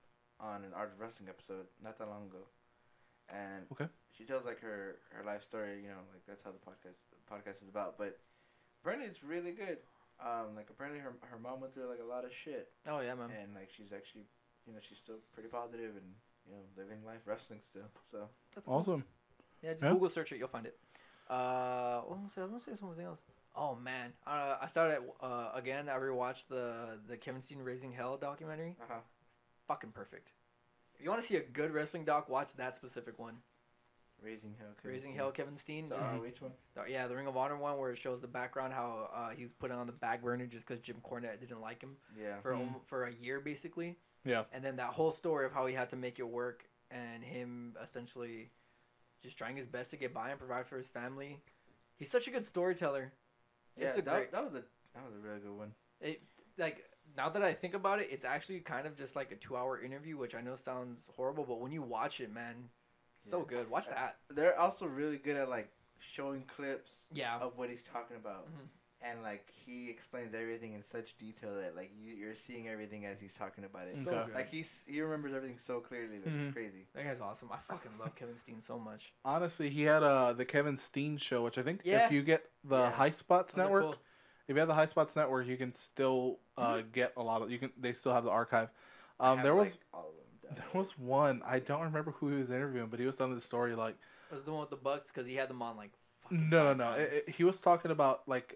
on an Art of Wrestling episode not that long ago, and Okay. she tells like her life story. You know, like that's how the podcast is about. But apparently, it's really good. Like apparently her mom went through like a lot of shit, Oh yeah, man. and like she's actually, you know, she's still pretty positive and you know living life wrestling still. So That's cool. Awesome. Yeah, just Yeah. Google search it, you'll find it. What was I gonna say something else. Oh man, I started again. I rewatched the Kevin Steen Raising Hell documentary. Fucking perfect. If you want to see a good wrestling doc, watch that specific one. Raising Hell. Raising Hell, Kevin Steen. So, Just, which one? yeah, the Ring of Honor one where it shows the background how he was put on the back burner just because Jim Cornette didn't like him Yeah. for a year basically. Yeah. And then that whole story of how he had to make it work and him essentially just trying his best to get by and provide for his family. He's such a good storyteller. Yeah, It's a great. that was a really good one. Like now that I think about it, it's actually kind of just like a 2-hour interview, which I know sounds horrible, but when you watch it, man, so Yeah. good. Watch that. They're also really good at like showing clips Yeah. of what he's talking about, Mhm. and like he explains everything in such detail that like you're seeing everything as he's talking about it. So Okay. good. Like he remembers everything so clearly that Mhm. it's crazy. That guy's awesome. I fucking love Kevin Steen so much. Honestly, he had the Kevin Steen show, which I think Yeah. if you get the Yeah. High Spots Those are Network, cool. if you have the High Spots Network, you can still get a lot of. They still have the archive. I have, There was like, all of them done. there was one. I don't remember who he was interviewing, but he was telling the story like. Was it the one with the Bucks? Because he had them on like fucking No. 5 times. He was talking about like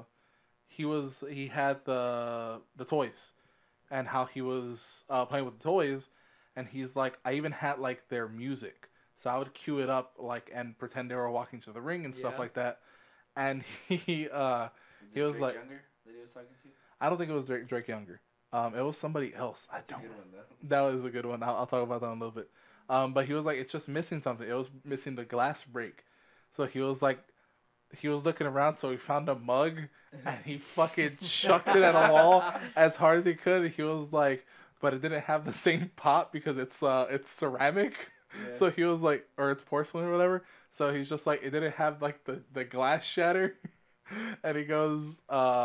he had the toys, and how he was playing with the toys, and he's like, I even had like their music, so I would cue it up like and pretend they were walking to the ring and stuff Yeah. like that, and he Was he it was Drake like- Younger that he was talking to. I don't think it was Drake Younger. It was somebody else. That's I a don't. good one though. That was a good one. I'll talk about that in a little bit. But he was like, it's just missing something. It was missing the glass break. So he was like, he was looking around, so he found a mug and he fucking chucked it at a wall as hard as he could. He was like, but it didn't have the same pop because it's ceramic. Yeah. So he was like, or it's porcelain or whatever. So he's just like, it didn't have like the glass shatter. And he goes,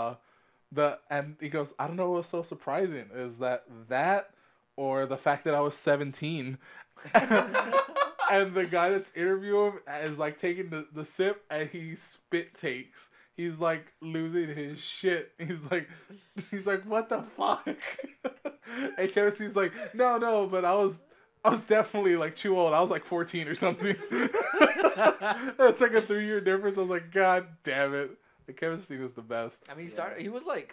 he goes, I don't know what's so surprising is that or the fact that I was 17. And the guy that's interviewing him is like taking the sip and he spit takes. He's like losing his shit. He's like, what the fuck? And Kevin Steen's like, no, but I was definitely like too old. I was like 14 or something. It's like a 3-year difference. I was like, God damn it. Like, Kevin Steen was the best. I mean, he Yeah. started. He was like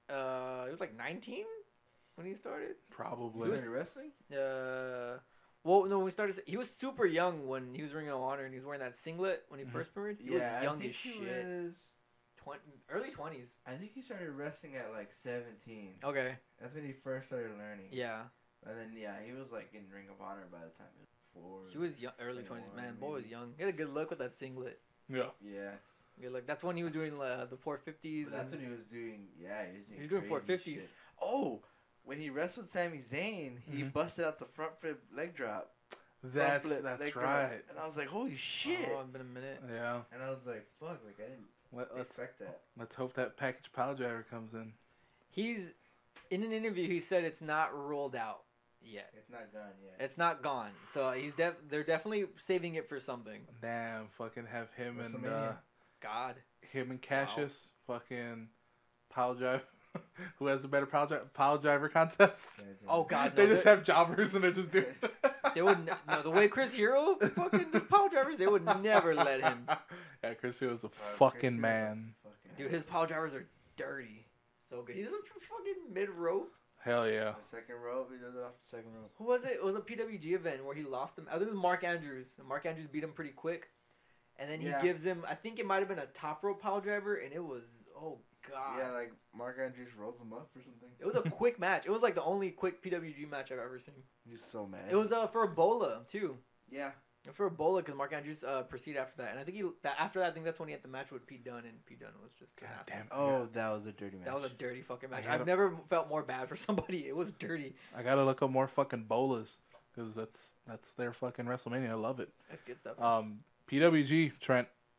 19 when he started. Probably. Was he into wrestling? Well, no, we started. He was super young when he was Ring of Honor, and he was wearing that singlet when he Mhm. first premiered. He Yeah, was young I think as he shit. was. Early 20s. I think he started wrestling at like 17. Okay. That's when he first started learning. Yeah. And then he was like in Ring of Honor by the time he was 4. He was young, early 20s. 21 Man, boy was maybe. young. He had a good look with that singlet. Yeah. Yeah. Good look. That's when he was doing the 450s. That's and when he was doing. Yeah, he was doing. doing crazy 450s. shit. Oh, when he wrestled Sami Zayn, he Mhm. busted out the front flip leg drop. That's Front flip leg drop. right. And I was like, holy shit. Oh, it's been a minute. Yeah. And I was like, fuck, like I didn't Let's expect that. let's hope that package pile driver comes in. He's in an interview. He said it's not ruled out yet. It's not done yet. It's not gone. So they're definitely saving it for something. Damn, fucking have him and WrestleMania. God. Cassius fucking pile drive. Who has a better pile driver contest? Oh God, no. They just have jobbers and they're just doing. They would no the way Chris Hero fucking does power drivers. They would never let him. Yeah, Chris Hero's a Chris fucking Hero's a man. fucking Dude, his power drivers are dirty. So good. He does it from fucking mid rope. Hell yeah. The second rope, he does it off the second rope. Who was it? It was a PWG event where he lost him. I think it was Mark Andrews. Mark Andrews beat him pretty quick. And then he Yeah. gives him, I think it might have been a top rope power driver, and it was, oh God. Yeah, like Mark Andrews rolls him up or something. It was a quick match. It was like the only quick PWG match I've ever seen. He's so mad. It was for Ebola, too. Yeah. For Ebola, because Mark Andrews proceeded after that. And I think after that, I think that's when he had the match with Pete Dunne, and Pete Dunne was just an God asshole. damn. Oh, that was a dirty match. That was a dirty fucking match. I had I've never felt more bad for somebody. It was dirty. I gotta look up more fucking bolas because that's their fucking WrestleMania. I love it. That's good stuff. PWG Trent.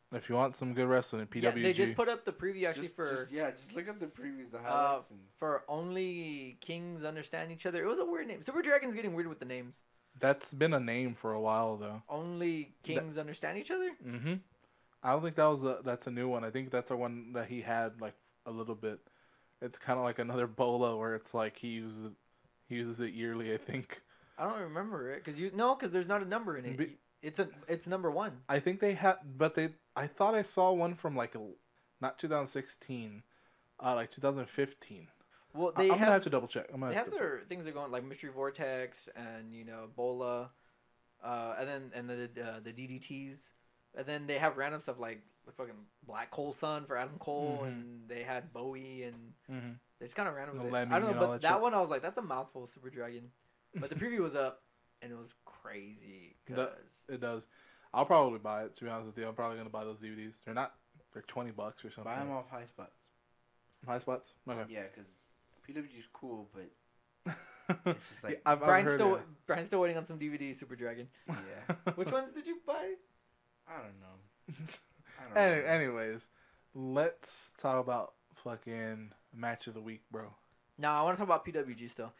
If you want some good wrestling, PWG. Yeah, they just put up the preview actually just look at the previews, the highlights, for Only Kings Understand Each Other. It was a weird name. Super Dragon's getting weird with the names. That's been a name for a while though. Only Kings Understand Each Other. Mm-hmm. I don't think that's a new one. I think that's a one that he had like a little bit. It's kind of like another Bola where it's like he uses it yearly. I think. I don't remember it because there's not a number in it. It's number one. I think they had, but I thought I saw one from like not 2016, like 2015. Well, I'm gonna have to double check. They have their things that go on like Mystery Vortex and Bola, and then the DDTs, and then they have random stuff like fucking Black Hole Sun for Adam Cole, and they had Bowie, and it's kind of random. With it. I don't know, but that one I was like, that's a mouthful, Super Dragon. But the preview was up, and it was crazy. It does. I'll probably buy it. To be honest with you, I'm probably gonna buy those DVDs. They're $20 or something. Buy them off High Spots. High Spots. Okay. Yeah, because PWG is cool, but it's just like Brian's still waiting on some DVD Super Dragon. Yeah. Which ones did you buy? I don't know. Anyways, let's talk about fucking match of the week, bro. No, I want to talk about PWG still.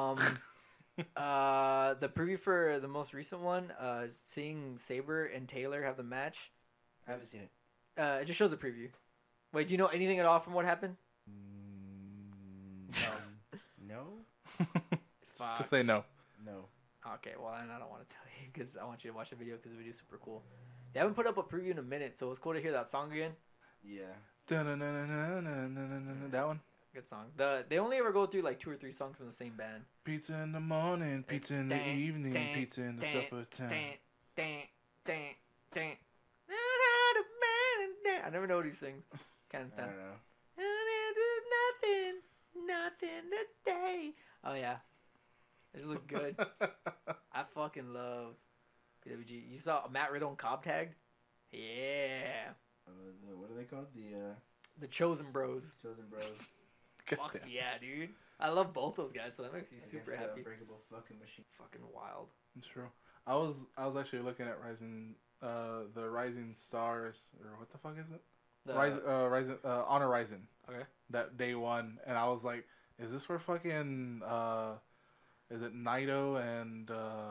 The preview for the most recent one, seeing Saber and Taylor have the match. I haven't seen it. It just shows a preview. Wait, do you know anything at all from what happened? No. Just say no. No. Okay, well then I don't want to tell you because I want you to watch the video because the video's super cool. They haven't put up a preview in a minute, so it's cool to hear that song again. Yeah. That one. Good song. They only ever go through like 2 or 3 songs from the same band. Pizza in the morning, pizza in the evening, pizza in the supper time. I never know what he sings. Kind of I don't know. Nothing today. Oh yeah, this look good. I fucking love PWG. You saw Matt Riddle and Cobb tagged? Yeah. What are they called? The Chosen Bros. Chosen Bros. Fuck yeah, dude. I love both those guys, so that makes you super happy. Unbreakable fucking machine. Fucking wild. It's true. I was actually looking at the Rising Stars, or what the fuck is it? Honor Rising. Okay. That day one, and I was like, is this where fucking is it Naito and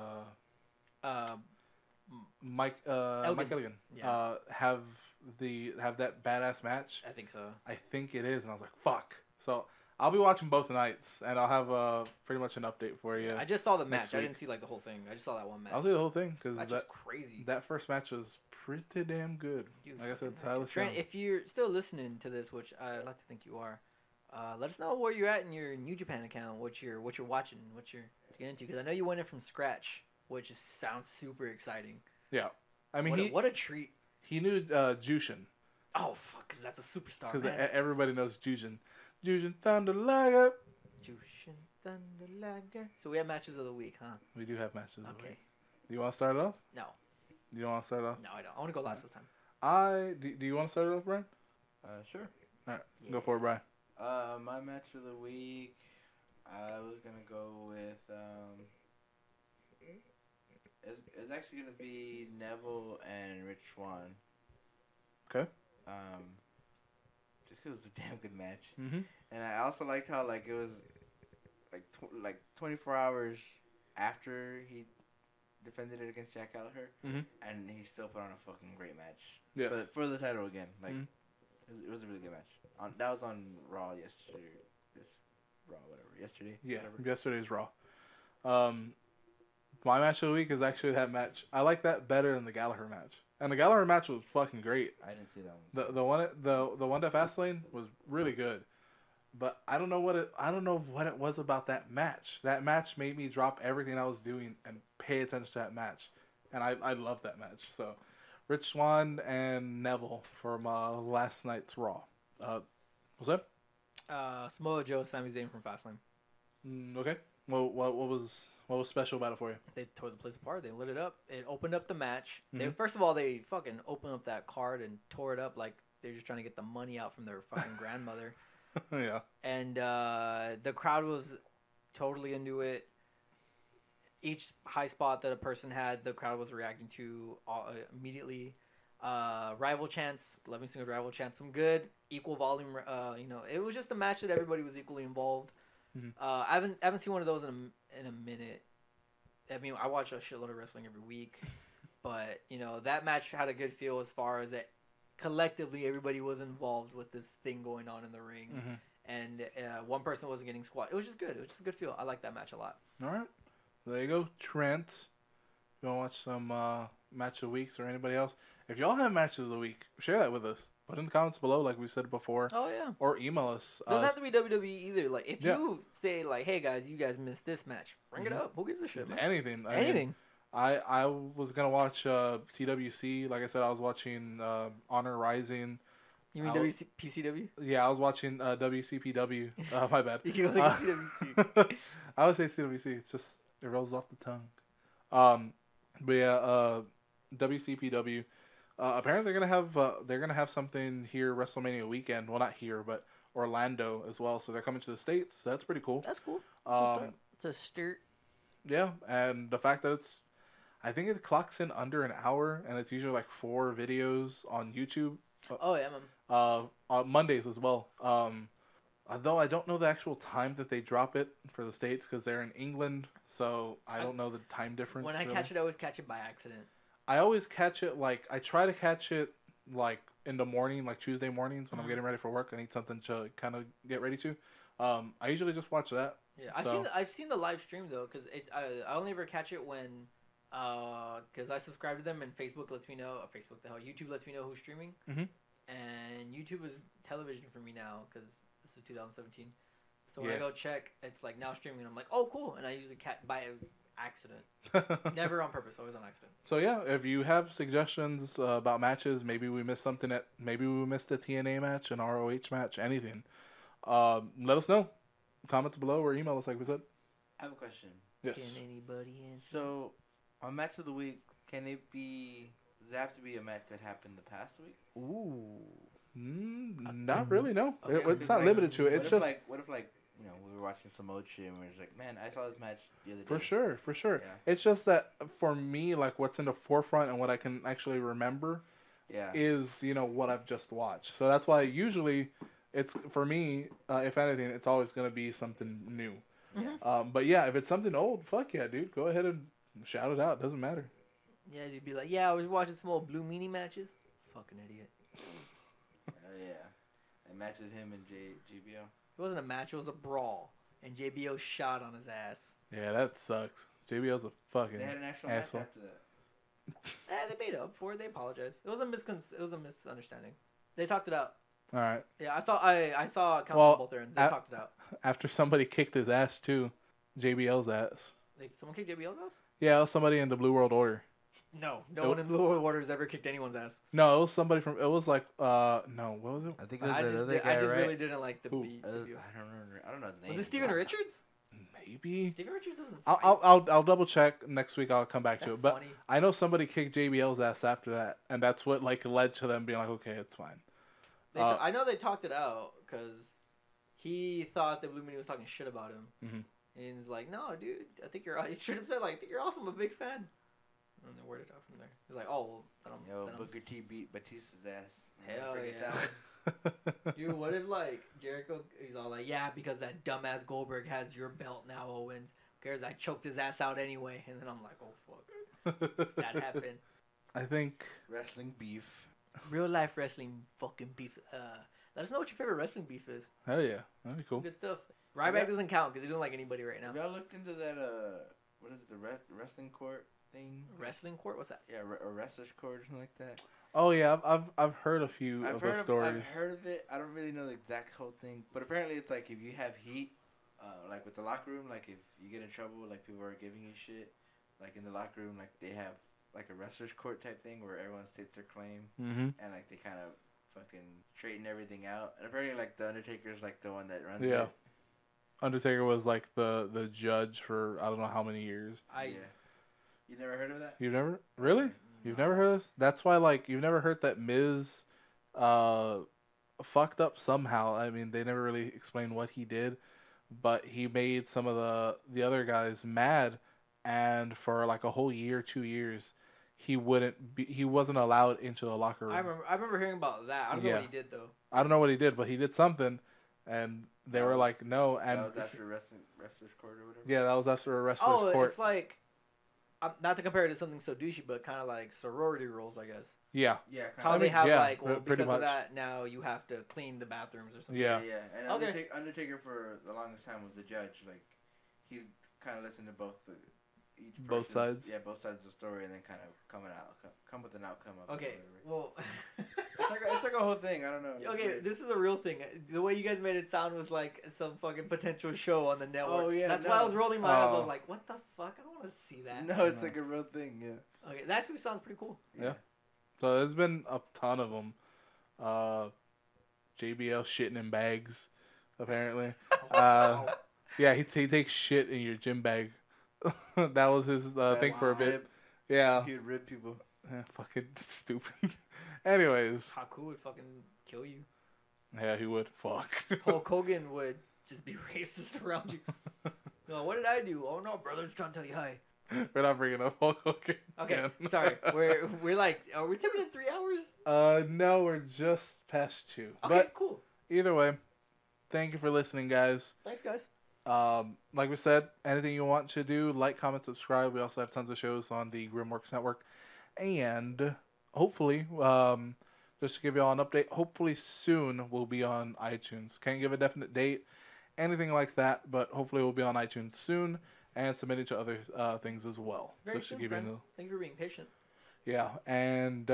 Mike Elgin have that badass match? I think so. I think it is, and I was like, fuck. So I'll be watching both nights, and I'll have pretty much an update for you. I just saw the match. I didn't see like the whole thing. I just saw that one match. I'll see the whole thing because that's just crazy. That first match was pretty damn good. Like I said, it's highly Trent, if you're still listening to this, which I'd like to think you are, let us know where you're at in your New Japan account. What you're watching, what you're getting into, because I know you went in from scratch, which sounds super exciting. Yeah, I mean, what a treat. He knew Jushin. Oh fuck, because that's a superstar. Because everybody knows Jushin. Jushin Thunder Liger. Jushin Thunder Liger. So we have matches of the week, huh? We do have matches of the week. Okay. Do you want to start it off? No. You don't want to start it off? No, I don't. I want to go last this time. Do you want to start it off, Brian? Sure. All right, go for it, Brian. My match of the week, I was gonna go with it's actually gonna be Neville and Rich Swann. Okay. Just because it was a damn good match, Mm-hmm. and I also liked how like it was like 24 hours after he defended it against Jack Gallagher, and he still put on a fucking great match. Yes. For the title again, like it was a really good match. That was on Raw yesterday. Yesterday. Yeah, whatever. yesterday's Raw. My match of the week is actually that match. I like that better than the Gallagher match. And the Gallagher match was fucking great. I didn't see that one. The one at Fastlane was really good. But I don't know what it was about that match. That match made me drop everything I was doing and pay attention to that match. And I love that match. So Rich Swann and Neville for my last night's Raw. What's that? Samoa Joe, Sami Zayn from Fastlane. Okay. Well, what was special about it for you? They tore the place apart. They lit it up. It opened up the match. First of all, they fucking opened up that card and tore it up like they're just trying to get the money out from their fucking grandmother. Yeah. And the crowd was totally into it. Each high spot that a person had, the crowd was reacting to immediately. Rival chants, loving single rival chants, some good equal volume. It was just a match that everybody was equally involved. Mhm. I haven't seen one of those in a minute. I mean, I watch a shitload of wrestling every week, but that match had a good feel as far as that collectively everybody was involved with this thing going on in the ring, Mhm. and one person wasn't getting squat. It was just good. It was just a good feel. I like that match a lot. All right. There you go, Trent. You want to watch some match of the weeks or anybody else? If y'all have matches of the week, share that with us. Put in the comments below, like we said before, Oh yeah. or email us. Doesn't have to be WWE either. Like if Yeah. you say like, "Hey guys, you guys missed this match," bring it Mhm. up. Who gives a shit, man? Anything. Anything. I was gonna watch CWC. Like I said, I was watching Honor Rising. You mean PCW? Yeah, I was watching WCPW. My bad. You only Uh, CWC. I would say CWC. It's just it rolls off the tongue. But yeah, WCPW. Apparently they're gonna have something here WrestleMania weekend. Well, not here, but Orlando as well. So they're coming to the States. So that's pretty cool. That's cool. It's a start. Yeah, and the fact that I think it clocks in under an hour, and it's usually like 4 videos on YouTube. Oh yeah, man. On Mondays as well. Although I don't know the actual time that they drop it for the States because they're in England, so I don't know the time difference. When I catch it, I always catch it by accident. I always catch it I try to catch it like in the morning, like Tuesday mornings when I'm getting ready for work. I need something to kind of get ready to. I usually just watch that. Yeah, I've seen the live stream though, because I only ever catch it when because I subscribe to them and Facebook lets me know. YouTube lets me know who's streaming. Mhm. And YouTube is television for me now because this is 2017. So when I Yeah. go check, it's like now streaming, and I'm like, oh cool, and I usually by accident, never on purpose, always on accident. So yeah, if you have suggestions about matches, maybe we missed something maybe we missed a TNA match, an ROH match, anything. Let us know. Comments below or email us like we said. I have a question. Yes. Can anybody answer? So, on match of the week, does it have to be a match that happened the past week? Ooh. Not really. No, Okay, it's not limited to it. It's just what if we were watching some old shit and we were just like, man, I saw this match the other day. for sure. Yeah. It's just that for me, like what's in the forefront and what I can actually remember Yeah. is what I've just watched. So that's why usually it's for me. If anything, it's always gonna be something new. Mhm. But yeah, if it's something old, fuck yeah, dude, go ahead and shout it out. Doesn't matter. Yeah, you'd be like, yeah, I was watching some old Blue Meanie matches. Fucking idiot. Yeah. A match with him and JBO. It wasn't a match, it was a brawl. And JBO shot on his ass. Yeah, that sucks. JBL's a fucking They had an actual asshole. match after that. They made up for it. They apologized. It was a misunderstanding. They talked it out. All right. Yeah, I saw accounts Well, on both ends. They talked it out. After somebody kicked his ass too, JBL's ass. Like someone kicked JBL's ass? Yeah, it was somebody in the Blue World Order. No one in Blue World Order has ever kicked anyone's ass. No, it was somebody from. It was like no, what was it? I think I just really didn't like the beat. I don't remember. I don't know the name. Was it Steven Richards? Maybe. Steven Richards doesn't fight. I'll double check next week. I'll come back to That's it. But funny. I know somebody kicked JBL's ass after that, and that's what like led to them being like, okay, it's fine. I know they talked it out because he thought that Blue Meanie was talking shit about him. Mhm. And he's like, no, dude, I think you're. He straight up said like, I think you're awesome. I'm a big fan. And they worded it out from there. He's like, oh, well, then I'm. Booker T beat Batista's ass. Hell Forget yeah. that one. Dude, what if like Jericho? He's all like, yeah, because that dumbass Goldberg has your belt now, Owens. Who cares? I choked his ass out anyway. And then I'm like, oh fuck, that happened. I think Wrestling beef. Real life wrestling fucking beef. Let us know what your favorite wrestling beef is. hell yeah, that'd be cool. Good stuff. Ryback doesn't count because he doesn't like anybody right now. Have y'all looked into that? What is it? The wrestling court thing? Wrestling court? What's that? Yeah, a wrestler's court or something like that. Oh yeah, I've heard a few of those stories. I've heard of it. I don't really know the exact whole thing, but apparently it's like if you have heat, like with the locker room, like if you get in trouble, like people are giving you shit, like in the locker room, like they have like a wrestler's court type thing where everyone states their claim, Mm-hmm. and like they kind of fucking straighten everything out. And apparently, like the Undertaker's like the one that runs Yeah. it. Undertaker was like the judge for I don't know how many years. Yeah. You never heard of that? You've never really? You've never heard of this? That's why like you've never heard that Miz fucked up somehow. I mean, they never really explained what he did, but he made some of the other guys mad, and for like a whole year, 2 years, he wasn't allowed into the locker room. I remember hearing about that. I don't know Yeah. what he did though. I don't know what he did, but he did something, and they That were was- like, no. And that was after wrestler's court or whatever. yeah, that was after a wrestler's Oh, court. it's like, not to compare it to something so douchey, but kind of like sorority rules, I guess. Yeah, Yeah. How I they mean, have yeah, like, well, pretty because of much. that, now you have to clean the bathrooms or something. Yeah. Yeah. And Okay. Undertaker for the longest time was the judge. Like, he kind of listened to each Both person's- sides? Yeah, both sides of the story, and then kind of come with an outcome of it or Okay, whatever. well, It's like a whole thing. I don't know. It's okay, weird. this is a real thing. The way you guys made it sound was like some fucking potential show on the network. Oh, yeah, That's why I no. was rolling my eyes. I Oh. was like, what the fuck? I don't want to see that. No, it's No. like a real thing. Yeah. Okay, that actually sounds pretty cool. Yeah. So there's been a ton of them. JBL shitting in bags, apparently. Wow. Yeah, he takes shit in your gym bag. That was his thing for a bit. Rib. Yeah. He would rib people. Fucking stupid. Anyways. Haku would fucking kill you. Yeah, he would. Fuck. Hulk Hogan would just be racist around you. No, what did I do? Oh no, brother, just trying to tell you hi. We're not bringing up Hulk Hogan. Okay, again. sorry. We're like, are we taking in 3 hours? No, we're just past 2. Okay, But cool. either way, thank you for listening, guys. Thanks, guys. Like we said, anything you want to do, like, comment, subscribe. We also have tons of shows on the Grimworks Network. And hopefully, just to give you all an update, hopefully soon we'll be on iTunes. Can't give a definite date, anything like that, but hopefully we'll be on iTunes soon and submitted to other things as well. Very just soon, to give friends. Thank you for being patient. yeah, and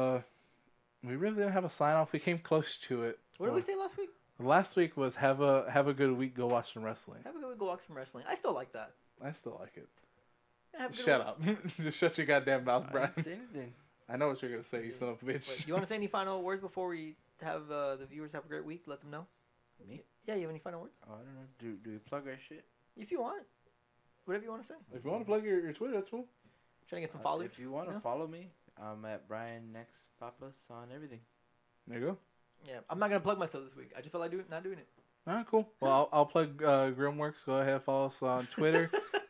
we really didn't have a sign off. We came close to it. What did we say last week? Last week was have a good week. Go watch some wrestling. Have a good week, go watch some wrestling. I still like that. I still like it. Have a good Shut week. up. Just shut your goddamn mouth, I Brian. didn't say anything. I know what you're gonna say, you son of a bitch. Wait, you want to say any final words before we have the viewers have a great week? Let them know. Me? Yeah, you have any final words? Oh, I don't know. Do we plug our shit? If you want, whatever you want to say. If you want to plug your Twitter, that's cool. Trying to get some followers. If you want to know? follow me, I'm at Brian Next Papas on everything. There you go. Yeah, I'm not gonna plug myself this week. I just felt like not doing it. Alright, cool. Well, I'll plug Grimworks. Go ahead, follow us on Twitter,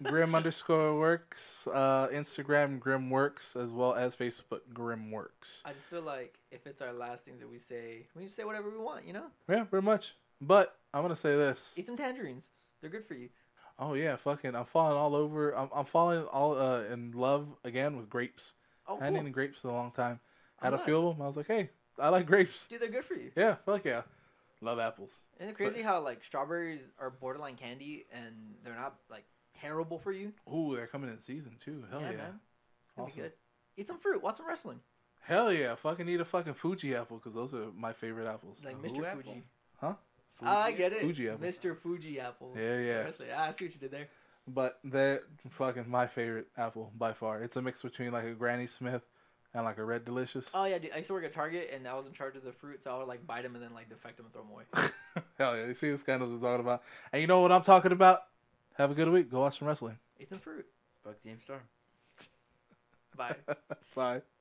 Grim_works, Instagram Grimworks, as well as Facebook Grimworks. I just feel like if it's our last things that we can say whatever we want, you know? Yeah, pretty much. But I'm gonna say this. Eat some tangerines. They're good for you. Oh yeah, fucking! I'm falling all over. I'm falling all in love again with grapes. Oh, I hadn't cool. eaten grapes in a long time. I'm Had a glad. few of them. I was like, hey, I like grapes. Dude, they're good for you. Yeah, fuck yeah. Love apples. Isn't it crazy how like strawberries are borderline candy and they're not like terrible for you? Ooh, they're coming in season too. Hell yeah. Man. It's gonna Awesome. be good. Eat some fruit. Watch some wrestling. Hell yeah. Fucking eat a fucking Fuji apple because those are my favorite apples. Like Who Mr. apple? Fuji. Huh? I get it. Fuji apple. Mr. Fuji apples. Yeah, yeah. Honestly, I see what you did there. But they're fucking my favorite apple by far. It's a mix between like a Granny Smith and like a Red Delicious. Oh yeah, dude. I used to work at Target and I was in charge of the fruit, so I would like bite them and then like defect them and throw them away. Hell yeah. You see this kind of what I'm talking about. And you know what I'm talking about? Have a good week. Go watch some wrestling. Eat some fruit. Fuck James Storm. Bye. Bye.